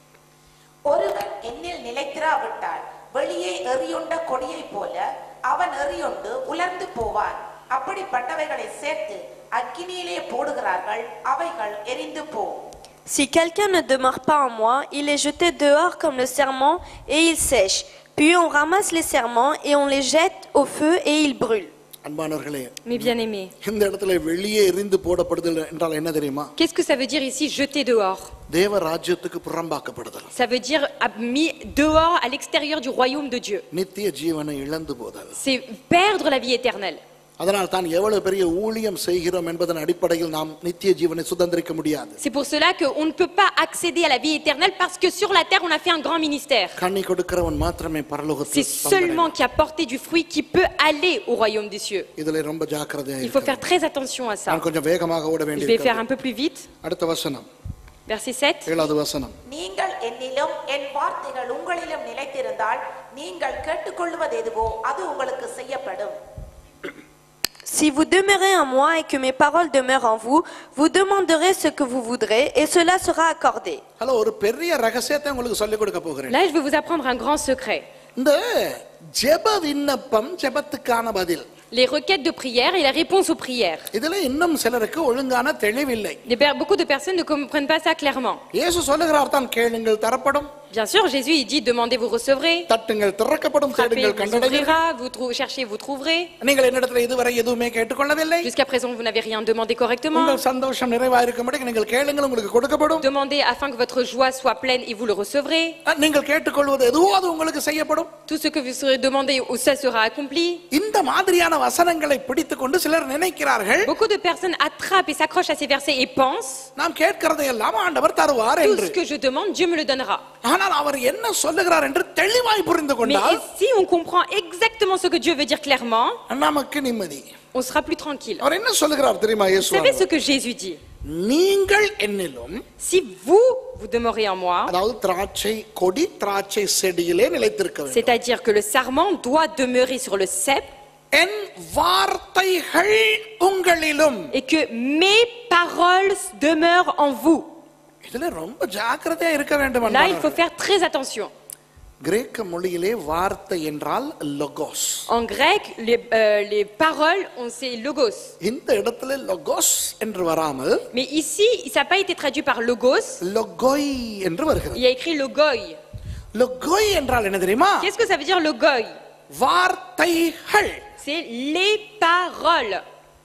C: ஒருவன் என்னில் நிலைத்திராவிட்டால் வெளியே எறியுண்ட கொடியைப் போல அவன் எறியுண்டு உலர்ந்து போவான். அப்படிப்பட்டவைகளை சேர்த்து அக்கினியிலே போடுகிறார்கள், அவைகள் எரிந்து போம்.
D: Si quelqu'un ne demeure pas en moi, il est jeté dehors comme le serment et il sèche. Puis on ramasse les serments et on les jette au feu et ils brûlent.
A: அன்பானவர்களே,
B: Mes bien-aimés,
A: இந்த இடத்துல வெளியே எரிந்து போடப்படுதல் என்றால் என்ன தெரியுமா?
B: qu'est-ce que ça veut dire ici, jeter dehors?
A: தேவ ராஜ்யத்துக்கு புறம்பாக்கப்படுதல்.
B: Ça veut dire mis dehors à l'extérieur du royaume de Dieu.
A: நித்திய ஜீவனை இழந்து போதல்.
B: C'est perdre la vie éternelle.
A: அதனால் தான் எவ்வளவு பெரிய ஊழியம் செய்கிறோம் என்பதன் அடிப்படையில் நாம் நித்திய ஜீவனை சுதந்திரிக்க முடியாது.
B: C'est pour cela qu'on ne peut pas accéder à la vie éternelle parce que sur la terre on a fait un grand ministère.
A: கனி கொடுக்கிறவன் மாத்திரமே பரலோகத்தில்
B: C'est seulement qui a porté du fruit qui peut aller au royaume des cieux.
A: இதிலே ரொம்ப ஜாக்கிரதையா
B: Il faut
A: இருக்க
B: faire très attention à ça.
A: நான் கொஞ்சம் வேகமாக ஓட
B: Je vais
A: வேண்டியிருக்கிறது.
B: faire un peu plus vite.
A: அடுத்த வசனம்,
B: Verset sept.
A: ஏழாவது வசனம்.
C: நீங்கள் என்னிலும் என் வார்த்தைகள் உங்களிலும் நிலைத்திருந்தால் நீங்கள் கேட்டுக்கொள்வது எதுவோ அது உங்களுக்கு செய்யப்படும்.
D: Si vous demeurez en moi et que mes paroles demeurent en vous, vous demanderez ce que vous voudrez et cela sera accordé.
A: Hello, ஒரு பெரிய ரகசியத்தை உங்களுக்கு சொல்லிக் கொடுக்க போகிறேன்.
B: Là, je vais vous apprendre un grand secret.
A: இந்த ஜெப விண்ணப்பம், ஜெபத்துக்கான பதில்,
B: Les requêtes de prière et la réponse aux prières.
A: இதுல இன்னும் சிலருக்கு ஒழுங்கான தெளிவில்லை.
B: Les per- Beaucoup de personnes ne comprennent pas ça clairement.
A: இயேசு சொல்லுகிறார் தான், கேளுங்கள் தரப்படும்,
B: Bien sûr, Jésus il dit demandez, vous recevrez.
A: தட்டுங்கள் திறக்கப்படும்,
B: Frappez,
A: தேடுங்கள்
B: vous
A: கண்டடைவீர்கள்.
B: ouvrira. Vous trou- cherchez, vous trouverez.
A: நீங்கள் என்னிடத்துல இதுவரை எதுவுமே கேட்டுக்கொள்ளவில்லை.
B: Jusqu'à présent, vous n'avez rien demandé correctement.
A: உங்கள் சந்தோஷம் நிறைவாயிருக்கும்படி நீங்கள் கேளுங்கள், உங்களுக்கு கொடுக்கப்படும்.
B: Demandez afin que votre joie soit pleine et vous le recevrez.
A: நீங்கள் கேட்டுக்கொள்வது எதுவோ அது உங்களுக்கு செய்யப்படும்.
B: Tout ce que vous serez demandé, ça sera accompli.
A: இந்த மாதிரியான வசனங்களை பிடித்துக் கொண்டு சிலர் நினைக்கிறார்கள்,
B: Beaucoup de personnes attrapent et s'accrochent à ces versets et pensent
A: நாம் கேட்கிறதை எல்லாம் ஆண்டவர் தருவார்
B: tout
A: என்று.
B: ce que je demande, Dieu me le donnera.
A: ஆனால் அவர் என்ன சொல்லுகிறார் என்று தெளிவாய் புரிந்து
B: Mais
A: கொண்டால்
B: si on comprend exactement ce que Dieu veut dire clairement,
A: நமக்கு நிம்மதி.
B: on sera plus tranquille.
A: அவர் என்ன சொல்லுகிறார் தெரியுமா?
B: Vous
A: இயேசு
B: savez ce que Jésus dit?
A: நீங்கள் என்னிலும்,
B: Si vous, vous demeurez en moi,
A: அதாவது திராட்சை கொடி திராட்சை செடியிலே நிலைத்திருக்க வேண்டும்.
B: c'est-à-dire que le sarment doit demeurer sur le cep
A: என் வார்த்தைகள் உங்களிலும்.
B: et que mes paroles demeurent en vous.
A: இதுல ரொம்ப ஜாக்கிரதையா இருக்க வேண்டும்.
B: Là, il faut faire très attention.
A: கிரேக்க மொழியிலே வார்த்தை என்றால் லொகோஸ்.
B: En grec, les, euh, les paroles, on sait logos.
A: இந்த இடத்துல லொகோஸ் என்று வராமல்
B: Mais ici, ça n'a pas été traduit par logos,
A: லொகோய் என்று வருகிறது.
B: il y a écrit logoi.
A: லொகோய் என்றால் என்ன தெரியுமா?
B: Qu'est-ce que ça veut dire logoi?
A: வார்த்தைகள்.
B: C'est les paroles.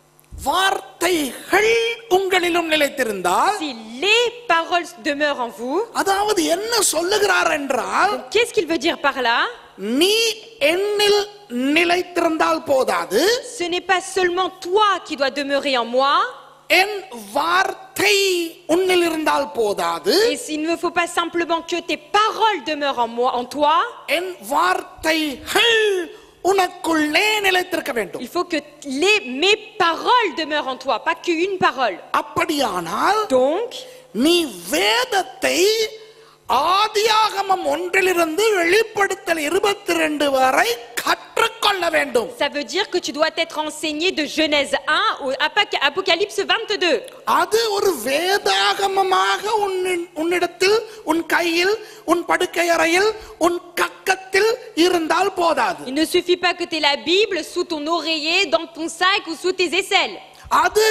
A: வார்த்தைகள் உங்களிலும் நிலைத்திருந்தால்,
B: Si les paroles demeurent en vous,
A: அதாவது என்ன சொல்லுகிறார் என்றால்,
B: qu'est-ce qu'il veut dire par là?
A: நீ என்னில் நிலைத்திருந்தால் போதாது,
B: Ce n'est pas seulement toi qui dois demeurer en moi,
A: என் வார்த்தை உன்னில் இருந்தால் போதாது,
B: et il ne faut pas simplement que tes paroles demeurent en moi, en toi,
A: என் வார்த்தைகள் உனக்குள்ளே நிலைத்திருக்க வேண்டும்.
B: Il faut que les, mes paroles demeurent en toi, pas qu'une parole.
A: அப்படியானால்
B: Donc,
A: நீ வேதத்தை ஆதியாகமம் ஒன்றிலிருந்து வெளிப்படுத்தல் இருபத்தி ரெண்டு வரை கற்றுக்கொள்ள வேண்டும்.
B: ça veut dire que tu dois être enseigné de Genèse un au Apoc- Apocalypse vingt-deux.
A: அது ஒரு வேதாகமமாக உன்னின்- உன்னிடத்தில் உன் கையில் உன் படுக்கை அறையில் உன் கக்கத்தில் இருந்தால் போதாது.
B: Il ne suffit pas que tu aies la Bible sous ton oreiller, dans ton sac ou sous tes aisselles.
A: அது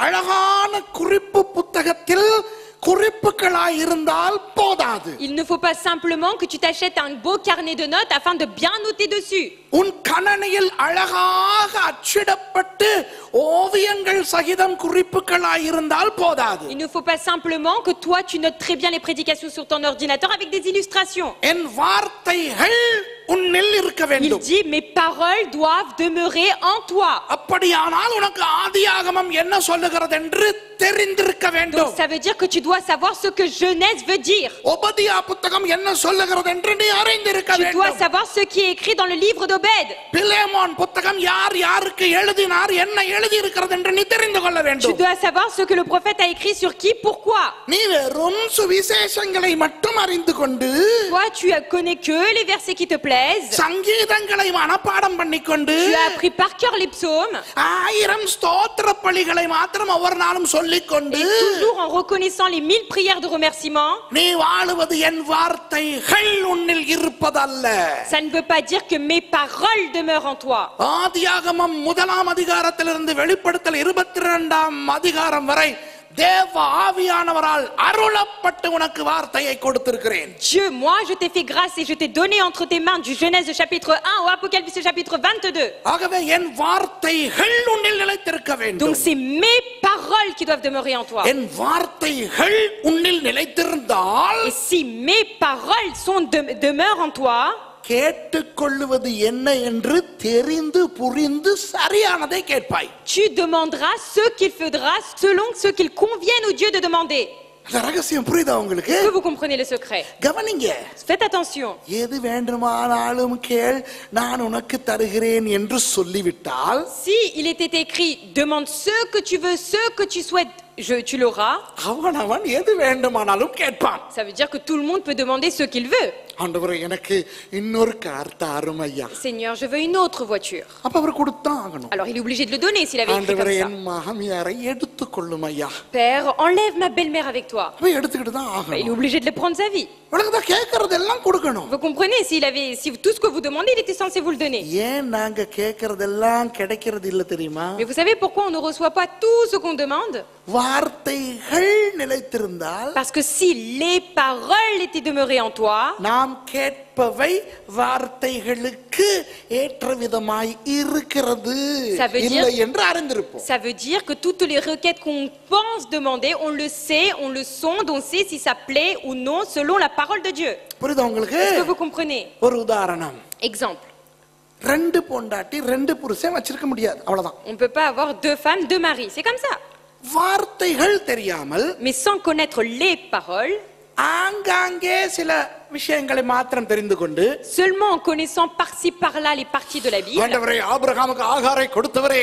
A: அழகான குறிப்பு புத்தகத்தில் குறிப்புகளாய் இருந்தால் போதாது.
B: Il ne faut pas simplement que tu t'achètes un beau carnet de notes afin de bien noter dessus.
A: உன் கணனியில் அழகாக அச்சிடப்பட்டு ஓவியங்கள் சகிதம் குறிப்புகளாய் இருந்தால் போதாது.
B: Il ne faut pas simplement que toi tu notes très bien les prédications sur ton ordinateur avec des illustrations.
A: என் வார்த்தைகள் உன்னில் இருக்க
B: Il
A: வேண்டும்.
B: dit mes paroles doivent demeurer en toi.
A: அப்படியானால் உனக்கு ஆதியாகமம் என்ன சொல்லுகிறது என்று தெரிந்திருக்க
B: Donc
A: வேண்டும்.
B: ça veut dire que tu dois savoir ce que Genèse veut dire.
A: உபதியா புத்தகம் என்ன சொல்லுகிறது என்று நீ அறிந்திருக்க
B: Tu dois
A: வேண்டும்.
B: savoir ce qui est écrit dans le livre d'Obed.
A: Philemon புத்தகம் யார் யாருக்கு எழுதினார் என்ன எழுதி இருக்கிறது என்று நீ தெரிந்து கொள்ள
B: Tu
A: வேண்டும்.
B: dois savoir ce que le prophète a écrit sur qui, pourquoi.
A: நீ வெறும் சுவிசேஷங்களை மட்டும் அறிந்து கொண்டு
B: Toi tu connais que les versets qui te plaisent.
A: சங்கீதங்களை மனப்பாடம் பண்ணிக்கொண்டு
B: Tu as appris par cœur les psaumes.
A: ஆயிரம் ஸ்தோத்திர பலிகளை மாத்திரம் ஒவ்வொரு நாளும் சொல்லிக்கொண்டு
B: Et toujours en reconnaissant les mille prières de remerciement.
A: நீ வாழுவது என் வார்த்தைகள் உன்னில் இருப்பதல்ல.
B: Ça ne veut pas dire que mes paroles demeurent en toi.
A: ஆதியாகமம் முதலாம் அதிகாரத்திலிருந்து வெளிப்படுத்தல் இருபத்தி இரண்டாம் அதிகாரம் வரை தேவ ஆவியானவரால் அருளப்பட்டு உனக்கு வார்த்தையை கொடுத்திருக்கிறேன்.
B: Dieu, moi je t'ai fait grâce et je t'ai donné entre tes mains du Genèse chapitre un au Apocalypse chapitre vingt-deux.
A: ஆகவே என் வார்த்தைகள் உன்னில் நிலைத்திருக்க வேண்டும்.
B: Donc c'est mes paroles qui doivent demeurer en toi.
A: என் வார்த்தைகள் உன்னில் நிலைத்திருந்தால்
B: Et si mes paroles sont de- demeurent en toi,
A: கேட்டுக்கொள்ளுவது என்ன என்று தெரிந்து புரிந்து சரியானதை கேட்பாய்.
B: tu demanderas ce qu'il faudra selon ce qu'il convienne au Dieu de demander.
A: அந்த ரகசியம் புரியுதா உங்களுக்கு?
B: Est-ce que vous comprenez le secret?
A: கவனிங்க.
B: Faites attention.
A: எது வேண்டுமானாலும் கேள் நான் உனக்கு தருகிறேன் என்று சொல்லிவிட்டால்
B: Si il était écrit demande ce que tu veux, ce que tu souhaites, je, tu l'auras,
A: அவன் அவன் எது வேண்டுமானாலும் கேட்பான்.
B: ça veut dire que tout le monde peut demander ce qu'il veut.
A: ஆண்டவரே எனக்கு இன்னொரு கார் தாரும் ஐயா.
B: Seigneur, je veux une autre voiture.
A: அப்ப அவர் கொடுத்தான் ஆகணும்.
B: Alors il est obligé de le donner s'il avait écrit
A: ஆண்டவரே
B: comme
A: என்
B: ça.
A: மாமியாரை எடுத்துக்கொள்ளும் ஐயா.
B: Père, enlève ma belle-mère avec toi.
A: அப்ப எடுத்துக்கிட்டு தான்
B: Bah, il est
A: ஆகணும்.
B: obligé de le prendre sa vie.
A: உனக்கு தான் கேட்கறதெல்லாம் கொடுக்கணும்.
B: Vous comprenez? S'il avait, si tout ce que vous demandez, il était censé vous le donner.
A: ஏன் நாங்க கேட்கறதெல்லாம் கிடைக்கிறது இல்ல தெரியுமா?
B: Mais vous savez pourquoi on ne reçoit pas tout ce qu'on demande?
A: வார்த்தைகள் நிலைத்திருந்தால்
B: Parce que si les paroles étaient demeurées en toi,
A: நாம் கேட்பவை வார்த்தைகளுக்கு ஏற்ற விதமாய் இருக்கிறது
B: Ça veut dire-
A: இல்லை என்று அறிந்திருப்போம்.
B: ça veut dire que toutes les requêtes qu'on pense demander, on le sait, on le sonde, on sait si ça plaît ou non selon la parole de Dieu.
A: புரியுதா உங்களுக்கு?
B: Est-ce que vous comprenez?
A: ஒரு உதாரணம்.
B: Exemple.
A: ரெண்டு பொண்டாட்டி ரெண்டு புருஷன் வச்சிருக்க முடியாது, அவ்வளவுதான்.
B: On ne peut pas avoir deux femmes, deux maris. C'est comme ça.
A: வார்த்தைகள் தெரியாமல்
B: Mais sans connaître les paroles,
A: ஆங்காங்கே சில விஷயங்களை மாத்திரம் தெரிந்து கொண்டு
B: seulement en connaissant par-ci par-là les parties de la Bible.
A: ஆண்டவரே ஆபிரகாமுக்கு ஆகாரை கொடுத்தவரே,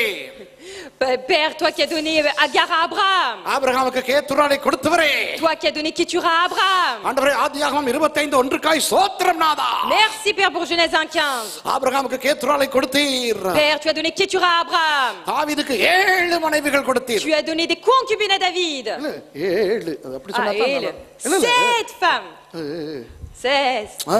B: Père, toi qui as donné Agar à Abraham,
A: ஆபிரகாமுக்கு கேத்துராலை கொடுத்தவரே,
B: toi qui as donné Kétura à Abraham.
A: ஆண்டவரே ஆதியாகமம் இருபத்தைந்து ஒன்றுக்காய் சோத்திரம் நாதா.
B: Merci Père pour Genèse un quinze.
A: ஆபிரகாமுக்கு கேத்துராலை கொடுத்தீர்,
B: Père, tu as donné Kétura à Abraham.
A: தாவீதுக்கு ஏழு மனைவிகள் கொடுத்தீர்.
B: Tu as donné des concubines à David.
A: இல்ல, ஏழு அது அப்படி
B: Ah,
A: சொன்னா தான்
B: elle.
A: நல்லா. இல்ல, இல்ல.
B: Sept femmes. seize.
A: ஆ,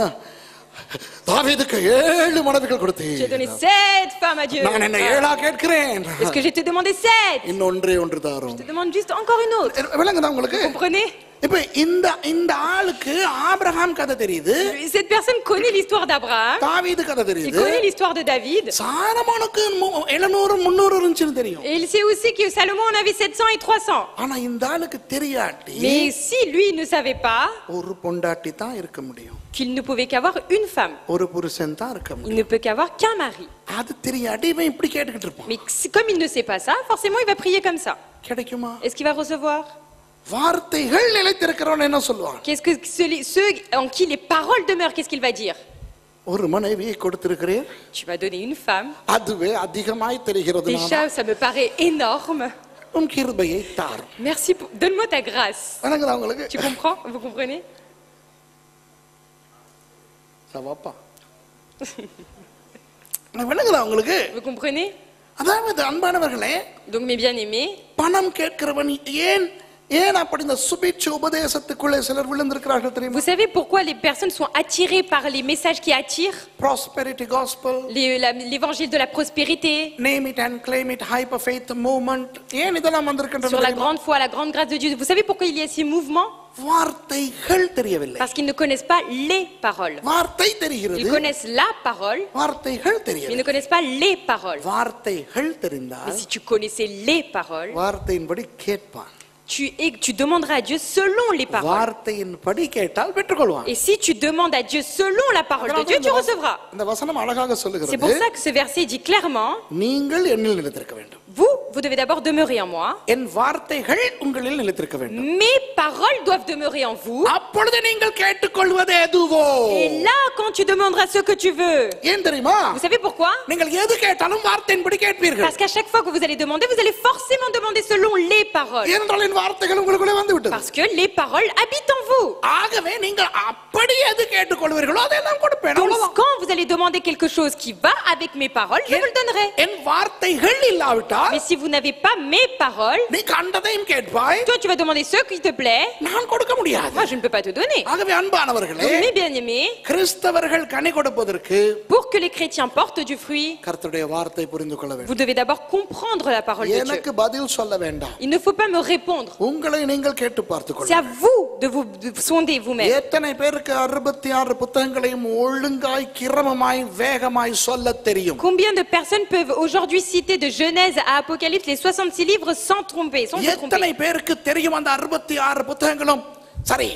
A: தாவீதுக்கு ஏழு மனைவிகள்
B: Tu as
A: கொடுத்தீர்.
B: donné sept femmes à Dieu.
A: நான் என்ன ஏழா கேட்கிறேன்.
B: Est-ce que je t'ai demandé sept?
A: இன்னொன்றே ஒன்று தாரும்.
B: Je te demande juste encore une autre.
A: விளங்குதா உங்களுக்கு?
B: Vous comprenez?
A: இப்ப இந்த இந்த ஆளுக்கு ஆபிரகாம் கதை தெரியுது,
B: Cette personne connaît l'histoire d'Abraham.
A: தாவீது கதை
B: Il
A: தெரியுது,
B: connaît l'histoire de David.
A: சாலமோனுக்கு எழுநூறு முன்னூறு இருந்துச்சுன்னு தெரியும்.
B: Et il sait aussi que Salomon en avait sept cents et trois cents.
A: ஆனா இந்த ஆளுக்கு தெரியாட்டி
B: Mais si lui ne savait pas
A: ஒரு பொண்டாட்டி தான் இருக்க முடியும்,
B: qu'il ne pouvait qu'avoir une femme,
A: ஒரு புருஷன் தான் இருக்க
B: il
A: முடியும்.
B: ne peut qu'avoir qu'un mari.
A: அது தெரியாட்டி இவன் இப்படி கேட்டுக்கிட்டு இருப்பான்.
B: Mais si- comme il ne sait pas ça, forcément il va prier comme ça.
A: கிடைக்குமா?
B: Est-ce qu'il va recevoir?
A: வார்த்தைகள் நிலைத்திருக்கிறவன் என்ன சொல்லுவான்?
B: Qu'est-ce que celui- ceux en qui les paroles demeurent, qu'est-ce qu'il va dire?
A: ஒரு மனைவியை கொடுத்திருக்கிறேன்.
B: Tu m'as donné une femme.
A: அதுவே அதிகமாய் தெரிகிறது.
B: Déjà, ça me paraît énorme.
A: உன் கிருபையை தார்.
B: Merci, pour... donne-moi ta grâce.
A: வணங்குதா உங்களுக்கு?
B: Tu comprends? Vous comprenez?
A: Ça va pas. வணங்குதா உங்களுக்கு?
B: Vous comprenez?
A: அதாவது அன்பானவர்களே,
B: Donc mes bien-aimés,
A: பணம் கேட்கிறவன் ஏன் ஏன் அப்படி இந்த சுபிட்ச உபதேசத்துக்குள்ளே சிலர் விழுந்திருக்கிறார்கள் தெரியுமா?
B: vous savez pourquoi les personnes sont attirées par les messages qui attirent?
A: Prosperity gospel,
B: Les- la- L'évangile de la prospérité,
A: name it and claim it, hyper faith movement. ஏன் இதெல்லாம் வந்திருக்கின்றன
B: sur la
A: தெரியுமா?
B: grande foi, la grande grâce de Dieu. Vous savez pourquoi il y a ces mouvements?
A: வார்த்தைகள் தெரியவில்லை.
B: Parce qu'ils ne connaissent pas les paroles.
A: வார்த்தை
B: Ils
A: தெரிகிறது,
B: connaissent la parole,
A: வார்த்தைகள்
B: mais ils
A: தெரியவில்லை.
B: ne connaissent pas les paroles.
A: வார்த்தைகள்
B: Mais
A: தெரிந்தால்
B: si tu connaissais les paroles,
A: வார்த்தையின்படி கேட்பான்.
B: tu, et- tu demanderas à Dieu selon les paroles.
A: வார்த்தையின்படி கேட்டால் பெற்றுக்கொள்வான்.
B: Et si tu demandes à Dieu selon la parole de Dieu, tu recevras.
A: இந்த வசனம் அழகாக
B: C'est pour
A: சொல்லுகிறது,
B: ça que ce verset dit clairement,
A: நீங்கள் என்னில் நிலைத்திருக்க வேண்டும்.
B: vous, vous devez d'abord demeurer en moi.
A: என் வார்த்தைகள் உங்களில் நிலைத்திருக்க வேண்டும்.
B: Mes paroles doivent demeurer en vous.
A: அப்பொழுது நீங்கள் கேட்டுக்கொள்வது எதுவோ?
B: Et là, quand tu demanderas ce que tu veux,
A: ஏன் தெரியுமா?
B: vous savez pourquoi?
A: நீங்கள் எது கேட்டாலும் வார்த்தையின்படி கேட்பீர்கள்.
B: Parce qu'à chaque fois que vous allez demander, vous allez forcément demander selon les paroles.
A: ஏனென்றால் என் வார்த்தைகள் உங்களுக்குள்ளே வந்து விட்டது.
B: Parce que les paroles habitent en vous.
A: ஆகவே நீங்கள் அப்படி எது கேட்டுக்கொள்வீர்களோ அதெல்லாம் கொடுப்பேன்.
B: Donc
A: அவ்வளவுதான்.
B: quand vous allez demander quelque chose qui va avec mes paroles, je vous le donnerai.
A: என் வார்த்தைகள் இல்லாவிட்டால்
B: Mais si vous n'avez pas mes paroles,
A: நீ கண்டதையும் கேட்பாய்,
B: toi tu vas demander ce qui te plaît,
A: நான் கொடுக்க முடியாது.
B: moi je ne peux pas te donner.
A: ஆகவே அன்பானவர்களே,
B: Donc mes bien-aimés,
A: கிறிஸ்தவர்கள் கனி கொடுப்பதற்கு
B: pour que les chrétiens portent du fruit,
A: கர்த்தருடைய வார்த்தை புரிந்து கொள்ள வேண்டும்.
B: vous devez d'abord comprendre la parole de Dieu.
A: எனக்கு பதில் சொல்ல வேண்டாம்,
B: Il ne faut pas me répondre.
A: உங்களை நீங்கள் கேட்டு பார்த்துக்
B: C'est à
A: கொள்ளுங்கள்.
B: vous de vous de sonder vous-même.
A: எத்தனை பேருக்கு அறுபத்தி ஆறு புத்தகங்களையும் ஒழுங்காய் கிரமமாய் வேகமாய் சொல்ல தெரியும்?
B: Combien de personnes peuvent aujourd'hui citer de Genèse à Apocalypse les soixante-six livres sans tromper, sans se
A: எத்தனை
B: tromper?
A: பேருக்கு தெரியும் அந்த அறுபத்தி ஆறு புத்தகங்களும்? சரி,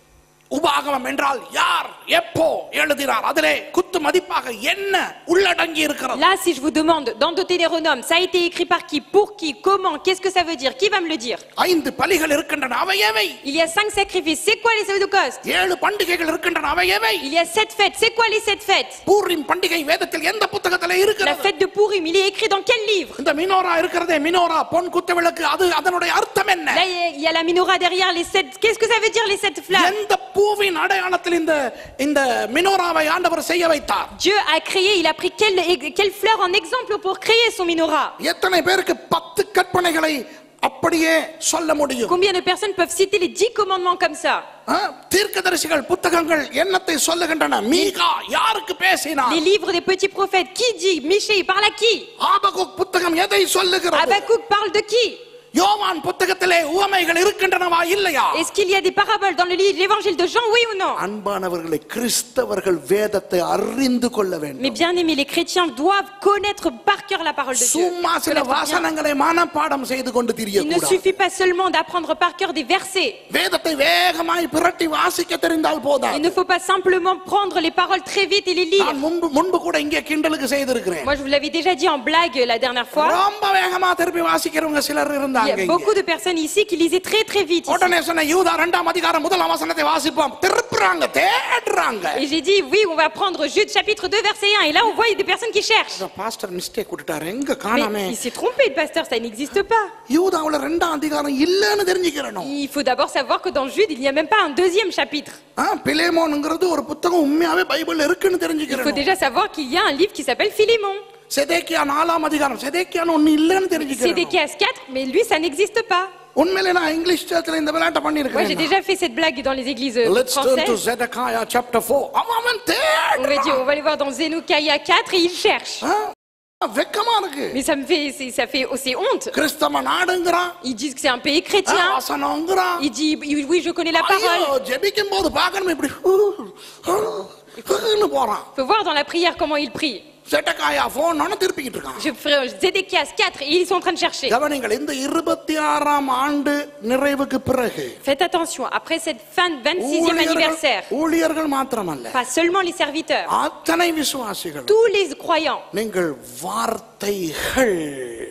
A: உபாகமம் என்றால் யார் எப்போ எழுதினார், அதிலே குத்து மதிப்பாக என்ன உள்ளடங்கி இருக்கிறது?
B: Là, si je vous demande, dans Deutéronome, ça a été écrit par qui, pour qui, comment, qu'est-ce que ça veut dire? Qui va me le dire?
A: ஐந்து பலிகள் இருக்கின்றன, அவை எவை?
B: Il y a cinq sacrifices, c'est quoi les holocausts?
A: ஏழு பண்டிகைகள் இருக்கின்றன, அவை எவை?
B: Il y a sept fêtes, c'est quoi les sept fêtes?
A: Purim பண்டிகை வேதத்தில் எந்த புத்தகத்திலே
B: La
A: இருக்கிறது?
B: fête de Pourim, il est écrit dans quel livre?
A: இந்த மினோரா இருக்கிறதே, மினோரா பொன் குத்து விளக்கு, அது அதனுடைய அர்த்தம் என்ன?
B: Là, il y a- il y a la menorah derrière, les sept... Qu'est-ce que ça veut dire, les sept flammes?
A: எந்த பூவின் அடையாளத்தில் இந்த இந்த மினோராவை ஆண்டவர் செய்ய வைத்தார்?
B: Dieu a créé, il a pris quelle, quelle fleur en exemple pour créer son menorah?
A: எத்தனை பேருக்கு பத்து கற்பனைகளை அப்படியே சொல்ல முடியும்?
B: Combien de personnes peuvent citer les dix commandements comme ça?
A: ஆ, தீர்க்கதரிசிகள் புத்தகங்கள் என்னத்தை சொல்லுகின்றன? மீகா யாருக்கு பேசினார்?
B: Les livres des petits prophètes, qui dit? Michée, il parle à qui?
A: Habakkuk புத்தகம் எதை சொல்லுகிறது?
B: Habakkuk parle de qui?
A: யோவான் புத்தகத்திலே உவமைகள் இருக்கின்றனவா இல்லையா?
B: Est-ce qu'il y a des paraboles dans le livre, l'évangile de Jean, oui ou non?
A: அன்பானவர்களை, கிறிஸ்தவர்கள் வேதத்தை அறிந்து கொள்ள வேண்டும்.
B: Mais bien aimés, les chrétiens doivent connaître par cœur la parole de Dieu.
A: சும்மா சில
B: Connaître bien.
A: வாசனங்களை மனப்பாடம் செய்து கொண்டு
B: Il ne
A: திரியக்கூடாது.
B: suffit pas seulement d'apprendre par cœur des versets.
A: வேதத்தை வேகமாய் புரட்டி வாசிக்க தெரிந்தால்
B: Il
A: போதாது.
B: ne faut pas simplement prendre les paroles très vite et les lire.
A: நான் முன்பு முன்பு கூட இங்கே கிண்டலுக்கு செய்திருக்கிறேன்.
B: Moi, je vous l'avais déjà dit en blague la dernière fois.
A: ரொம்ப வேகமா திருப்பி வாசிக்கிறவங்க சிலர்
B: Il y
A: இருந்தாங்க
B: a
A: இங்கே.
B: beaucoup de personnes ici qui lisaient très très vite. ici.
A: உடனே சொன்ன யூதா இரண்டாம் அதிகாரம் முதலாம் வசனத்தை வாசிப்போம், திருப்புறாங்க, தேடுறாங்க.
B: Et j'ai dit, oui, on va prendre Jude chapitre deux, verset un. Et là, on voit des personnes qui cherchent.
A: Pastor mistake விட்டுட்டாரு, எங்க காணாமே?
B: Mais il s'est trompé, le pasteur, ça n'existe pas.
A: யூதாவுல இரண்டாம் அதிகாரம் இல்லன்னு தெரிஞ்சுக்கிறணும்.
B: Il faut d'abord savoir que dans Jude, il n'y a même pas un deuxième chapitre.
A: ஆ, பிலேமோன்ங்கிறது ஒரு புத்தகம் உண்மையாவே பைபிள்ல இருக்குன்னு
B: Il faut
A: தெரிஞ்சுக்கிறணும்.
B: déjà savoir qu'il y a un livre qui s'appelle Philémon.
A: செதேக்கியா நாலாம் அதிகாரம், செதேக்கியான்னு ஒண்ணு இல்லன்னு தெரிஞ்சுக்கிறணும்.
B: Sédéchias quatre, mais lui, ça n'existe pas.
A: உண்மையிலே நான் இங்கிலீஷ் சர்ச்சில் இந்த விளையாட்டை
B: Moi, j'ai
A: பண்ணியிருக்கேன்.
B: déjà fait cette blague dans les églises euh,
A: Let's turn to
B: françaises.
A: Zedekiah chapter four. அவன் அவன்
B: On va dire,
A: தேடுறான்.
B: on va aller voir dans Zénocaïa quatre et il cherche.
A: ஆ, வெக்கமா இருக்கு.
B: Mais ça me fait, c'est- ça fait aussi honte.
A: கிறிஸ்தவ நாடுங்கிறான்,
B: Ils disent que c'est un pays
A: ஆ,
B: chrétien.
A: வசனங்கிறான்.
B: Il dit, oui, je connais la
A: ஐயோ,
B: parole.
A: ஜெபிக்கும் போது பார்க்கணும் இப்படி who, who, ஹூன்னு போறான்.
B: Il faut voir dans la prière comment il prie.
A: செட்டக்காயா phone திருப்பிக்கிட்டு இருக்கான்.
B: Je ferai Zédéchias quatre et ils sont en train de chercher.
A: கவனிங்கள், இந்த இருபத்தி ஆறாம் ஆண்டு நிறைவுக்கு பிறகு
B: Faites attention, après cette fin de vingt-sixième
A: ஊழியர்கள்
B: anniversaire,
A: ஊழியர்கள் மாத்திரமல்ல,
B: pas seulement les serviteurs,
A: அத்தனை விசுவாசிகள்
B: tous les croyants,
A: நீங்கள் வார்த்தைகள்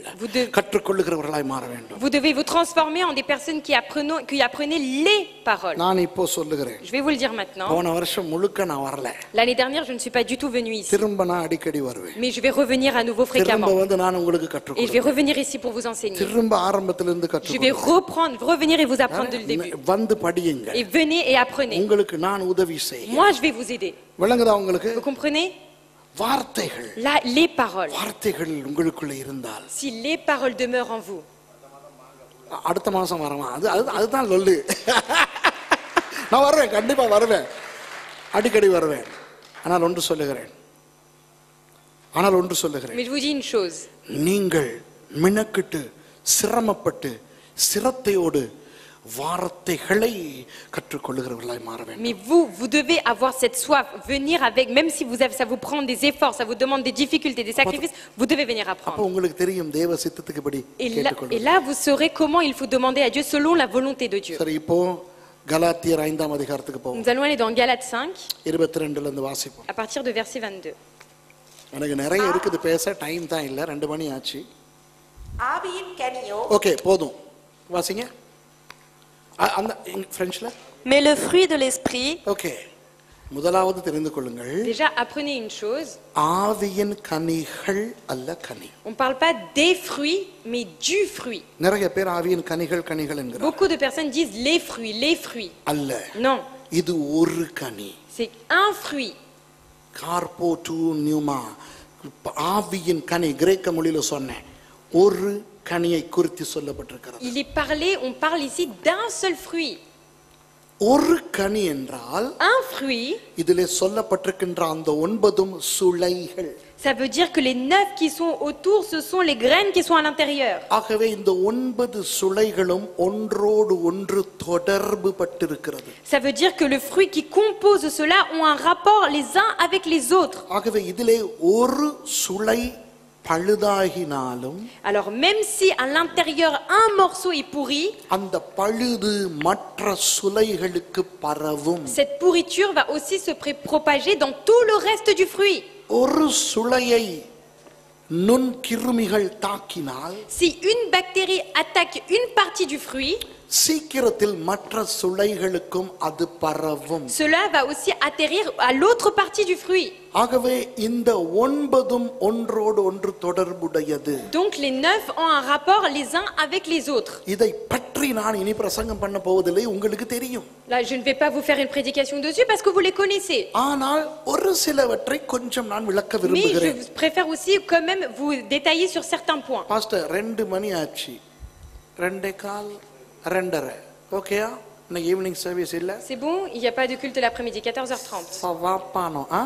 B: Vous devez-
A: கற்றுக்கொள்ளுகிறவர்களாய் மாற வேண்டும்.
B: Vous devez vous transformer en des personnes qui apprenons, qui apprenaient les paroles.
A: நான் இப்போ சொல்லுகிறேன்.
B: Je vais vous le dire maintenant.
A: போன வருஷம் முழுக்க நான் வரல.
B: L'année dernière, je ne suis pas du tout venue ici.
A: திரும்ப நான் அடிக்கடி வருவேன்.
B: Mais je vais revenir à nouveau
A: திரும்ப
B: fréquemment.
A: வந்து நான் உங்களுக்கு
B: Et je vais
A: கற்றுக்கொடுப்பேன்.
B: revenir ici pour vous enseigner.
A: திரும்ப ஆரம்பத்திலிருந்து
B: Je vais
A: கற்றுக்கொடுப்பேன்.
B: reprendre, revenir et vous apprendre dès le début.
A: வந்து படியுங்க.
B: Et venez et apprenez.
A: உங்களுக்கு நான் உதவி செய்ய.
B: Moi, je vais vous aider.
A: விளங்குதா உங்களுக்கு?
B: Vous comprenez?
A: வார்த்தைகள்
B: Là, les paroles.
A: வார்த்தைகள் உங்களுக்குள்ள இருந்தால்
B: Si les paroles demeurent en vous,
A: அடுத்த மாசம் வரமா அது அது- அதுதான் லொல்லு. நான் வருவேன், கண்டிப்பா வருவேன், அடிக்கடி வருவேன். ஆனால் ஒன்று சொல்லுகிறேன் ஆனால் ஒன்று சொல்லுகிறேன்
B: mais je vous dis une chose.
A: நீங்கள் மினக்கிட்டு சிரமப்பட்டு சிரத்தையோடு வார்த்தைகளை கற்றுக்கொள்ளுகிறவர்களாய் மாற வேண்டும்.
B: Mais vous, vous devez avoir cette soif, venir avec, même si vous avez, ça vous prend des efforts, ça vous demande des difficultés, des sacrifices, vous devez venir
A: அப்போ
B: apprendre.
A: உங்களுக்கு தெரியும் தேவ சித்தத்துக்குபடி
B: Et là, et
A: கேட்டுக்கொள்ளுங்கள்.
B: là, vous saurez comment il faut demander à Dieu selon la volonté de Dieu.
A: சரி, இப்போ கலாத்தியர் ஐந்தாம் அதிகாரத்துக்கு போவோம்.
B: Nous allons aller dans Galates cinq,
A: இருபத்தி ரெண்டுல இருந்து வாசிப்போம்.
B: à partir de verset vingt-deux.
A: எனக்கு நிறைய இருக்குது பேச, டைம் தான் இல்லை, ரெண்டு மணி ஆச்சு.
C: ஆவியின் கனியோ
A: ஓகே, போதும், வாசிங்க. அ- அந்த பிரெஞ்சில்.
D: Mais le fruit de l'esprit,
A: okay, முதலாவது தெரிந்து கொள்ளுங்கள்,
B: Déjà, apprenez une chose.
A: ஆவியின் கனிகள் அல்ல கனி.
B: On ne parle pas des fruits, mais du fruit.
A: நிறைய பேர் ஆவியின் கனிகள் கனிகள் என்கிறார்.
B: Beaucoup de personnes disent les fruits, les fruits.
A: அல்ல,
B: Non,
A: இது ஒரு கனி.
B: c'est un fruit.
A: கார்போ டு நியூமா, ஆவியின் கனி கிரேக்க மொழியில சொன்னேன், ஒரு கனியை குறித்து சொல்லப்பட்டிருக்கிறது.
B: Il est parlé, on parle ici d'un seul fruit.
A: ஒரு கனி என்றால்
B: Un fruit,
A: இதிலே சொல்லப்பட்டிருக்கின்ற அந்த ஒன்பதும் சுளைகள்.
B: ça veut dire que les neuf qui sont autour, ce sont les graines qui sont à l'intérieur.
A: ஆகவே இந்த ஒன்பது சுளைகளும் ஒன்றோடு ஒன்று தொடர்பு பட்டிருக்கிறது.
B: Ça veut dire que le fruit qui compose cela ont un rapport les uns avec les autres.
A: ஆகவே இதிலே ஒரு சுளை பழுதாகினாலும்
B: Alors même si à l'intérieur un morceau est pourri,
A: அந்த பழுது மற்ற சுளைகளுக்கு பரவும்.
B: cette pourriture va aussi se pré- propager dans tout le reste du fruit.
A: ஒரு சுளையை நுண்கிருமிகள் தாக்கினால்
B: Si une bactérie attaque une partie du fruit,
A: சீக்கிரத்தில் மற்ற சுளைகளுக்கும் அது பரவும்.
B: cela va aussi atterrir à l'autre partie du fruit.
A: ஆகவே இந்த ஒன்பதும் ஒன்றோடு ஒன்று தொடர்புடையது.
B: Donc les neuf ont un rapport les uns avec les autres.
A: இதை பற்றி நான் இனி பிரசங்கம் பண்ண போவதில்லை, உங்களுக்கு தெரியும்.
B: Là, je ne vais pas vous faire une prédication dessus parce que vous les connaissez.
A: ஆனால் ஒரு சிலவற்றை கொஞ்சம் நான் விளக்க
B: Mais je
A: விரும்புகிறேன்.
B: vous préfère aussi quand même vous détailler sur certains points.
A: Pastor, ரெண்டு மணி ஆச்சு, ரெண்டே கால், ரெண்டரை, ஓகேயா? இன்னைக்கு ஈவினிங் சர்வீஸ் இல்ல?
B: C'est bon, il n'y a pas de culte l'après-midi, quatorze heures trente.
A: வாப்பானோ? ஆ,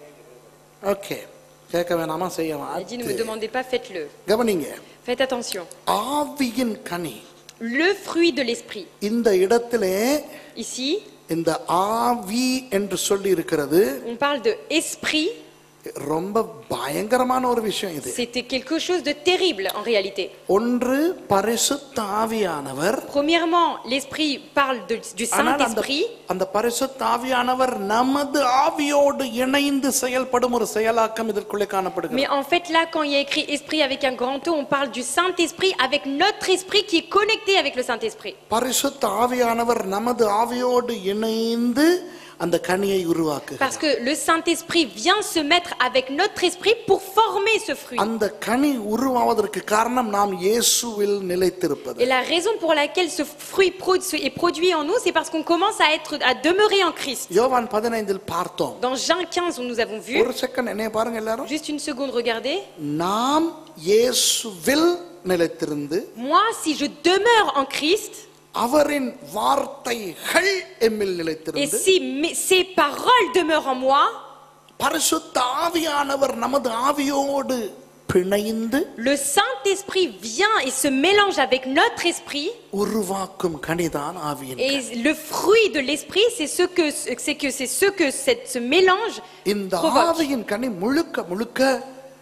A: ஓகே, கேட்க வேணாமா, செய்யவா?
B: Il dit ne me demandez pas, faites-le.
A: கவனிங்க,
B: Faites attention.
A: ஆவியின் கனி
B: Le fruit de l'esprit.
A: இந்த இடத்திலே
B: Ici,
A: இந்த ஆவி என்று சொல்லி இருக்கிறது.
B: on parle de esprit.
A: ரொம்ப பயங்கரமான ஒரு விஷயம் இது.
B: C'était quelque chose de terrible en réalité.
A: ஒன்று பரிசுத்த ஆவியானவர்.
B: Premièrement, l'esprit parle de, du
A: ஆனால் அந்த
B: Saint-Esprit.
A: அந்த பரிசுத்த ஆவியானவர் நமது ஆவியோடு இணைந்து செயல்படும் ஒரு செயலாக்கம் இதற்குள்ளே காணப்படுகிறது.
B: Mais en fait, là, quand il y a écrit esprit avec un grand O, on parle du Saint-Esprit avec notre esprit qui est connecté avec le Saint-Esprit.
A: பரிசுத்த ஆவியானவர் நமது ஆவியோடு இணைந்து அந்த கனியை உருவாக்குகிறார்.
B: Parce que le Saint-Esprit vient se mettre avec notre esprit pour former ce fruit.
A: அந்த கனி உருவாவதற்கு காரணம் நாம் இயேசுவில் நிலைத்திருப்பது.
B: Et la raison pour laquelle ce fruit est produit en nous, c'est parce qu'on commence à être, à demeurer en Christ.
A: யோவான் பதினைந்தில் பார்த்தோம்.
B: Dans Jean quinze, où nous avons vu,
A: ஒரு second என்னைய பாருங்க எல்லாரும்.
B: juste une seconde, regardez.
A: நாம் இயேசுவில் நிலைத்திருந்து
B: Moi, si je demeure en Christ,
A: அவரின் வார்த்தைகள் எம்மில்
B: et
A: நிலைத்திருந்து
B: si mes- ces paroles demeurent en moi,
A: பரிசுத்த ஆவியானவர் நமது ஆவியோடு பிணைந்து
B: le Saint-Esprit vient et se mélange avec notre esprit.
A: உருவாக்கும் கனிதான் ஆவியின் கனி.
B: Et le fruit de l'esprit, c'est ce que c'est que c'est ce que cette, ce mélange
A: இந்த
B: provoque.
A: ஆவியின் கனி முழுக்க முழுக்க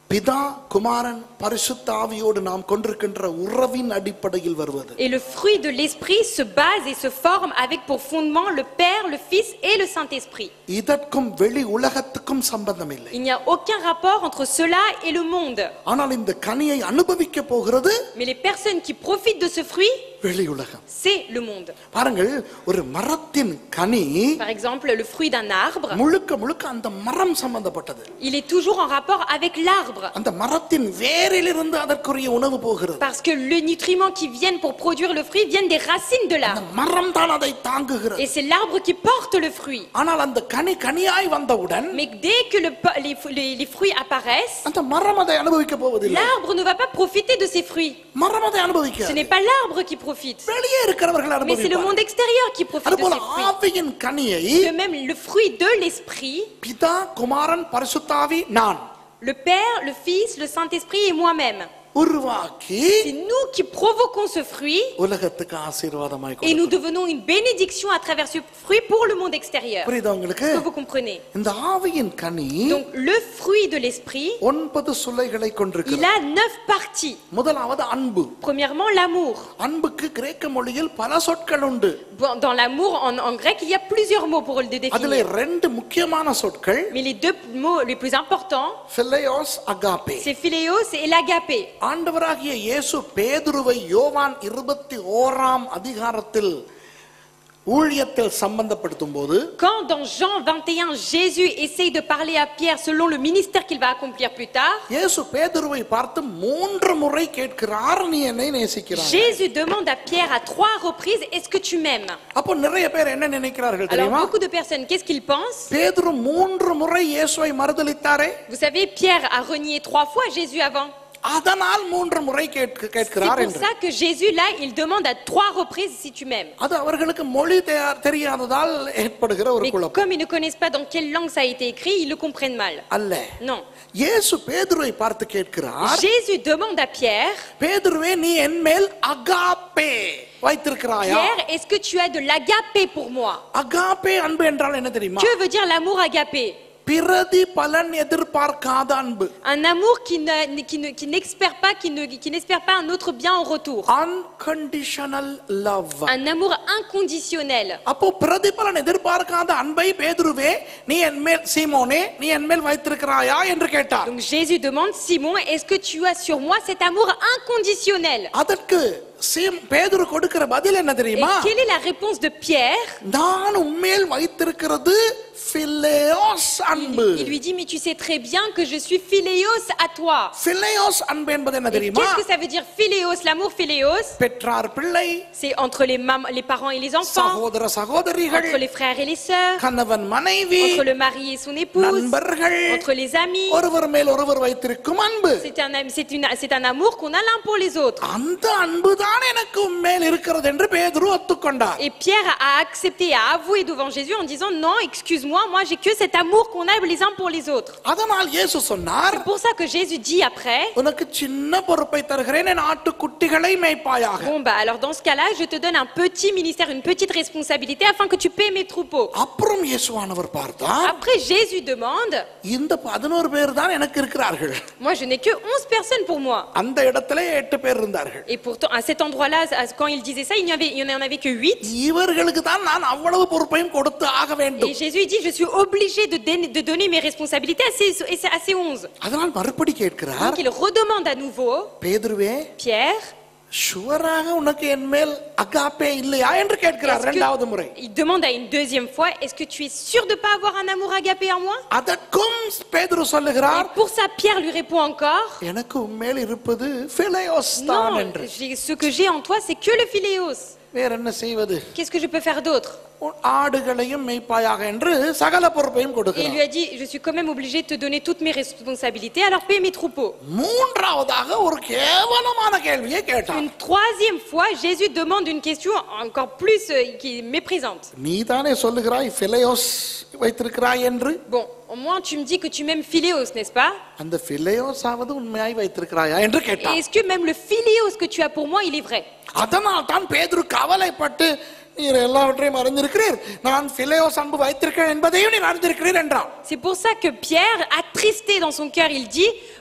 A: பிதா குமாரன் பரிசுத்த ஆவியோடு நாம் கொண்டிருக்கின்ற உறவின் அடிப்படையில் வருவது.
B: Et le fruit de l'esprit se base et se forme avec pour fondement le Père, le Fils et le Saint-Esprit.
A: இதற்கும் வெளி உலகத்துக்கும் சம்பந்தம் இல்லை.
B: Il n'y a aucun rapport entre cela et le monde.
A: ஆனால் இந்த கனியை அனுபவிக்க போகிறது
B: Mais les personnes qui profitent de ce fruit,
A: வெளி உலகம்.
B: c'est le monde.
A: பாருங்கள், ஒரு மரத்தின் கனி
B: Par exemple, le fruit d'un arbre,
A: முழுக்க முழுக்க அந்த மரம் சம்பந்தப்பட்டது.
B: il est toujours en rapport avec l'arbre.
A: அந்த மரத்தின் வேரிலிருந்து அதற்குரிய உணவு போகிறது.
B: Parce que les nutriments qui viennent pour produire le fruit viennent des racines de
A: அந்த
B: l'arbre.
A: மரம் தான் அதை தாங்குகிறது.
B: Et c'est l'arbre qui porte le fruit.
A: ஆனால் அந்த கனி கனியாய் வந்தவுடன்
B: Mais dès que le po- les, les- les fruits apparaissent,
A: அந்த மரம் அதை அனுபவிக்க போவதில்லை.
B: l'arbre ne va pas profiter de ces fruits.
A: மரம் அதை
B: Ce
A: அனுபவிக்காது.
B: n'est pas l'arbre qui profite,
A: வெளியே இருக்கிறவர்கள்
B: mais c'est le
A: அனுபவிப்பார்கள்.
B: monde extérieur qui profite de
A: அதுபோல
B: ces fruits.
A: ஆவியின் கனியை
B: De même, le fruit de l'esprit,
A: பிதா குமாரன் பரிசுத்தாவி நான்
B: le Père, le Fils, le Saint-Esprit et moi-même.
A: உருவாக்கி
B: C'est nous qui provoquons ce fruit
A: உலகத்துக்கு ஆசீர்வாதமாய்
B: et
A: கொடுக்கிறோம்.
B: nous devenons une bénédiction à travers ce fruit pour le monde extérieur.
A: புரியுதா உங்களுக்கு?
B: Est-ce que vous comprenez?
A: இந்த ஆவியின் கனி
B: Donc, le fruit de l'esprit,
A: ஒன்பது சுளைகளை
B: il
A: கொண்டிருக்கிறது.
B: a neuf parties.
A: முதலாவது அன்பு.
B: Premièrement, l'amour.
A: அன்புக்கு கிரேக்க மொழியில் பல சொற்கள் உண்டு.
B: Bon, dans l'amour, en, en grec, il y a plusieurs mots pour le
A: அதிலே
B: définir.
A: ரெண்டு முக்கியமான சொற்கள்
B: Mais les deux mots les plus importants,
A: phileos agape.
B: c'est philéos et l'agapé.
A: ஆண்டவராகிய இயேசு பேதுருவை யோவான் இருபத்தி ஓராம் அதிகாரத்தில் ஊழியத்தில் சம்பந்தப்படுத்தும் போது
B: Quand dans Jean vingt et un, Jésus essaye de parler à Pierre selon le ministère qu'il va accomplir plus tard,
A: இயேசு பேதுருவை பார்த்து மூன்று முறை கேட்கிறார், நீ என்னை நேசிக்கிறாய்?
B: Jésus demande à Pierre à trois reprises, est-ce que tu m'aimes?
A: அப்போ நிறைய பேர் என்ன நினைக்கிறார்கள்
B: Alors
A: தெரியுமா?
B: beaucoup de personnes, qu'est-ce qu'ils pensent?
A: பேதுரு மூன்று முறை இயேசுவை மறுதலித்தாரே,
B: Vous savez, Pierre a renié trois fois Jésus avant.
A: அதனால் மூன்று முறை கேட்க
B: C'est
A: கேட்கிறார்
B: pour
A: என்று.
B: ça que Jésus, là, il demande à trois reprises si tu m'aimes.
A: அது அவர்களுக்கு மொழி தெ- தெரியாததால் ஏற்படுகிற ஒரு
B: Mais
A: குழப்பம்
B: comme ils ne connaissent pas dans quelle langue ça a été écrit, ils le comprennent mal.
A: அல்ல.
B: Non.
A: இயேசு பேதுருவை பார்த்து கேட்கிறார்,
B: Jésus demande à Pierre,
A: பேதுருவே நீ என் மேல் அகாப்பே வைத்திருக்கிறாயா?
B: Pierre, est-ce que tu as de l'agapé pour moi?
A: Agape அன்பு என்றால் என்ன தெரியுமா?
B: Que veut dire l'amour agapé?
A: பிரதி பலன் எதிர்பார்க்காத அன்பு.
B: Un amour qui ne- qui ne- qui n'espère pas, qui ne- qui n'espère pas un autre bien en retour.
A: Unconditional love.
B: Un amour inconditionnel.
A: அப்போ பிரதிபலன் எதிர்பார்க்காத அன்பை பேதுருவே நீ என் மேல் சீமோனே நீ என் மேல் வைத்திருக்கிறாயா என்று கேட்டார்.
B: Donc Jésus demande, Simon, est-ce que tu as sur moi cet amour inconditionnel?
A: அதற்கு சீம் பேதுரு கொடுக்கிற பதில் என்ன
B: Et
A: தெரியுமா?
B: quelle est la réponse de Pierre?
A: நான் உன்மேல் வைத்திருக்கிறது phileos அன்பு.
B: Il lui dit, mais tu sais très bien que je suis philéos à toi.
A: phileos அன்பு என்பது என்ன
B: Et
A: தெரியுமா?
B: qu'est-ce que ça veut dire philéos? L'amour philéos,
A: பெற்றார் பிள்ளை,
B: c'est entre les, mam- les parents et les enfants,
A: சகோதர சகோதரிகள்,
B: entre les frères et les sœurs,
A: கணவன் மனைவி,
B: entre le mari et son épouse,
A: நண்பர்கள்,
B: entre les amis.
A: ஒருவர் மேல் ஒருவர் வைத்திருக்கும் அன்பு.
B: C'est un, am- c'est une- c'est un amour qu'on a l'un pour les autres.
A: அந்த அன்புதான் எனக்கு உன்மேல் இருக்கிறது என்று பேதுரு ஒத்துக்கொண்டார்.
B: Et Pierre a accepté, a avoué devant Jésus en disant, non, excuse-moi, moi j'ai que cet amour qu'on a les uns pour les autres.
A: அதனால் இயேசு சொன்னார்,
B: C'est pour ça que Jésus dit après,
A: உனக்கு சின்ன பொறுப்பை தருகிறேன், என் ஆட்டுக்குட்டிகளை மேய்ப்பாயாக.
B: bon bah alors dans ce cas-là, je te donne un petit ministère, une petite responsabilité afin que tu paies mes troupeaux.
A: அப்புறம் இயேசுவானவர் பார்த்தார்,
B: Après Jésus demande,
A: இந்த பதினோரு பேர் தான் எனக்கு இருக்கிறார்கள்.
B: moi je n'ai que onze personnes pour moi.
A: அந்த இடத்துல எட்டு பேர் இருந்தார்கள்.
B: Et pourtant à cet endroit-là, à- quand il disait ça, il n'y avait, il n'y en avait que huit.
A: இவர்களுக்கு தான் நான் அவ்வளவு பொறுப்பையும் கொடுத்து ஆக
B: Et
A: வேண்டும்.
B: Jésus il dit, je suis obligé de, dé- de donner mes responsabilités à ces, à ces onze.
A: அதனால் மறுபடி கேட்கிறார்,
B: Donc il redemande à nouveau,
A: பேதுருவே
B: Pierre,
A: ஷுவராக உனக்கு என் மேல் அகாப்பே இல்லையா என்று கேட்கிறார்
B: est-ce
A: இரண்டாவது முறை.
B: que, il demande à une deuxième fois, est-ce que tu es sûr de ne pas avoir un amour agapé en moi?
A: அதற்கும் பேதுரு
B: Et
A: சொல்லுகிறார்,
B: pour ça, Pierre lui répond encore,
A: எனக்கு உன்மேல் இருப்பது phileos தான்
B: non,
A: என்று.
B: j'ai- ce que j'ai en toi, c'est que le philéos.
A: வேற என்ன செய்வது?
B: Qu'est-ce que je peux faire d'autre?
A: உன் ஆடுகளையும் மேய்ப்பாயாக என்று சகல பொறுப்பையும்
B: Et il lui
A: கொடுக்கிறார்.
B: a dit, je suis quand même obligé de te donner toutes mes responsabilités, alors paie mes troupeaux.
A: மூன்றாவதாக ஒரு கேவலமான கேள்வியை கேட்டார்.
B: Une troisième fois, Jésus demande une question encore plus euh, qui est méprisante.
A: நீதானே சொல்லுகிறாய் phileos வைத்திருக்கிறாய் என்று.
B: Bon, au moins tu me dis que tu m'aimes philéos, n'est-ce pas?
A: அந்த phileos ஆவது உண்மையாய் வைத்திருக்கிறாயா என்று
B: Et
A: கேட்டார்.
B: est-ce que même le philéos que tu as pour moi, il est vrai?
A: அதனால் தான் பேதுரு கவலைப்பட்டு, நீர் எல்லாவற்றையும் அறிந்திருக்கிறீர், நான் phileos அன்பு வைத்திருக்கிறேன் என்பதையும் நீர் அறிந்திருக்கிறீர் என்றார்.
B: C'est pour ça que Pierre, attristé dans son cœur, il dit,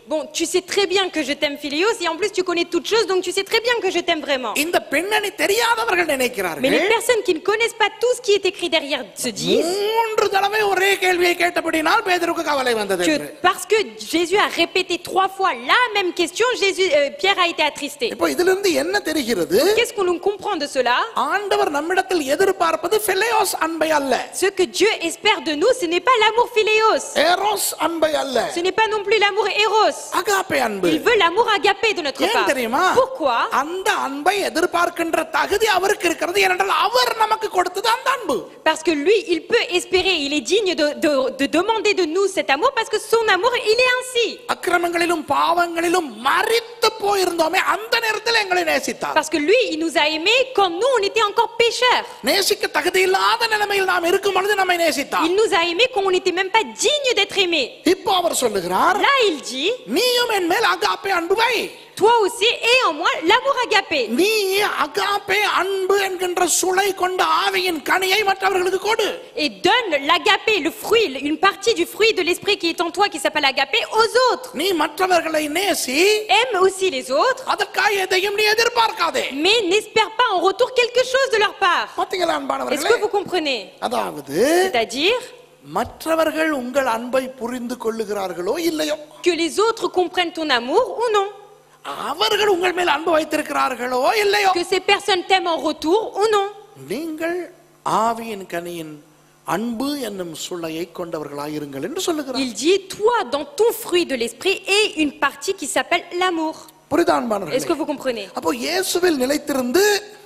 B: bon, tu sais très bien que je t'aime Philéos, et en plus tu connais toutes choses, donc tu sais très bien que je t'aime vraiment.
A: இந்த பெண்ணணி தெரியாதவர்கள்
B: Mais les
A: நினைக்கிறார்கள்
B: personnes qui ne connaissent pas tout ce qui est écrit derrière se disent
A: மூன்று தடவை ஒரே கேள்வியை கேட்டபடினால் பேதுருக்கு கவலை வந்தது
B: que
A: என்று.
B: parce que Jésus a répété trois fois la même question, Jésus, euh, Pierre a été attristé.
A: இப்போ இதிலிருந்து என்ன தெரிகிறது?
B: Qu'est-ce qu'on nous comprend de cela?
A: ஆண்டவர் நம்மிடத்தில் எதிர்பார்ப்பது பிலேயோஸ் அன்பை அல்ல,
B: Ce que Dieu espère de nous, ce n'est pas l'amour Philéos,
A: Eros அன்பை அல்ல,
B: ce n'est pas non plus l'amour Eros.
A: Agape அன்பு.
B: Il veut l'amour agapé de notre
A: ஏன்
B: part.
A: தெரியுமா?
B: Pourquoi?
A: அந்த அன்பை எதிர்பார்க்கின்ற தகுதி அவருக்கு இருக்கிறது. ஏனென்றால் அவர் நமக்கு கொடுத்தது அந்த அன்பு.
B: Parce que lui, il peut espérer, il est digne de, de, de demander de nous cet amour, parce que son amour, il est ainsi.
A: அக்கிரமங்களிலும் பாவங்களிலும் மரித்து போயிருந்தோமே அந்த நேரத்தில் எங்களை நேசித்தார்.
B: Parce que lui, il nous a aimés quand nous, on était encore pécheurs.
A: நேசிக்க தகுதி இல்லாத நிலைமையில் நாம் இருக்கும் பொழுது நம்மை நேசித்தார்.
B: Il nous a aimés quand on n'était même pas digne d'être aimés.
A: இப்போ அவர் சொல்லுகிறார்,
B: Là, il dit,
A: நீயும் என் மேல் அகாபே அன்பு வை.
B: toi aussi, et en moi, l'amour agapé.
A: நீ அகாபே அன்பு என்கின்ற சுளை கொண்ட ஆவியின் கனியை மற்றவர்களுக்கு கொடு.
B: Et donne l'agapé, le fruit, une partie du fruit de l'esprit qui est en toi, qui s'appelle agapé, aux autres.
A: நீ மற்றவர்களை நேசி,
B: Aime aussi les autres,
A: அதற்காக எதையும் நீ எதிர்பார்க்காதே.
B: mais n'espère pas en retour quelque chose de leur part.
A: பாத்தீங்களா
B: Est-ce
A: அன்பானவர்களே?
B: que vous comprenez?
A: அதாவது
B: C'est-à-dire
A: மற்றவர்கள் உங்கள் அன்பை புரிந்து கொள்ளுகிறார்களோ இல்லையோ,
B: que les autres comprennent ton amour ou non,
A: அவர்கள் உங்கள் மேல் அன்பு வைத்திருக்கிறார்களோ இல்லையோ,
B: que ces personnes t'aiment en retour ou non,
A: நீங்கள் ஆவியின் கனியின் அன்பு என்னும் சுளையை கொண்டவர்களாயிருங்கள் என்று சொல்லுகிறார்.
B: il dit, toi, dans ton fruit de l'esprit, est une partie qui s'appelle l'amour.
A: புரியுதா
B: Est-ce que
A: அன்பானவர்களே?
B: vous comprenez?
A: அப்போ இயேசுவில் நிலைத்திருந்து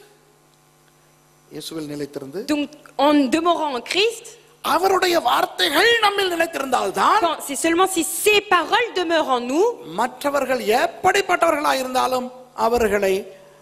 A: இயேசுவில் நிலைத்திருந்து
B: Donc, en demeurant en Christ,
A: அவருடைய வார்த்தைகள் நம்மில் நிலைத்திருந்தால்தான்
B: quand- c'est seulement si ces paroles demeurent en nous,
A: மற்றவர்கள் எப்படிப்பட்டவர்களாயிருந்தாலும் அவர்களை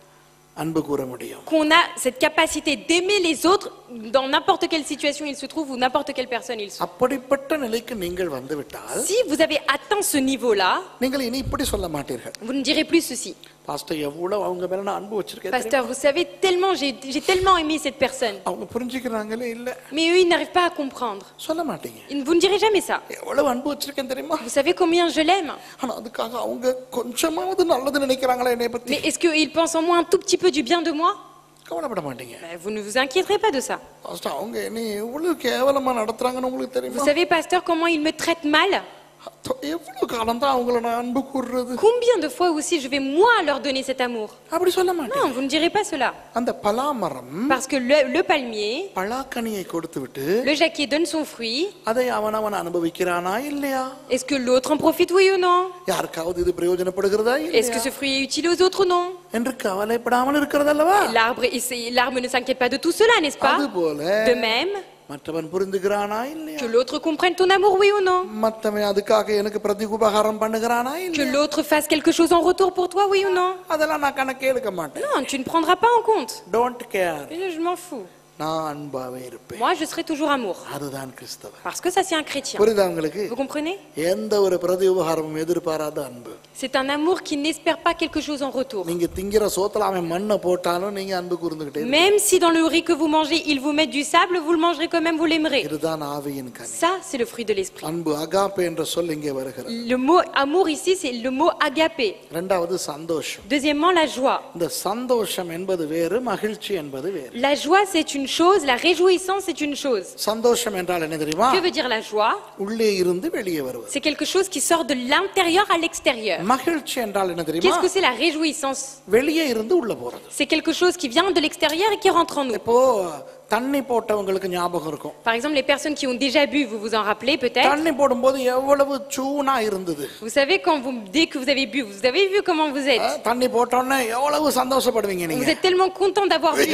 A: அன்பு கூற முடியும்.
B: qu'on a cette capacité d'aimer les autres dans n'importe quelle situation ils se trouvent ou n'importe quelle personne ils sont.
A: அப்படிப்பட்ட நிலைக்கு நீங்கள் வந்துவிட்டால்
B: Si vous avez atteint ce niveau-là,
A: நீங்கள் இனி இப்படி சொல்ல மாட்டீர்கள்,
B: vous ne direz plus ceci.
A: Pastor எவ்வளவு அவங்க மேல நான் அன்பு வச்சிருக்கேன் தெரியுமா?
B: Pasteur, vous savez, tellement j'ai j'ai tellement aimé cette personne.
A: அவங்க புரிஞ்சுக்கிறாங்களே இல்ல,
B: Mais eux, ils n'arrivent pas à comprendre.
A: சொல்ல மாட்டீங்க.
B: Ils- Vous ne direz jamais ça.
A: எவ்வளவு அன்பு வச்சிருக்கேன் தெரியுமா?
B: Vous savez combien je l'aime.
A: ஆனா அதுக்காக அவங்க கொஞ்சமாவது நல்லது நினைக்கிறாங்களா என்னை பத்தி?
B: Mais est-ce qu'ils pensent en moi un tout petit peu du bien de moi?
A: கவலைப்பட மாட்டீங்க.
B: Ben, vous ne vous inquiéterez pas de ça.
A: Pastor அவங்க என்னை எவ்வளவு கேவலமா நடத்துறாங்கன்னு உங்களுக்கு
B: Vous
A: தெரியுமா?
B: savez, pasteur, comment ils me traitent mal?
A: எவ்வளவு காலம் தான் அவங்கள நான் அன்பு கூறுறது?
B: Combien de fois aussi je vais moi leur donner cet amour?
A: அப்படி சொல்ல மாட்டேன்.
B: Non, vous ne direz pas cela.
A: அந்த பலாமரம்
B: Parce que le, le palmier,
A: பலாக்கனியை கொடுத்து விட்டு
B: le jacquier donne son fruit.
A: அதை அவன் அவன் அனுபவிக்கிறானா இல்லையா?
B: Est-ce que l'autre en profite, oui ou non?
A: யாருக்காவது இது பிரயோஜனப்படுகிறதா
B: Est-ce que
A: இல்லையா
B: ce fruit est utile aux autres ou non?
A: என்று கவலைப்படாமல் இருக்கிறதல்லவா?
B: L'arbre il s'est- l'arbre ne s'inquiète pas de tout cela, n'est-ce pas?
A: அதுபோல
B: De même,
A: மற்றவன் புரிந்துகிறானா இல்லையா?
B: que l'autre comprenne ton amour, oui ou non?
A: மற்றவன் அதுக்காக எனக்கு பிரதி உபகாரம் பண்ணுகிறானா
B: Que
A: இல்லையா?
B: l'autre fasse quelque chose en retour pour toi, oui ou non?
A: அதெல்லாம் நான் கணக்கே எடுக்க மாட்டேன்.
B: Non, tu ne prendras pas en compte.
A: Don't care.
B: Je, je m'en fous.
A: நான் அன்பாவே இருப்பேன்.
B: Moi, je serai toujours amour.
A: அதுதான் கிறிஸ்தவன்.
B: Parce que ça, c'est un chrétien.
A: புரியுதா உங்களுக்கு?
B: Vous comprenez?
A: எந்த ஒரு பிரதி உபகாரமும் எதிர்பாராத அன்பு.
B: C'est un amour qui n'espère pas quelque chose en retour.
A: நீங்க திங்கிற சோத்துல அவன் மண்ணை போட்டாலும் நீங்க அன்பு கூர்ந்துகிட்டே இருப்பீங்க.
B: Même si dans le riz que vous mangez, ils vous mettent du sable, vous le mangerez quand même, vous l'aimerez.
A: இதுதான் ஆவியின் கனி.
B: Ça, c'est le fruit de l'esprit.
A: அன்பு அகாப்பே என்ற சொல் இங்கே வருகிறது.
B: Le mot amour ici, c'est le mot agapé.
A: இரண்டாவது சந்தோஷம்.
B: Deuxièmement, la joie.
A: இந்த சந்தோஷம் என்பது வேறு, மகிழ்ச்சி என்பது வேறு.
B: La joie, c'est une chose, la réjouissance, c'est une chose.
A: சந்தோஷம் என்றால் என்ன தெரியுமா?
B: Que veut dire la joie?
A: உள்ளே இருந்து வெளியே வருவது.
B: C'est quelque chose qui sort de l'intérieur à l'extérieur.
A: மகிழ்ச்சி என்றால் என்ன தெரியுமா?
B: Qu'est-ce que c'est la réjouissance?
A: வெளியே இருந்து உள்ள போறது.
B: C'est quelque chose qui vient de l'extérieur et qui rentre en nous.
A: இப்போ தண்ணி போட்டவங்களுக்கு ஞாபகம் இருக்கும்.
B: Par exemple, les personnes qui ont déjà bu, vous vous en rappelez peut-être.
A: தண்ணி போடும்போது எவ்வளவு சூனா இருந்தது.
B: Vous savez, quand vous, dès que vous avez bu, vous avez vu comment vous êtes.
A: தண்ணி போட்டோன்னே எவ்வளவு சந்தோஷப்படுவீங்க
B: Vous
A: நீங்க.
B: êtes tellement content d'avoir bu.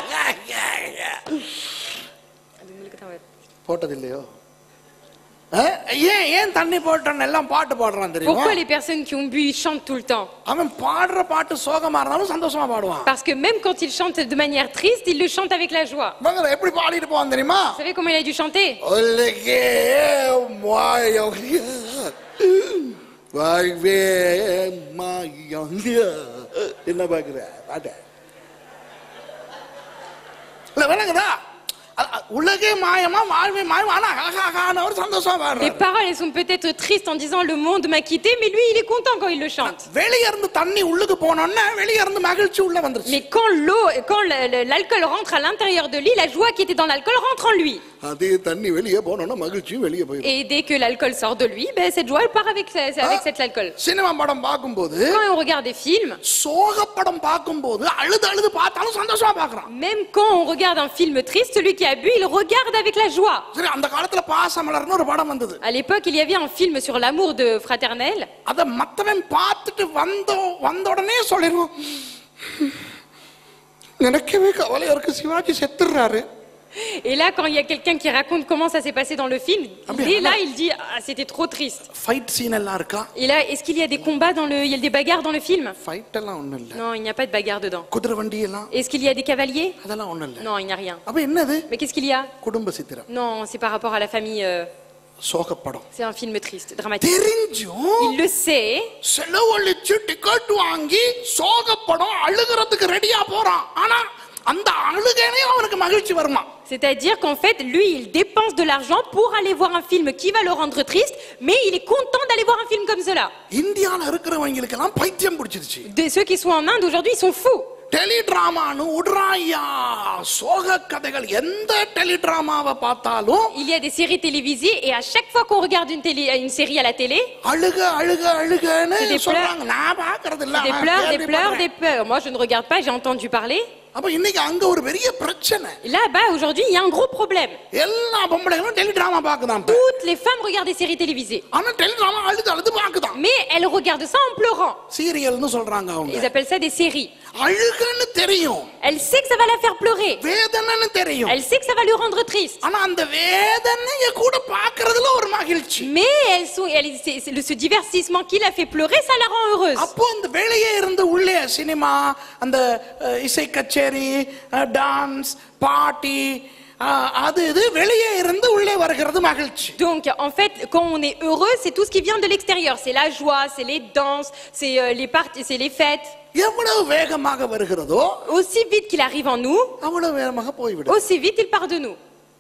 A: போட்டதில்லையோ? அஹ், ஏன் ஏன் தண்ணி போட்டோன்னு எல்லாம் பாட்டு பாடுறான் தெரியுமா?
B: Pourquoi les personnes qui ont bu, ils chantent tout le temps?
A: அவன் பாடுற பாட்டு சோகமா இருந்தாலும் சந்தோஷமா பாடுவான்.
B: Parce que même quand ils chantent de manière triste, ils le chantent avec la joie.
A: மகன் எப்படி பாடிட்டு போவான் தெரியுமா?
B: Vous savez comment il a dû chanter?
A: ஒல்லிக்கே மாயோங்கிய வாழ்வே மாயோங்கிய என்ன பாக்குற பாட்ட இல்ல விளங்குதா? அ- அ- உலகே மாயமா வாழ்வே மாயமா ஆனா ஆகாகான ஒரு சந்தோஷமா
B: Les
A: பாடுறாரு.
B: paroles, elles sont peut-être tristes en disant le monde m'a quitté, mais lui, il est content quand il le chante.
A: வெளிய இருந்து தண்ணி உள்ளுக்கு போனோம்னா வெளிய இருந்து மகிழ்ச்சி உள்ள வந்துருச்சு.
B: Mais quand l'eau, quand le- le- l'alcool rentre à l'intérieur de lui, la joie qui était dans l'alcool rentre en lui.
A: அதே தண்ணி வெளிய போனோம்னா மகிழ்ச்சியும் வெளிய போயிடும்.
B: Et dès que l'alcool sort de lui, ben, cette joie, elle part avec, ce- avec cet alcool.
A: Cinema படம் பார்க்கும்போது
B: Quand on regarde des films,
A: சோக படம் பார்க்கும்போது அழுது அழுது பார்த்தாலும் சந்தோஷமா பார்க்கறான்.
B: même quand on regarde un film triste, celui qui a bu, il regarde avec la joie.
A: சரி, அந்த காலத்துல பாசமலர்னு ஒரு படம் வந்தது.
B: À l'époque, il y avait un film sur l'amour de fraternel.
A: அத மத்தவன் பார்த்துட்டு வந்த வந்த உடனே சொல்லிடுவான், நினைக்கவே கவலையா இருக்கு, சிவாஜி செத்துறாரு.
B: Et là, quand il y a quelqu'un qui raconte comment ça s'est passé dans le film,
A: Ah bien,
B: dès là,
A: alors-
B: il dit ah, c'était trop triste.
A: Fight scene எல்லாம் இருக்கா?
B: Et là, est-ce qu'il y a des combats dans le, il y a des bagarres dans le film?
A: Fight எல்லாம் ஒண்ணும் இல்ல.
B: Non, il n'y a pas de bagarre dedans.
A: குதிரை வண்டி எல்லாம்
B: Est-ce qu'il y a des cavaliers?
A: அதெல்லாம் ஒண்ணும் இல்ல.
B: Non, il n'y a rien.
A: அப்ப என்னது?
B: Mais qu'est-ce qu'il y a?
A: குடும்ப சித்திரம்,
B: Non, c'est par rapport à la famille. euh,
A: சோகப்படம்.
B: c'est un film triste, dramatique.
A: தெரிஞ்சும்
B: Il le sait,
A: செலவழிச்சு டிக்கெட் வாங்கி சோகப்படம் அழுகிறதுக்கு ரெடியா போறான். ஆனா அந்த அழுகையிலே அவனுக்கு மகிழ்ச்சி வருமா?
B: c'est-à-dire qu'en fait, lui, il dépense de l'argent pour aller voir un film qui va le rendre triste, mais il est content d'aller voir un film comme cela.
A: இந்தியால இருக்கிறவங்களுக்கு எல்லாம் பைத்தியம் பிடிச்சிருச்சு.
B: De ceux qui sont en Inde aujourd'hui, ils sont fous.
A: டெலிடிராமானு உட்ராயா சோக கதைகள், எந்த டெலிடிராமாவை பார்த்தாலும்
B: Il y a des séries télévisées et à chaque fois qu'on regarde une, télé, une série à la télé,
A: அழுக அழுக அழுகன்னு
B: C'est des
A: சொல்றாங்க. நான் பார்க்கறது இல்ல,
B: des
A: நான்
B: pleurs, des pleurs,
A: கேள்விப்படுறேன்.
B: des pleurs. Moi, je ne regarde pas, j'ai entendu parler.
A: அப்ப இன்னைக்கு அங்க ஒரு பெரிய பிரச்சனை.
B: Là-bas, aujourd'hui, il y a un gros problème.
A: எல்லா பொம்பளைகளும் டெலிடிராமா பார்க்குதான்.
B: Toutes les femmes regardent des séries télévisées.
A: ஆனா டெலிடிராமா அழுது அழுது பார்க்குதான்.
B: Mais elles regardent ça en pleurant.
A: சீரியல்னு சொல்றாங்க
B: Ils
A: அவங்க.
B: appellent ça des séries.
A: அழுகன்னு தெரியும்,
B: Elle sait que ça va la faire pleurer.
A: வேதனைன்னு தெரியும்.
B: Elle sait que ça va lui rendre triste.
A: ஆனா அந்த வேதனைய கூட பார்க்கறதுல ஒரு மகிழ்ச்சி.
B: Mais elles sont, elles- c'est- c'est le- ce divertissement qui la fait pleurer, ça la rend heureuse.
A: அப்போ அந்த வெளியே இருந்து உள்ளே சினிமா, அந்த அஹ், இசை கச்சேரி, டான்ஸ், பார்ட்டி, அது இது வெளியே இருந்து உள்ளே வருகிறது மகிழ்ச்சி.
B: Donc, en fait, quand on est heureux, c'est tout ce qui vient de l'extérieur. C'est la joie, c'est les danses, c'est euh, les parties, c'est les fêtes.
A: எவ்வளவு வேகமாக வருகிறதோ
B: Aussi vite qu'il arrive en nous,
A: அவ்வளவு வேகமாக போய்விடும்.
B: aussi vite il part de nous.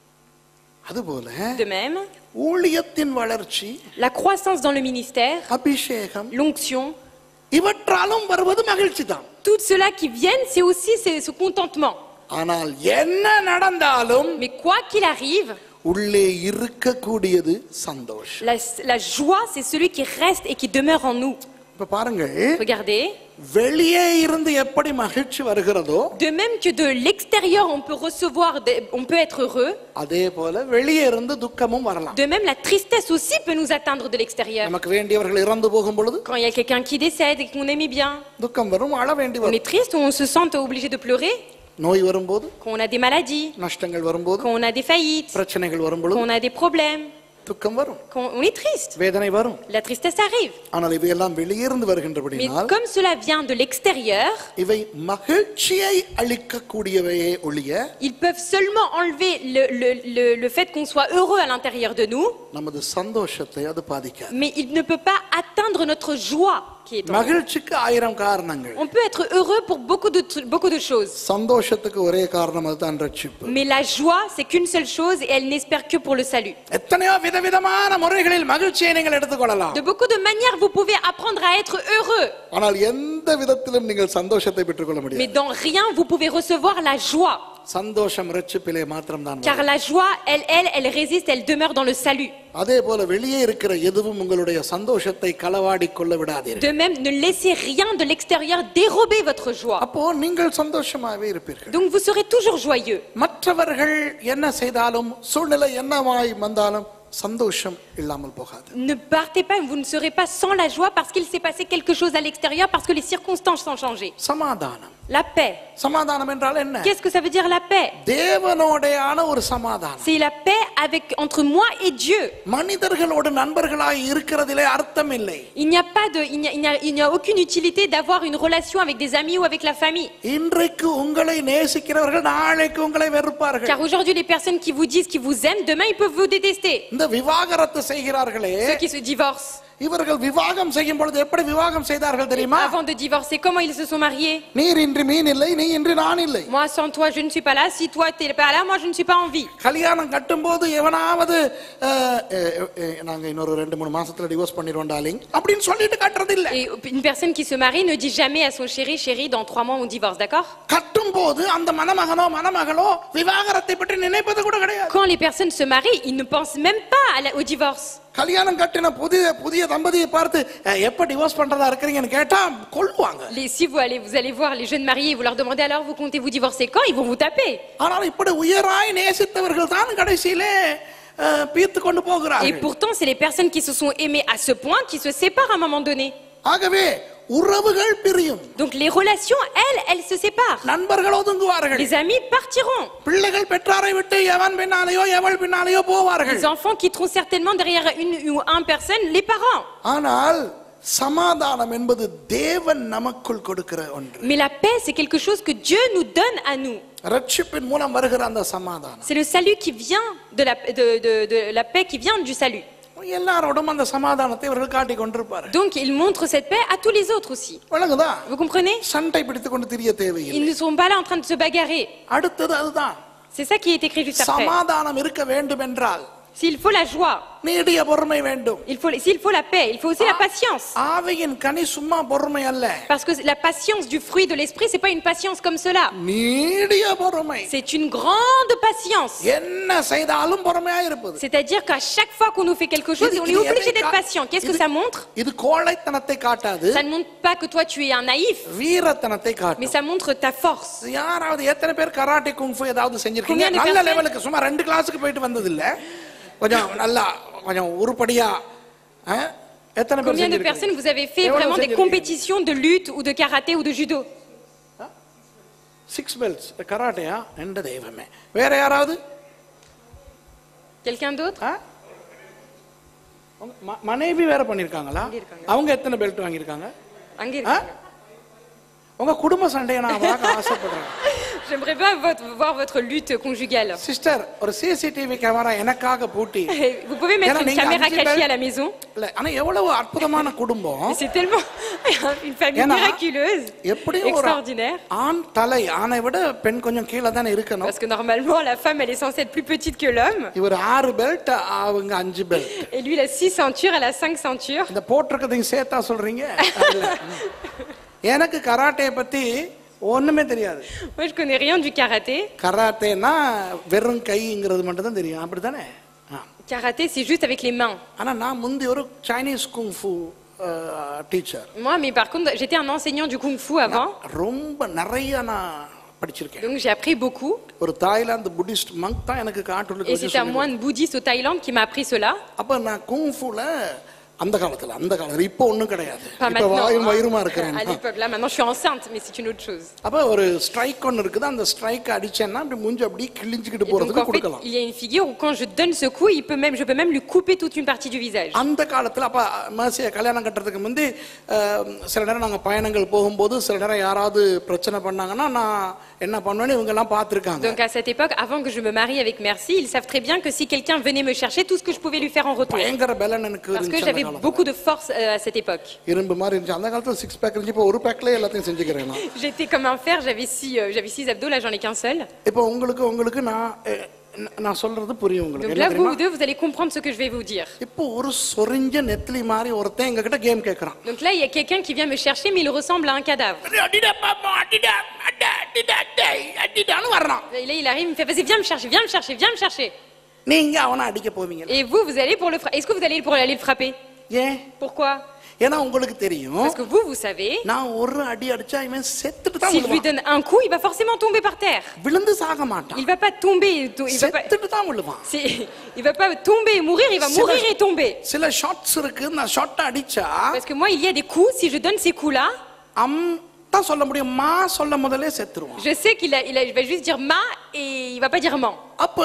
A: அதுபோல
B: De même,
A: ஊழியத்தின் வளர்ச்சி,
B: la croissance dans le ministère,
A: அபிஷேகம்,
B: l'onction,
A: இவற்றாலும் வருவது மகிழ்ச்சி தான்.
B: tout cela qui viennent, c'est aussi ce, ce contentement.
A: ஆனால் என்ன நடந்தாலும்
B: Mais quoi qu'il arrive,
A: உள்ளே இருக்கக்கூடியது சந்தோஷம்.
B: la, la joie, c'est celui qui reste et qui demeure en nous.
A: இப்ப பாருங்கள்,
B: Regardez,
A: வெளியே இருந்து எப்படி மகிழ்ச்சி வருகிறதோ
B: de même que de l'extérieur, on peut recevoir, des- on peut être heureux,
A: அதே போல வெளியே இருந்து துக்கமும் வரலாம்.
B: de même la tristesse aussi peut nous atteindre de l'extérieur.
A: நமக்கு வேண்டியவர்கள் இறந்து போகும் பொழுது
B: Quand il y a quelqu'un qui décède et qu'on aimait bien,
A: துக்கம் வரும், அழ வேண்டி
B: on
A: வரும்.
B: est triste, on se sent obligé de pleurer.
A: நோய் வரும்போது,
B: Quand on a des maladies,
A: நஷ்டங்கள் வரும்போது,
B: quand on a des faillites,
A: பிரச்சனைகள் வரும் பொழுது
B: quand on a des problèmes,
A: துக்கம் வரும்,
B: quand on est triste,
A: வேதனை வரும்.
B: la tristesse arrive.
A: ஆனால் இவையெல்லாம் வெளியே இருந்து
B: Mais
A: வருகின்றபடினால்
B: comme cela vient de l'extérieur,
A: இவை மகிழ்ச்சியை அளிக்கக்கூடியவையே ஒழிய
B: ils peuvent seulement enlever le, le, le, le fait qu'on soit heureux à l'intérieur de nous,
A: நமது சந்தோஷத்தை அது பாதிக்காது.
B: mais il ne peut pas atteindre notre joie qui est en nous.
A: மகிழ்ச்சிக்கு ஆயிரம் காரணங்கள்,
B: On peut être heureux pour beaucoup de, tru- beaucoup de choses.
A: சந்தோஷத்துக்கு ஒரே காரணம் அதுதான் ரட்சிப்பு.
B: Mais la joie, c'est qu'une seule chose et elle n'espère que pour le salut.
A: எத்தனையோ விதவிதமான முறைகளில் மகிழ்ச்சியை நீங்கள் எடுத்துக்கொள்ளலாம்.
B: De beaucoup de manières, vous pouvez apprendre à être heureux.
A: ஆனால் எந்த விதத்திலும் நீங்கள் சந்தோஷத்தை பெற்றுக்கொள்ள முடியாது.
B: Mais dans rien, vous pouvez recevoir la joie.
A: சந்தோஷம் ரட்சிப்பிலே மாத்திரம்தான்
B: Car
A: வரும்.
B: la joie, elle, elle, elle résiste, elle demeure dans le salut.
A: அதே போல வெளியே இருக்கிற எதுவும் உங்களுடைய சந்தோஷத்தை களவாடி கொள்ள விடாதீர்கள்.
B: De même, ne laissez rien de l'extérieur dérober votre joie.
A: அப்போ நீங்கள் சந்தோஷமாகவே இருப்பீர்கள்.
B: Donc vous serez toujours joyeux.
A: மற்றவர்கள் என்ன செய்தாலும், சூழ்நிலை என்னவாய் வந்தாலும் சந்தோஷம் இல்லாமல் போகாது.
B: Ne partez pas, vous ne serez pas sans la joie parce qu'il s'est passé quelque chose à l'extérieur, parce que les circonstances ont changé.
A: சமாதானம்,
B: La paix.
A: சமாதானம் என்றால் என்ன?
B: Qu'est-ce que ça veut dire la paix?
A: தேவனோடையான ஒரு சமாதானம்.
B: C'est la paix avec, entre moi et Dieu.
A: மனிதர்களோடு நண்பர்களாய் இருக்கிறதிலே அர்த்தம் இல்லை.
B: Il n'y a pas de, il n'y a, il n'y a, il n'y a aucune utilité d'avoir une relation avec des amis ou avec la famille.
A: இன்றைக்கு உங்களை நேசிக்கிறவர்கள் நாளைக்கு உங்களை வெறுப்பார்கள்.
B: Car aujourd'hui, les personnes qui vous disent qu'ils vous aiment, demain, ils peuvent vous détester.
A: இந்த விவாகரத்து செய்கிறார்களே,
B: Ceux qui se divorcent,
A: இவர்கள் விவாகம் செய்யும் பொழுது எப்படி விவாகம் செய்தார்கள் தெரியுமா?
B: Avant de divorcer, comment ils se sont mariés?
A: நீர் இன்றி மீன் இல்லை, நீ இன்றி நான் இல்லை.
B: Moi sans toi je ne suis pas là, si toi t'es pas là, moi je ne suis pas en vie.
A: கல்யாணம் கட்டும்போது எவனாவது அஹ், அஹ், அஹ், நாங்க இன்னொரு ரெண்டு மூணு மாசத்துல டிவோர்ஸ் பண்ணிடுவோம் டார்லிங் அப்படின்னு சொல்லிட்டு கட்டுறது இல்ல.
B: Et une personne qui se marie ne dit jamais à son chéri, chéri, dans trois mois on divorce, d'accord?
A: கட்டும்போது அந்த மணமகனோ மணமகளோ விவாகரத்தை பற்றி நினைப்பது கூட கிடையாது.
B: Quand les personnes se marient, ils ne pensent même pas à la- au divorce.
A: கல்யாணம் கட்டின புதிய புதிய தம்பதியை பார்த்து அஹ், எப்ப டிவோர்ஸ் பண்றதா இருக்கிறீங்கன்னு கேட்டா கொல்லுவாங்க.
B: Les, si vous allez, vous allez voir les jeunes mariés, vous leur demandez alors vous comptez vous divorcer quand, ils vont vous taper.
A: ஆனால் இப்படி உயராய் நேசித்தவர்கள் தான் கடைசியிலே அஹ், பீத்து கொண்டு
B: Et
A: போகிறார்கள்.
B: pourtant, c'est les personnes qui se sont aimées à ce point qui se séparent à un moment donné.
A: ஆகவே உறவுகள் பிரியும்,
B: Donc les relations, elles, elles se séparent.
A: நண்பர்கள் ஒதுங்குவார்கள்,
B: Les amis partiront.
A: பிள்ளைகள் பெற்றாரை விட்டு எவன் பின்னாலேயோ எவள் பின்னாலேயோ போவார்கள்.
B: Les enfants quitteront certainement derrière une ou un personne les parents.
A: ஆனால் சமாதானம் என்பது தேவன் நமக்குள் கொடுக்கிற ஒன்று.
B: Mais la paix, c'est quelque chose que Dieu nous donne à nous.
A: ரட்சிப்பின் மூலம் வருகிற அந்த சமாதானம்
B: C'est le salut qui vient de la, de, de, de la paix qui vient du salut.
A: எல்லாரோடும் அந்த சமாதானத்தை இவர்கள் காட்டிக் கொண்டிருப்பார்கள்.
B: Donc ils montrent cette paix à tous les autres aussi.
A: விளங்குதா?
B: Vous comprenez?
A: சண்டை பிடித்துக் கொண்டு திரிய
B: Ils
A: தேவையில்லை.
B: ne sont pas là en train de se bagarrer.
A: அடுத்தது அதுதான்,
B: C'est ça qui est écrit juste après.
A: சமாதானம் இருக்க வேண்டும் என்றால்
B: S'il faut la joie,
A: நீடிய பொறுமை வேண்டும்.
B: il faut, s'il faut la paix, il faut aussi la patience.
A: ஆவியின் கனி சும்மா பொறுமை அல்ல,
B: Parce que la patience du fruit de l'esprit, c'est pas une patience comme cela.
A: நீடிய பொறுமை.
B: C'est une grande patience.
A: என்ன செய்தாலும் பொறுமையா இருப்பது.
B: C'est-à-dire qu'à chaque fois qu'on nous fait quelque chose, on est obligé d'être patient. Qu'est-ce que ça montre?
A: இது கோழைத்தனத்தை காட்டாது,
B: Ça ne montre pas que toi tu es un naïf,
A: வீரத்தனத்தை
B: mais
A: காட்டும்.
B: ça montre ta force.
A: யாராவது எத்தனை பேர் karate kung fu ஏதாவது செஞ்சிருக்கீங்க?
B: Combien de
A: நல்ல
B: personnes-
A: லெவலுக்கு சும்மா ரெண்டு கிளாஸுக்கு போயிட்டு வந்தது இல்ல, கொஞ்சம் நல்லா கொஞ்சம் உருப்படியா அஹ், எத்தனை பேர்
B: Combien de
A: செஞ்சிருக்கீங்க?
B: personnes vous avez fait
A: எவ்வளவு
B: vraiment des
A: செஞ்சிருக்கீங்க?
B: compétitions de lutte ou de karaté ou de judo?
A: Six belts கராட்டேயா? என்ற தெய்வமே. வேற யாராவது?
B: Quelqu'un d'autre?
A: ஆ? உங்க ம- மனைவி வேற பண்ணிருக்காங்களா?
B: பண்ணிருக்காங்க.
A: அவங்க எத்தனை பெல்ட் வாங்கியிருக்காங்க?
B: அங்கே
A: ஆ?
B: இருக்காங்க.
A: உங்க குடும்ப சண்டையை நான் பார்க்க ஆசைப்படுறேன்.
B: J'aimerais bien votre- voir votre lutte conjugale.
A: Sister, ஒரு சிசிடிவி கேமரா எனக்காக பூட்டி.
B: Vous pouvez mettre
A: ஏன்னா
B: une
A: நீங்க
B: caméra
A: அஞ்சு
B: cachée
A: பேர்-
B: à la maison.
A: இல்ல, ஆனா எவ்வளவு அற்புதமான குடும்பம்.
B: Mais c'est tellement une famille
A: ஏன்னா,
B: miraculeuse,
A: எப்படியும் ஒரு
B: extraordinaire.
A: ஆண் தலை ஆணை விட பெண் கொஞ்சம் கீழே தானே இருக்கணும்.
B: Parce que normalement, la femme, elle est censée être plus petite que l'homme.
A: இவர் ஆறு பெல்ட், அவங்க அஞ்சு belt.
B: Et lui, il a six ceintures, elle a cinq ceintures.
A: இந்த போட்டிருக்கதையும் சேர்த்தா சொல்றீங்க? இல்ல. எனக்கு கராட்டே பத்தி ஒண்ணுமே தெரியாது.
B: Moi, je connais rien du karaté.
A: கராத்தேனா வெறும் கைங்கிறது மட்டும் தான் தெரியும், அப்படித்தானே? ஆ.
B: Karaté, c'est juste avec les mains.
A: ஆனா நான் முந்தி ஒரு Chinese kung fu teacher.
B: Moi, mais par contre, j'étais un enseignant du kung fu avant.
A: ரொம்ப நிறைய நான் படிச்சிருக்கேன்.
B: Donc, j'ai appris beaucoup.
A: ஒரு தாய்லாந்து புத்திஸ்ட் மங்க் தான் எனக்கு காட்டுள்ள.
B: Et c'est un moine bouddhiste au Thaïlande qui m'a appris cela.
A: அப்ப நான் குங்ஃபுல அந்த காலத்துல அந்த காலத்துல இப்போ ஒண்ணும் கிடையாது.
B: Pas
A: இப்ப வாயும்
B: maintenant.
A: வயிறுமா
B: hein.
A: இருக்கிறேன்.
B: À l'époque, là, maintenant, je suis enceinte, mais c'est une autre chose.
A: அப்ப ஒரு ஸ்ட்ரைக் ஒன்னு இருக்குது, அந்த ஸ்ட்ரைக் அடிச்சேன்னா அப்படி மூஞ்சி அப்படி கிழிஞ்சிக்கிட்டு
B: Et donc,
A: போறதுக்கு
B: en fait,
A: கொடுக்கலாம்.
B: il y a une figure où quand je donne ce coup, il peut même, je peux même lui couper toute une partie du visage.
A: அந்த காலத்துல அப்ப மேசிய கல்யாணம் கட்டுறதுக்கு முந்தி அஹ், சில நேரம் நாங்க பயணங்கள் போகும்போது சில நேரம் யாராவது பிரச்சனை பண்ணாங்கன்னா நான் என்ன பண்ணுவேன்னு இவங்க எல்லாம் பார்த்திருக்காங்க.
B: Donc, à cette époque, avant que je me marie avec Merci, ils savent très bien que si quelqu'un venait me chercher, tout ce que je pouvais lui faire en retour.
A: பயங்கர பலன் எனக்கு
B: Parce que
A: இருந்துச்சு அந்த
B: j'avais
A: காலத்துல.
B: beaucoup de force euh, à cette époque.
A: இரும்பு மாதிரி இருந்துச்சு அந்த காலத்துல. சிக்ஸ் பேக் இருந்துச்சு, இப்போ ஒரு பேக்லயே எல்லாத்தையும் செஞ்சுக்கிறேன் நான்.
B: J'étais comme un fer, j'avais six, euh, j'avais six abdos, là j'en ai qu'un seul.
A: இப்போ உங்களுக்கு உங்களுக்கு நான் அஹ், நான் சொல்றது புரியும் உங்களுக்கு.
B: Donc
A: என்ன
B: là, vous
A: தெரியுமா?
B: deux, vous allez comprendre ce que je vais vous dire.
A: இப்போ ஒரு சொரிஞ்ச நெத்திலி மாதிரி ஒருத்தன் எங்க கிட்ட கேம் கேக்குறான்.
B: Donc là, il y a quelqu'un qui vient me chercher, mais il ressemble à un cadavre.
A: அடிடா பாப்பா, அடிடா, அடா, அடிடா, டேய், அடிடான்னு வர்றான்.
B: Et là, il arrive, il me fait, vas-y, viens me chercher, viens me chercher, viens me chercher.
A: நீங்க அவனை அடிக்க போவீங்க.
B: Et vous, vous allez pour le frapper. Est-ce que vous allez pour aller le frapper?
A: ஏன்?
B: Pourquoi?
A: ஏன்னா உங்களுக்கு தெரியும்,
B: Parce que vous, vous savez,
A: நான் ஒரு அடி அடிச்சா இவன் செத்துட்டு தான்
B: si je lui
A: விழுவான்.
B: donne un coup, il va forcément tomber par terre.
A: விழுந்து சாக மாட்டான்,
B: Il va pas tomber, to- il va pas,
A: செத்துட்டு தான் விழுவான்.
B: c'est- il va pas tomber et mourir, il va
A: C'est
B: mourir
A: vrai.
B: et tomber.
A: சில shots இருக்கு, நான் shot அடிச்சா
B: Parce que moi, il y a des coups, si je donne ces coups-là,
A: அம் தான் சொல்ல முடியும், மா சொல்ல முதல்ல செத்துருவான்.
B: je sais qu'il a, il a, il va juste dire ma et il va pas dire man.
A: அப்ப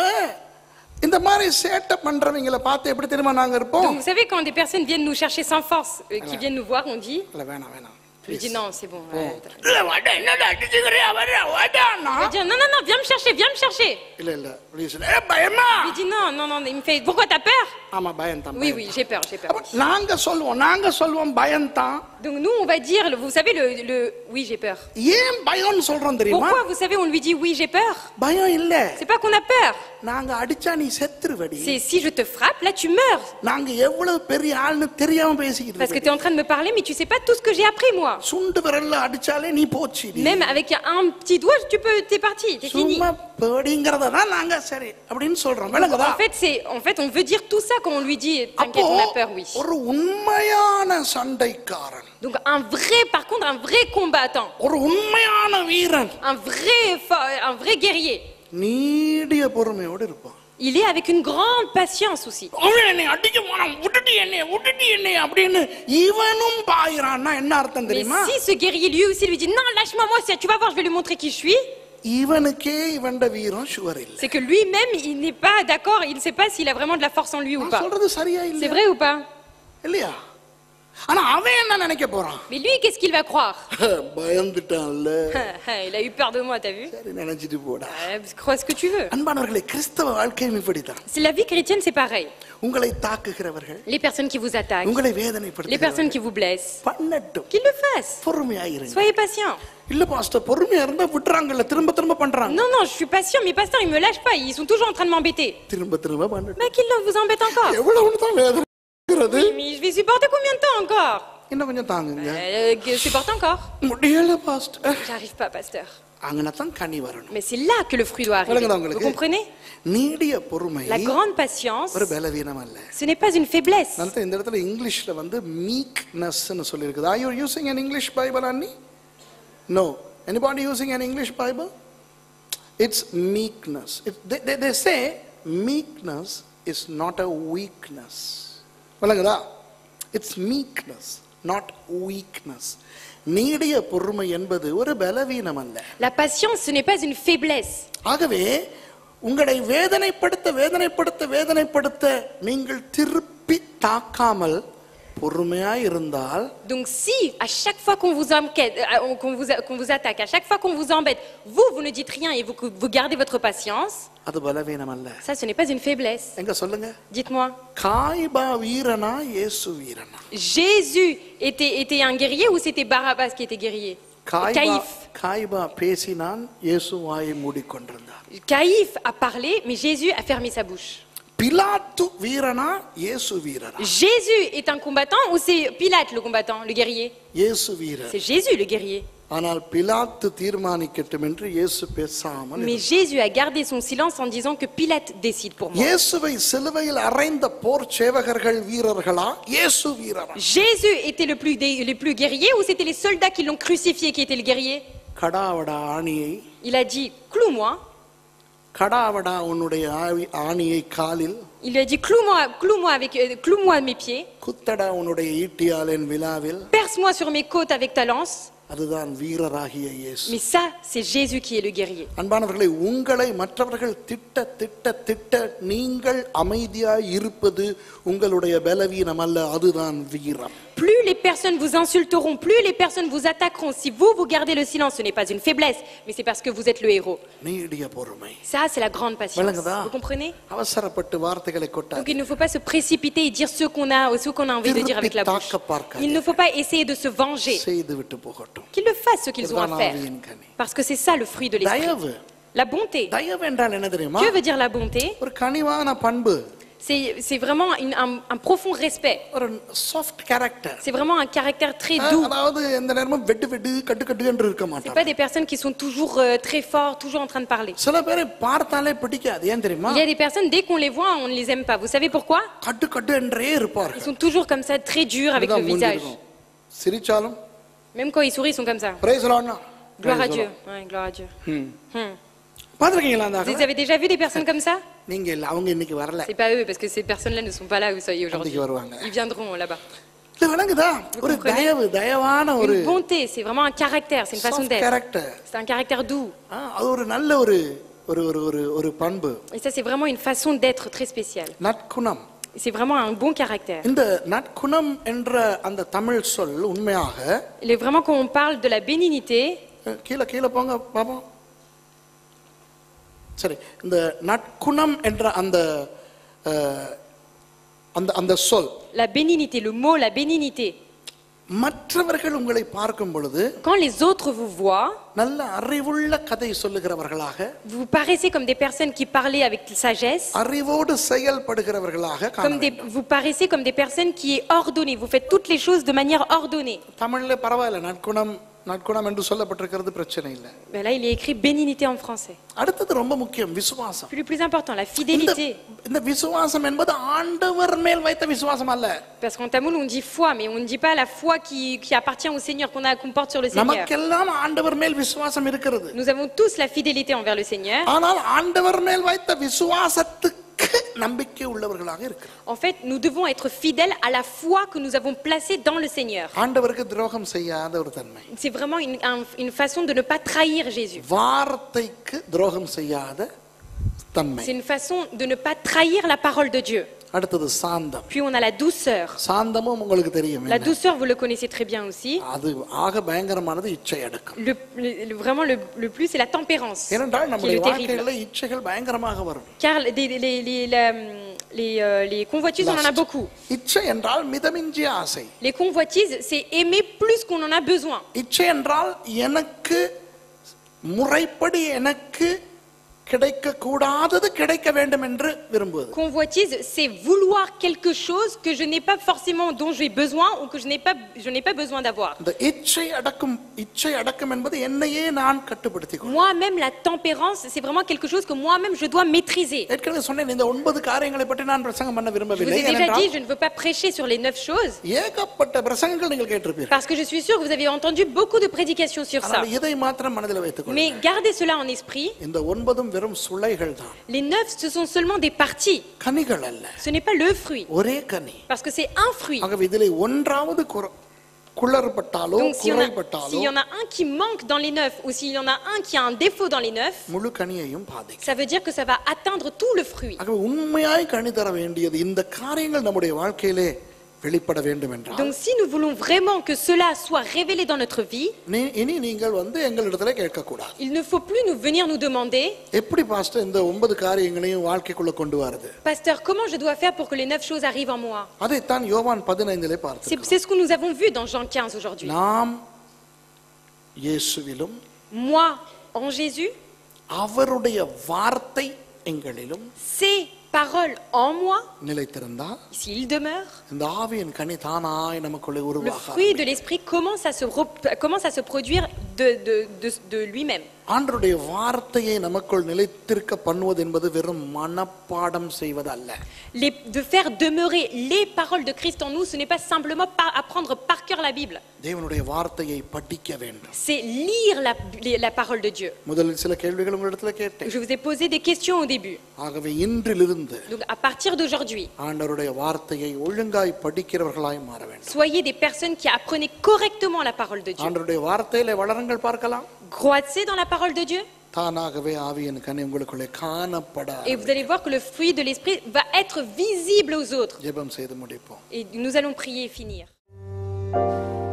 A: இந்த மாதிரி சேட்டப் பண்றவங்கள பார்த்து எப்படி தெரியுமா நாங்க இருப்போம்?
B: Donc vous savez, quand des personnes viennent nous chercher sans force, euh, qui viennent nous voir, on dit,
A: இல்ல வேணாம் வேணாம்.
B: je lui dis non, c'est bon. euh,
A: இல்ல வாடா, என்னடா அடிச்சுக்கறியா, வர்றா வாடானா.
B: Il va dire non, non, non, viens me chercher, viens me chercher.
A: இல்ல இல்ல please. ஏ பயமா.
B: Je lui dis non, non, non, il me fait pourquoi t'as peur?
A: ஆமா பயம்தான்
B: Oui, oui, j'ai peur, j'ai peur.
A: அப்ப நாங்க சொல்லுவோம் நாங்க சொல்லுவோம் பயம்தான்.
B: Donc nous, on va dire, vous savez, le, le oui, j'ai peur.
A: ஏன் பயம்னு சொல்றோம் தெரியுமா?
B: Pourquoi, vous savez, on lui dit oui, j'ai peur?
A: பயம் இல்ல.
B: C'est pas qu'on a peur.
A: நாங்க அடிச்சா நீ செத்துருவடி.
B: C'est si je te frappe, là tu meurs.
A: நாங்க எவ்வளவு பெரிய ஆள்னு தெரியாம பேசிக்கிட்டு
B: Parce que tu es en train de me parler, mais tu sais pas tout ce que j'ai appris, moi.
A: சுண்டு விரல்ல அடிச்சாலே நீ போச்சு.
B: Même avec un petit doigt, tu peux, t'es parti, t'es fini.
A: சும்மா பேடிங்கறத தான் நாங்க சரி அப்படின்னு சொல்றோம். விளங்குதா?
B: En fait, c'est, en fait, on veut dire tout ça quand on lui dit,
A: அப்போ
B: t'inquiète, on a peur, oui.
A: ஒரு உண்மையான சண்டைக்காரன்,
B: Donc un vrai, par contre, un vrai combattant,
A: ஒரு உண்மையான வீரன்
B: un vrai, fo- un vrai guerrier,
A: நீடிய பொறுமையோடு இருப்பான்.
B: il est avec une grande patience aussi.
A: அவன் என்னை அடிக்க போனான், விட்டுட்டு என்னை விட்டுட்டு என்னை அப்படின்னு இவனும் பாயிறான்னா என்ன அர்த்தம்
B: Mais
A: தெரியுமா?
B: si ce guerrier lui aussi lui dit non, lâche-moi, moi, tu vas voir, je vais lui montrer qui je suis,
A: இவனுக்கே இவன்ட வீரம் சுவர் இல்ல.
B: c'est que lui-même, il n'est pas d'accord, il ne sait pas s'il a vraiment de la force en lui ou
A: நான்
B: pas.
A: சொல்றது சரியா
B: C'est
A: இல்ல
B: vrai ou pas?
A: இல்லையா? ஆனா அவன் என்ன நினைக்க போறான்?
B: Mais lui, qu'est-ce qu'il va croire?
A: பயந்துட்டான்ல,
B: Il a eu peur de moi, t'as vu?
A: சரி நினைச்சிட்டு போடா.
B: Euh, Crois ce que tu veux.
A: அன்பானவர்களே, கிறிஸ்தவ வாழ்க்கையும் இப்படித்தான்.
B: C'est la vie chrétienne, c'est pareil.
A: உங்களை தாக்குகிறவர்கள்,
B: Les personnes qui vous attaquent,
A: உங்களை
B: les personnes
A: வேதனைப்படுத்துகிறவர்கள்
B: qui vous blessent,
A: பண்ணட்டும்,
B: qu'ils le fassent.
A: பொறுமையாயிருங்க.
B: Soyez patient.
A: இல்ல பாஸ்டர், பொறுமையா இருந்தா விட்டுறாங்கல்ல, திரும்ப திரும்ப பண்றாங்க.
B: Non, non, je suis patient, mes pasteurs, ils me lâchent pas, ils sont toujours en train de m'embêter.
A: திரும்ப திரும்ப பண்ணட்டும்.
B: Mais qu'ils vous embêtent encore.
A: எவ்வளவு தான் வேதனைகிறது?
B: Oui, mais je vais supporter combien de temps encore?
A: இன்னும் கொஞ்சம் தாங்குங்க.
B: Euh, supporte encore.
A: முடியல pastor.
B: J'arrive pas, pasteur.
A: அங்கனதான் கனி வரணும்.
B: Mais c'est là que le fruit doit arriver.
A: விளங்குதா
B: Vous
A: உங்களுக்கு?
B: comprenez?
A: நீடிய பொறுமை
B: La grande patience,
A: ஒரு பலவீனம் அல்ல.
B: ce n'est pas une faiblesse.
A: நான் இந்த இடத்துல இங்கிலீஷ்ல வந்து meekness ன்னு சொல்லி இருக்குது. Are you using an English Bible, Annie? No. Anybody using an English Bible? It's meekness. It, they, they, they say meekness is not a weakness. விளங்குதா? It's meekness, not weakness. நீடிய பொறுமை என்பது ஒரு பலவீனம் அல்ல.
B: La patience, ce n'est pas une faiblesse.
A: ஆகவே உங்களை வேதனைப்படுத்த வேதனைப்படுத்த வேதனைப்படுத்த நீங்கள் திருப்பி தாக்காமல் பொறுமையாய் இருந்தால்,
B: Donc si à chaque fois qu'on vous enquête, euh, qu'on vous, qu'on vous attaque, à chaque fois qu'on vous embête, vous, vous ne dites rien et vous, vous gardez votre patience,
A: அது பலவீனம் அல்ல.
B: ça, ce n'est pas une faiblesse.
A: எங்க சொல்லுங்க?
B: Dites-moi.
A: காய்பா வீரனா இயேசு வீரனா?
B: Jésus était, était un guerrier ou c'était Barabbas qui était guerrier?
A: காய்பா
B: Caïphe.
A: காய்பா பேசினான், இயேசு வாயை மூடிக்கொண்டிருந்தார்.
B: Caïphe a parlé, mais Jésus a fermé sa bouche.
A: பிலாத்து வீரனா இயேசு வீரனா?
B: Jésus est un combattant ou c'est Pilate le combattant, le guerrier?
A: இயேசு வீரன்.
B: C'est Jésus le guerrier.
A: ஆனால் பிலாத்து தீர்மானிக்கட்டும் என்று இயேசு பேசாமல்
B: Mais Jésus a gardé son silence en disant que Pilate décide pour moi.
A: இயேசுவை சிலுவையில் அறைந்த போர் சேவகர்கள் வீரர்களா, இயேசு வீரரா?
B: Jésus était le plus, dé- le plus guerrier ou c'était les soldats qui l'ont crucifié qui étaient le guerrier?
A: கடாவடா ஆணியை,
B: Il a dit cloue-moi.
A: கடாவடா உன்னுடைய ஆவி- ஆணியை காலில்,
B: Il lui a dit cloue-moi, cloue-moi avec, euh, cloue-moi mes pieds.
A: குத்தடா உன்னுடைய ஈட்டியாலின் விழாவில்.
B: Perce-moi sur mes côtes avec ta lance.
A: அதுதான் வீரராகிய இயேசு.
B: Mais ça, c'est Jésus qui est le guerrier.
A: அன்பானவர்களை, உங்களை மற்றவர்கள் திட்ட திட்ட திட்ட நீங்கள் அமைதியாய் இருப்பது உங்களுடைய பலவீனம் அல்ல, அதுதான் வீரம்.
B: Plus les personnes vous insulteront, plus les personnes vous attaqueront. Si vous, vous gardez le silence, ce n'est pas une faiblesse, mais c'est parce que vous êtes le héros.
A: நீடிய பொறுமை.
B: Ça, c'est la grande patience.
A: விளங்குதா?
B: Vous comprenez?
A: அவசரப்பட்டு வார்த்தைகளை
B: Donc
A: கொட்டாது.
B: il ne faut pas se précipiter et dire ce qu'on a, ce qu'on a envie de dire avec la bouche. Il ne faut pas essayer de se venger.
A: செய்து விட்டு போகட்டும்.
B: Qu'ils le fassent ce qu'ils ont à
A: இதுதான்
B: faire.
A: ஆவியின் கனி.
B: Parce que c'est ça le fruit de l'esprit.
A: தயவு.
B: La bonté.
A: தயவு என்றால் என்ன தெரியுமா?
B: Que veut dire la bonté?
A: ஒரு கனிவான பண்பு,
B: C'est c'est vraiment une- un, un profond respect.
A: ஒரு soft character.
B: C'est vraiment un caractère très doux.
A: அதாவது எந்த நேரமும் வெட்டு வெட்டு கட்டு கட்டு என்று இருக்க
B: C'est
A: மாட்டாங்க.
B: pas des personnes qui sont toujours euh, très forts, toujours en train de parler.
A: சில பேரை பார்த்தாலே பிடிக்காது, ஏன் தெரியுமா?
B: Il y a des personnes, dès qu'on les voit, on ne les aime pas. Vous savez pourquoi?
A: கட்டு கட்டு என்றே
B: Ils
A: இருப்பார்கள்.
B: sont toujours comme ça, très durs avec le
A: இதுதான் மூஞ்சி
B: visage.
A: இருக்கும். சிரிச்சாலும்
B: Même quand ils sourient, ils sont comme ça.
A: praise the Lord னா.
B: Gloire à Dieu. Ouais, gloire à Dieu. Hmm.
A: பாத்திருக்கீங்களா அந்த
B: Vous
A: ஆட்களை?
B: avez déjà vu des personnes comme ça?
A: நீங்க இல்ல, அவங்க இன்னைக்கு வரல.
B: C'est pas eux, parce que ces personnes-là ne sont pas là où vous soyez aujourd'hui.
A: அன்னைக்கு வருவாங்க.
B: Ils viendront là-bas.
A: இது விளங்குதா? ஒரு
B: comprenez?
A: தயவு, தயவான ஒரு
B: Une bonté, c'est vraiment un caractère, c'est une façon
A: soft
B: d'être.
A: Character.
B: C'est un caractère doux.
A: அது ஒரு நல்ல ஒரு ஒரு ஒரு ஒரு ஒரு பண்பு.
B: Et ça, c'est vraiment une façon d'être très spéciale.
A: நற்குணம்.
B: C'est vraiment un bon caractère.
A: இந்த நற்குணம் என்ற அந்த தமிழ் சொல் உண்மையாக
B: Il est vraiment quand on parle de la bénignité,
A: அஹ், கீழே கீழே போங்க பாப்போம். சரி, இந்த நற்குணம் என்ற அந்த அஹ், அந்த அந்த சொல்
B: La bénignité, le mot la bénignité.
A: மற்றவர்கள் உங்களை பார்க்கும் பொழுது
B: Quand les autres vous voient,
A: நல்ல அறிவுள்ள கதை சொல்லுகிறவர்களாக,
B: vous paraissez comme des personnes qui parlaient avec sagesse,
A: அறிவோடு செயல்படுகிறவர்களாக காண
B: comme des,
A: வேண்டும்.
B: vous paraissez comme des personnes qui est ordonnées. Vous faites toutes les choses de manière ordonnée.
A: தமிழ்ல பரவாயில்ல, நற்குணம் நற்குணம் என்று சொல்லப்பட்டிருக்கிறது, பிரச்சனை இல்லை.
B: Mais là, il est écrit bénignité en français.
A: அடுத்தது ரொம்ப முக்கியம், விசுவாசம்.
B: Puis le plus important, la
A: இந்த
B: fidélité.
A: இந்த விசுவாசம் என்பது ஆண்டவர் மேல் வைத்த விசுவாசம் அல்ல.
B: Parce qu'en tamoul, on dit foi, mais on ne dit pas la foi qui, qui appartient au Seigneur, qu'on a, qu'on porte sur le Seigneur.
A: நமக்கெல்லாம் ஆண்டவர் மேல் விசுவாசம் இருக்கிறது.
B: Nous avons tous la fidélité envers le Seigneur.
A: ஆனால் ஆண்டவர் மேல் வைத்த விசுவாசத்துக்கு நம்பிக்கை உள்ளவர்களாக இருக்கிறோம்.
B: En fait, nous devons être fidèles à la foi que nous avons placée dans le Seigneur.
A: ஆண்டவருக்கு துரோகம் செய்யாத ஒரு தன்மை.
B: C'est vraiment une, un- une façon de ne pas trahir Jésus.
A: வார்த்தைக்கு துரோகம் செய்யாத தன்மை.
B: C'est une façon de ne pas trahir la parole de Dieu.
A: அடுத்தது சாந்தம்.
B: Puis on a la douceur.
A: சாந்தமும் உங்களுக்கு தெரியும்.
B: La douceur, vous le connaissez très bien aussi.
A: அது ஆக பயங்கரமானது இச்சை அடக்கம்.
B: Le, le- le- vraiment, le, le plus, c'est la tempérance.
A: ஏனென்றால்
B: Qui est
A: நம்முடைய
B: le terrible.
A: வாழ்க்கையில இச்சைகள் பயங்கரமாக வரும்.
B: Car les, les, les, les, la- les, euh, les convoitises, on en a
A: Lust.
B: beaucoup.
A: இச்சை என்றால் மிதமிஞ்சிய ஆசை.
B: Les convoitises, c'est aimer plus qu'on en a besoin.
A: இச்சை என்றால் எனக்கு முறைப்படி எனக்கு கிடைக்க கூடாதது கிடைக்க வேண்டும் என்று விரும்புவது.
B: Convoitise, c'est vouloir quelque chose que je n'ai pas forcément, dont j'ai besoin ou que je n'ai pas, je n'ai pas besoin d'avoir.
A: இந்த இச்சை அடக்கம் இச்சை அடக்கம் என்பது என்னையே நான் கட்டுப்படுத்திக் கொள்வேன்.
B: Moi-même, la tempérance, c'est vraiment quelque chose que moi-même je dois maîtriser.
A: ஏற்கனவே சொன்னேன், இந்த ஒன்பது காரியங்களை பற்றி நான் பிரசங்கம் பண்ண
B: Je vous
A: விரும்பவில்லை.
B: ai déjà
A: ஏனென்றால்
B: dit, je ne veux pas prêcher sur les neuf choses,
A: ஏகப்பட்ட பிரசங்கங்கள் நீங்கள் கேட்டிருப்பீர்கள்.
B: parce que je suis sûre que vous avez entendu beaucoup de prédications sur ça.
A: ஆனால் இதை மாத்திரம் மனதில் வைத்துக்
B: Mais
A: கொள்ளுங்கள்.
B: gardez cela en esprit.
A: இந்த ஒன்பதும் வெறும் சுளைகள் தான்,
B: Les neuf, ce sont seulement des parties.
A: கனிகள் அல்ல.
B: Ce n'est pas le fruit,
A: ஒரே கனி.
B: parce que c'est un fruit.
A: ஆகவே இதிலே ஒன்றாவது குற- குளறுபட்டாலோ
B: Donc s'il y, en a,
A: குறைபட்டாலோ
B: s'il y en a un qui manque dans les neuf, ou s'il y en a un qui a un défaut dans les neuf,
A: முழு கனியையும் பாதிக்கும்.
B: ça veut dire que ça va atteindre tout le fruit.
A: ஆகவே உண்மையாய் கனி தர வேண்டியது இந்த காரியங்கள் நம்முடைய வாழ்க்கையிலே வெளிப்பட வேண்டும் என்றால்,
B: Donc si nous voulons vraiment que cela soit révélé dans notre vie,
A: நீ- இனி நீங்கள் வந்து எங்களிடத்துல கேட்கக்கூடாது,
B: il ne faut plus nous venir nous demander,
A: எப்படி பாஸ்டர் இந்த ஒன்பது காரியங்களையும் வாழ்க்கைக்குள்ள கொண்டு வருது.
B: Pasteur, comment je dois faire pour que les neuf choses arrivent en moi?
A: அதைத்தான் யோவான் பதினைந்திலே
B: C'est
A: பார்த்து
B: c'est ce que nous avons vu dans Jean quinze aujourd'hui.
A: நாம் இயேசுவிலும்
B: Moi, en Jésus,
A: அவருடைய வார்த்தை எங்களிலும்
B: ses paroles en moi,
A: நிலைத்திருந்தா
B: s'il demeure,
A: இந்த ஆவியின் கனி தானாய் நமக்குள்ளே
B: le
A: உருவாக
B: fruit de l'esprit commence à se, rep- commence à se produire de, de, de, de lui-même.
A: ஆண்டருடைய வார்த்தையை நமக்குள் நிலைத்திருக்க பண்ணுவது என்பது வெறும் மனப்பாடம் செய்வது அல்ல.
B: Les- de faire demeurer les paroles de Christ en nous, ce n'est pas simplement par- apprendre par cœur la Bible,
A: தேவனுடைய வார்த்தையை படிக்க வேண்டும்.
B: c'est lire la, les- la parole de Dieu.
A: முதலில் சில கேள்விகள் உங்களிடத்துல கேட்டேன்.
B: Je vous ai posé des questions au début.
A: ஆகவே இன்றிலிருந்து
B: Donc à partir d'aujourd'hui,
A: ஆண்டவருடைய வார்த்தையை ஒழுங்காய் படிக்கிறவர்களாய் மாற வேண்டும்.
B: soyez des personnes qui apprenaient correctement la parole de Dieu.
A: ஆண்டவருடைய வார்த்தையில வளருங்கள், பார்க்கலாம்.
B: Croissez dans la parole de Dieu
A: தானாகவே ஆவியின் கனி உங்களுக்குள்ளே காணப்பட
B: et vous allez voir que le fruit de l'esprit va être visible aux autres.
A: ஜெபம் செய்து முடிப்போம்.
B: Et nous allons prier et finir.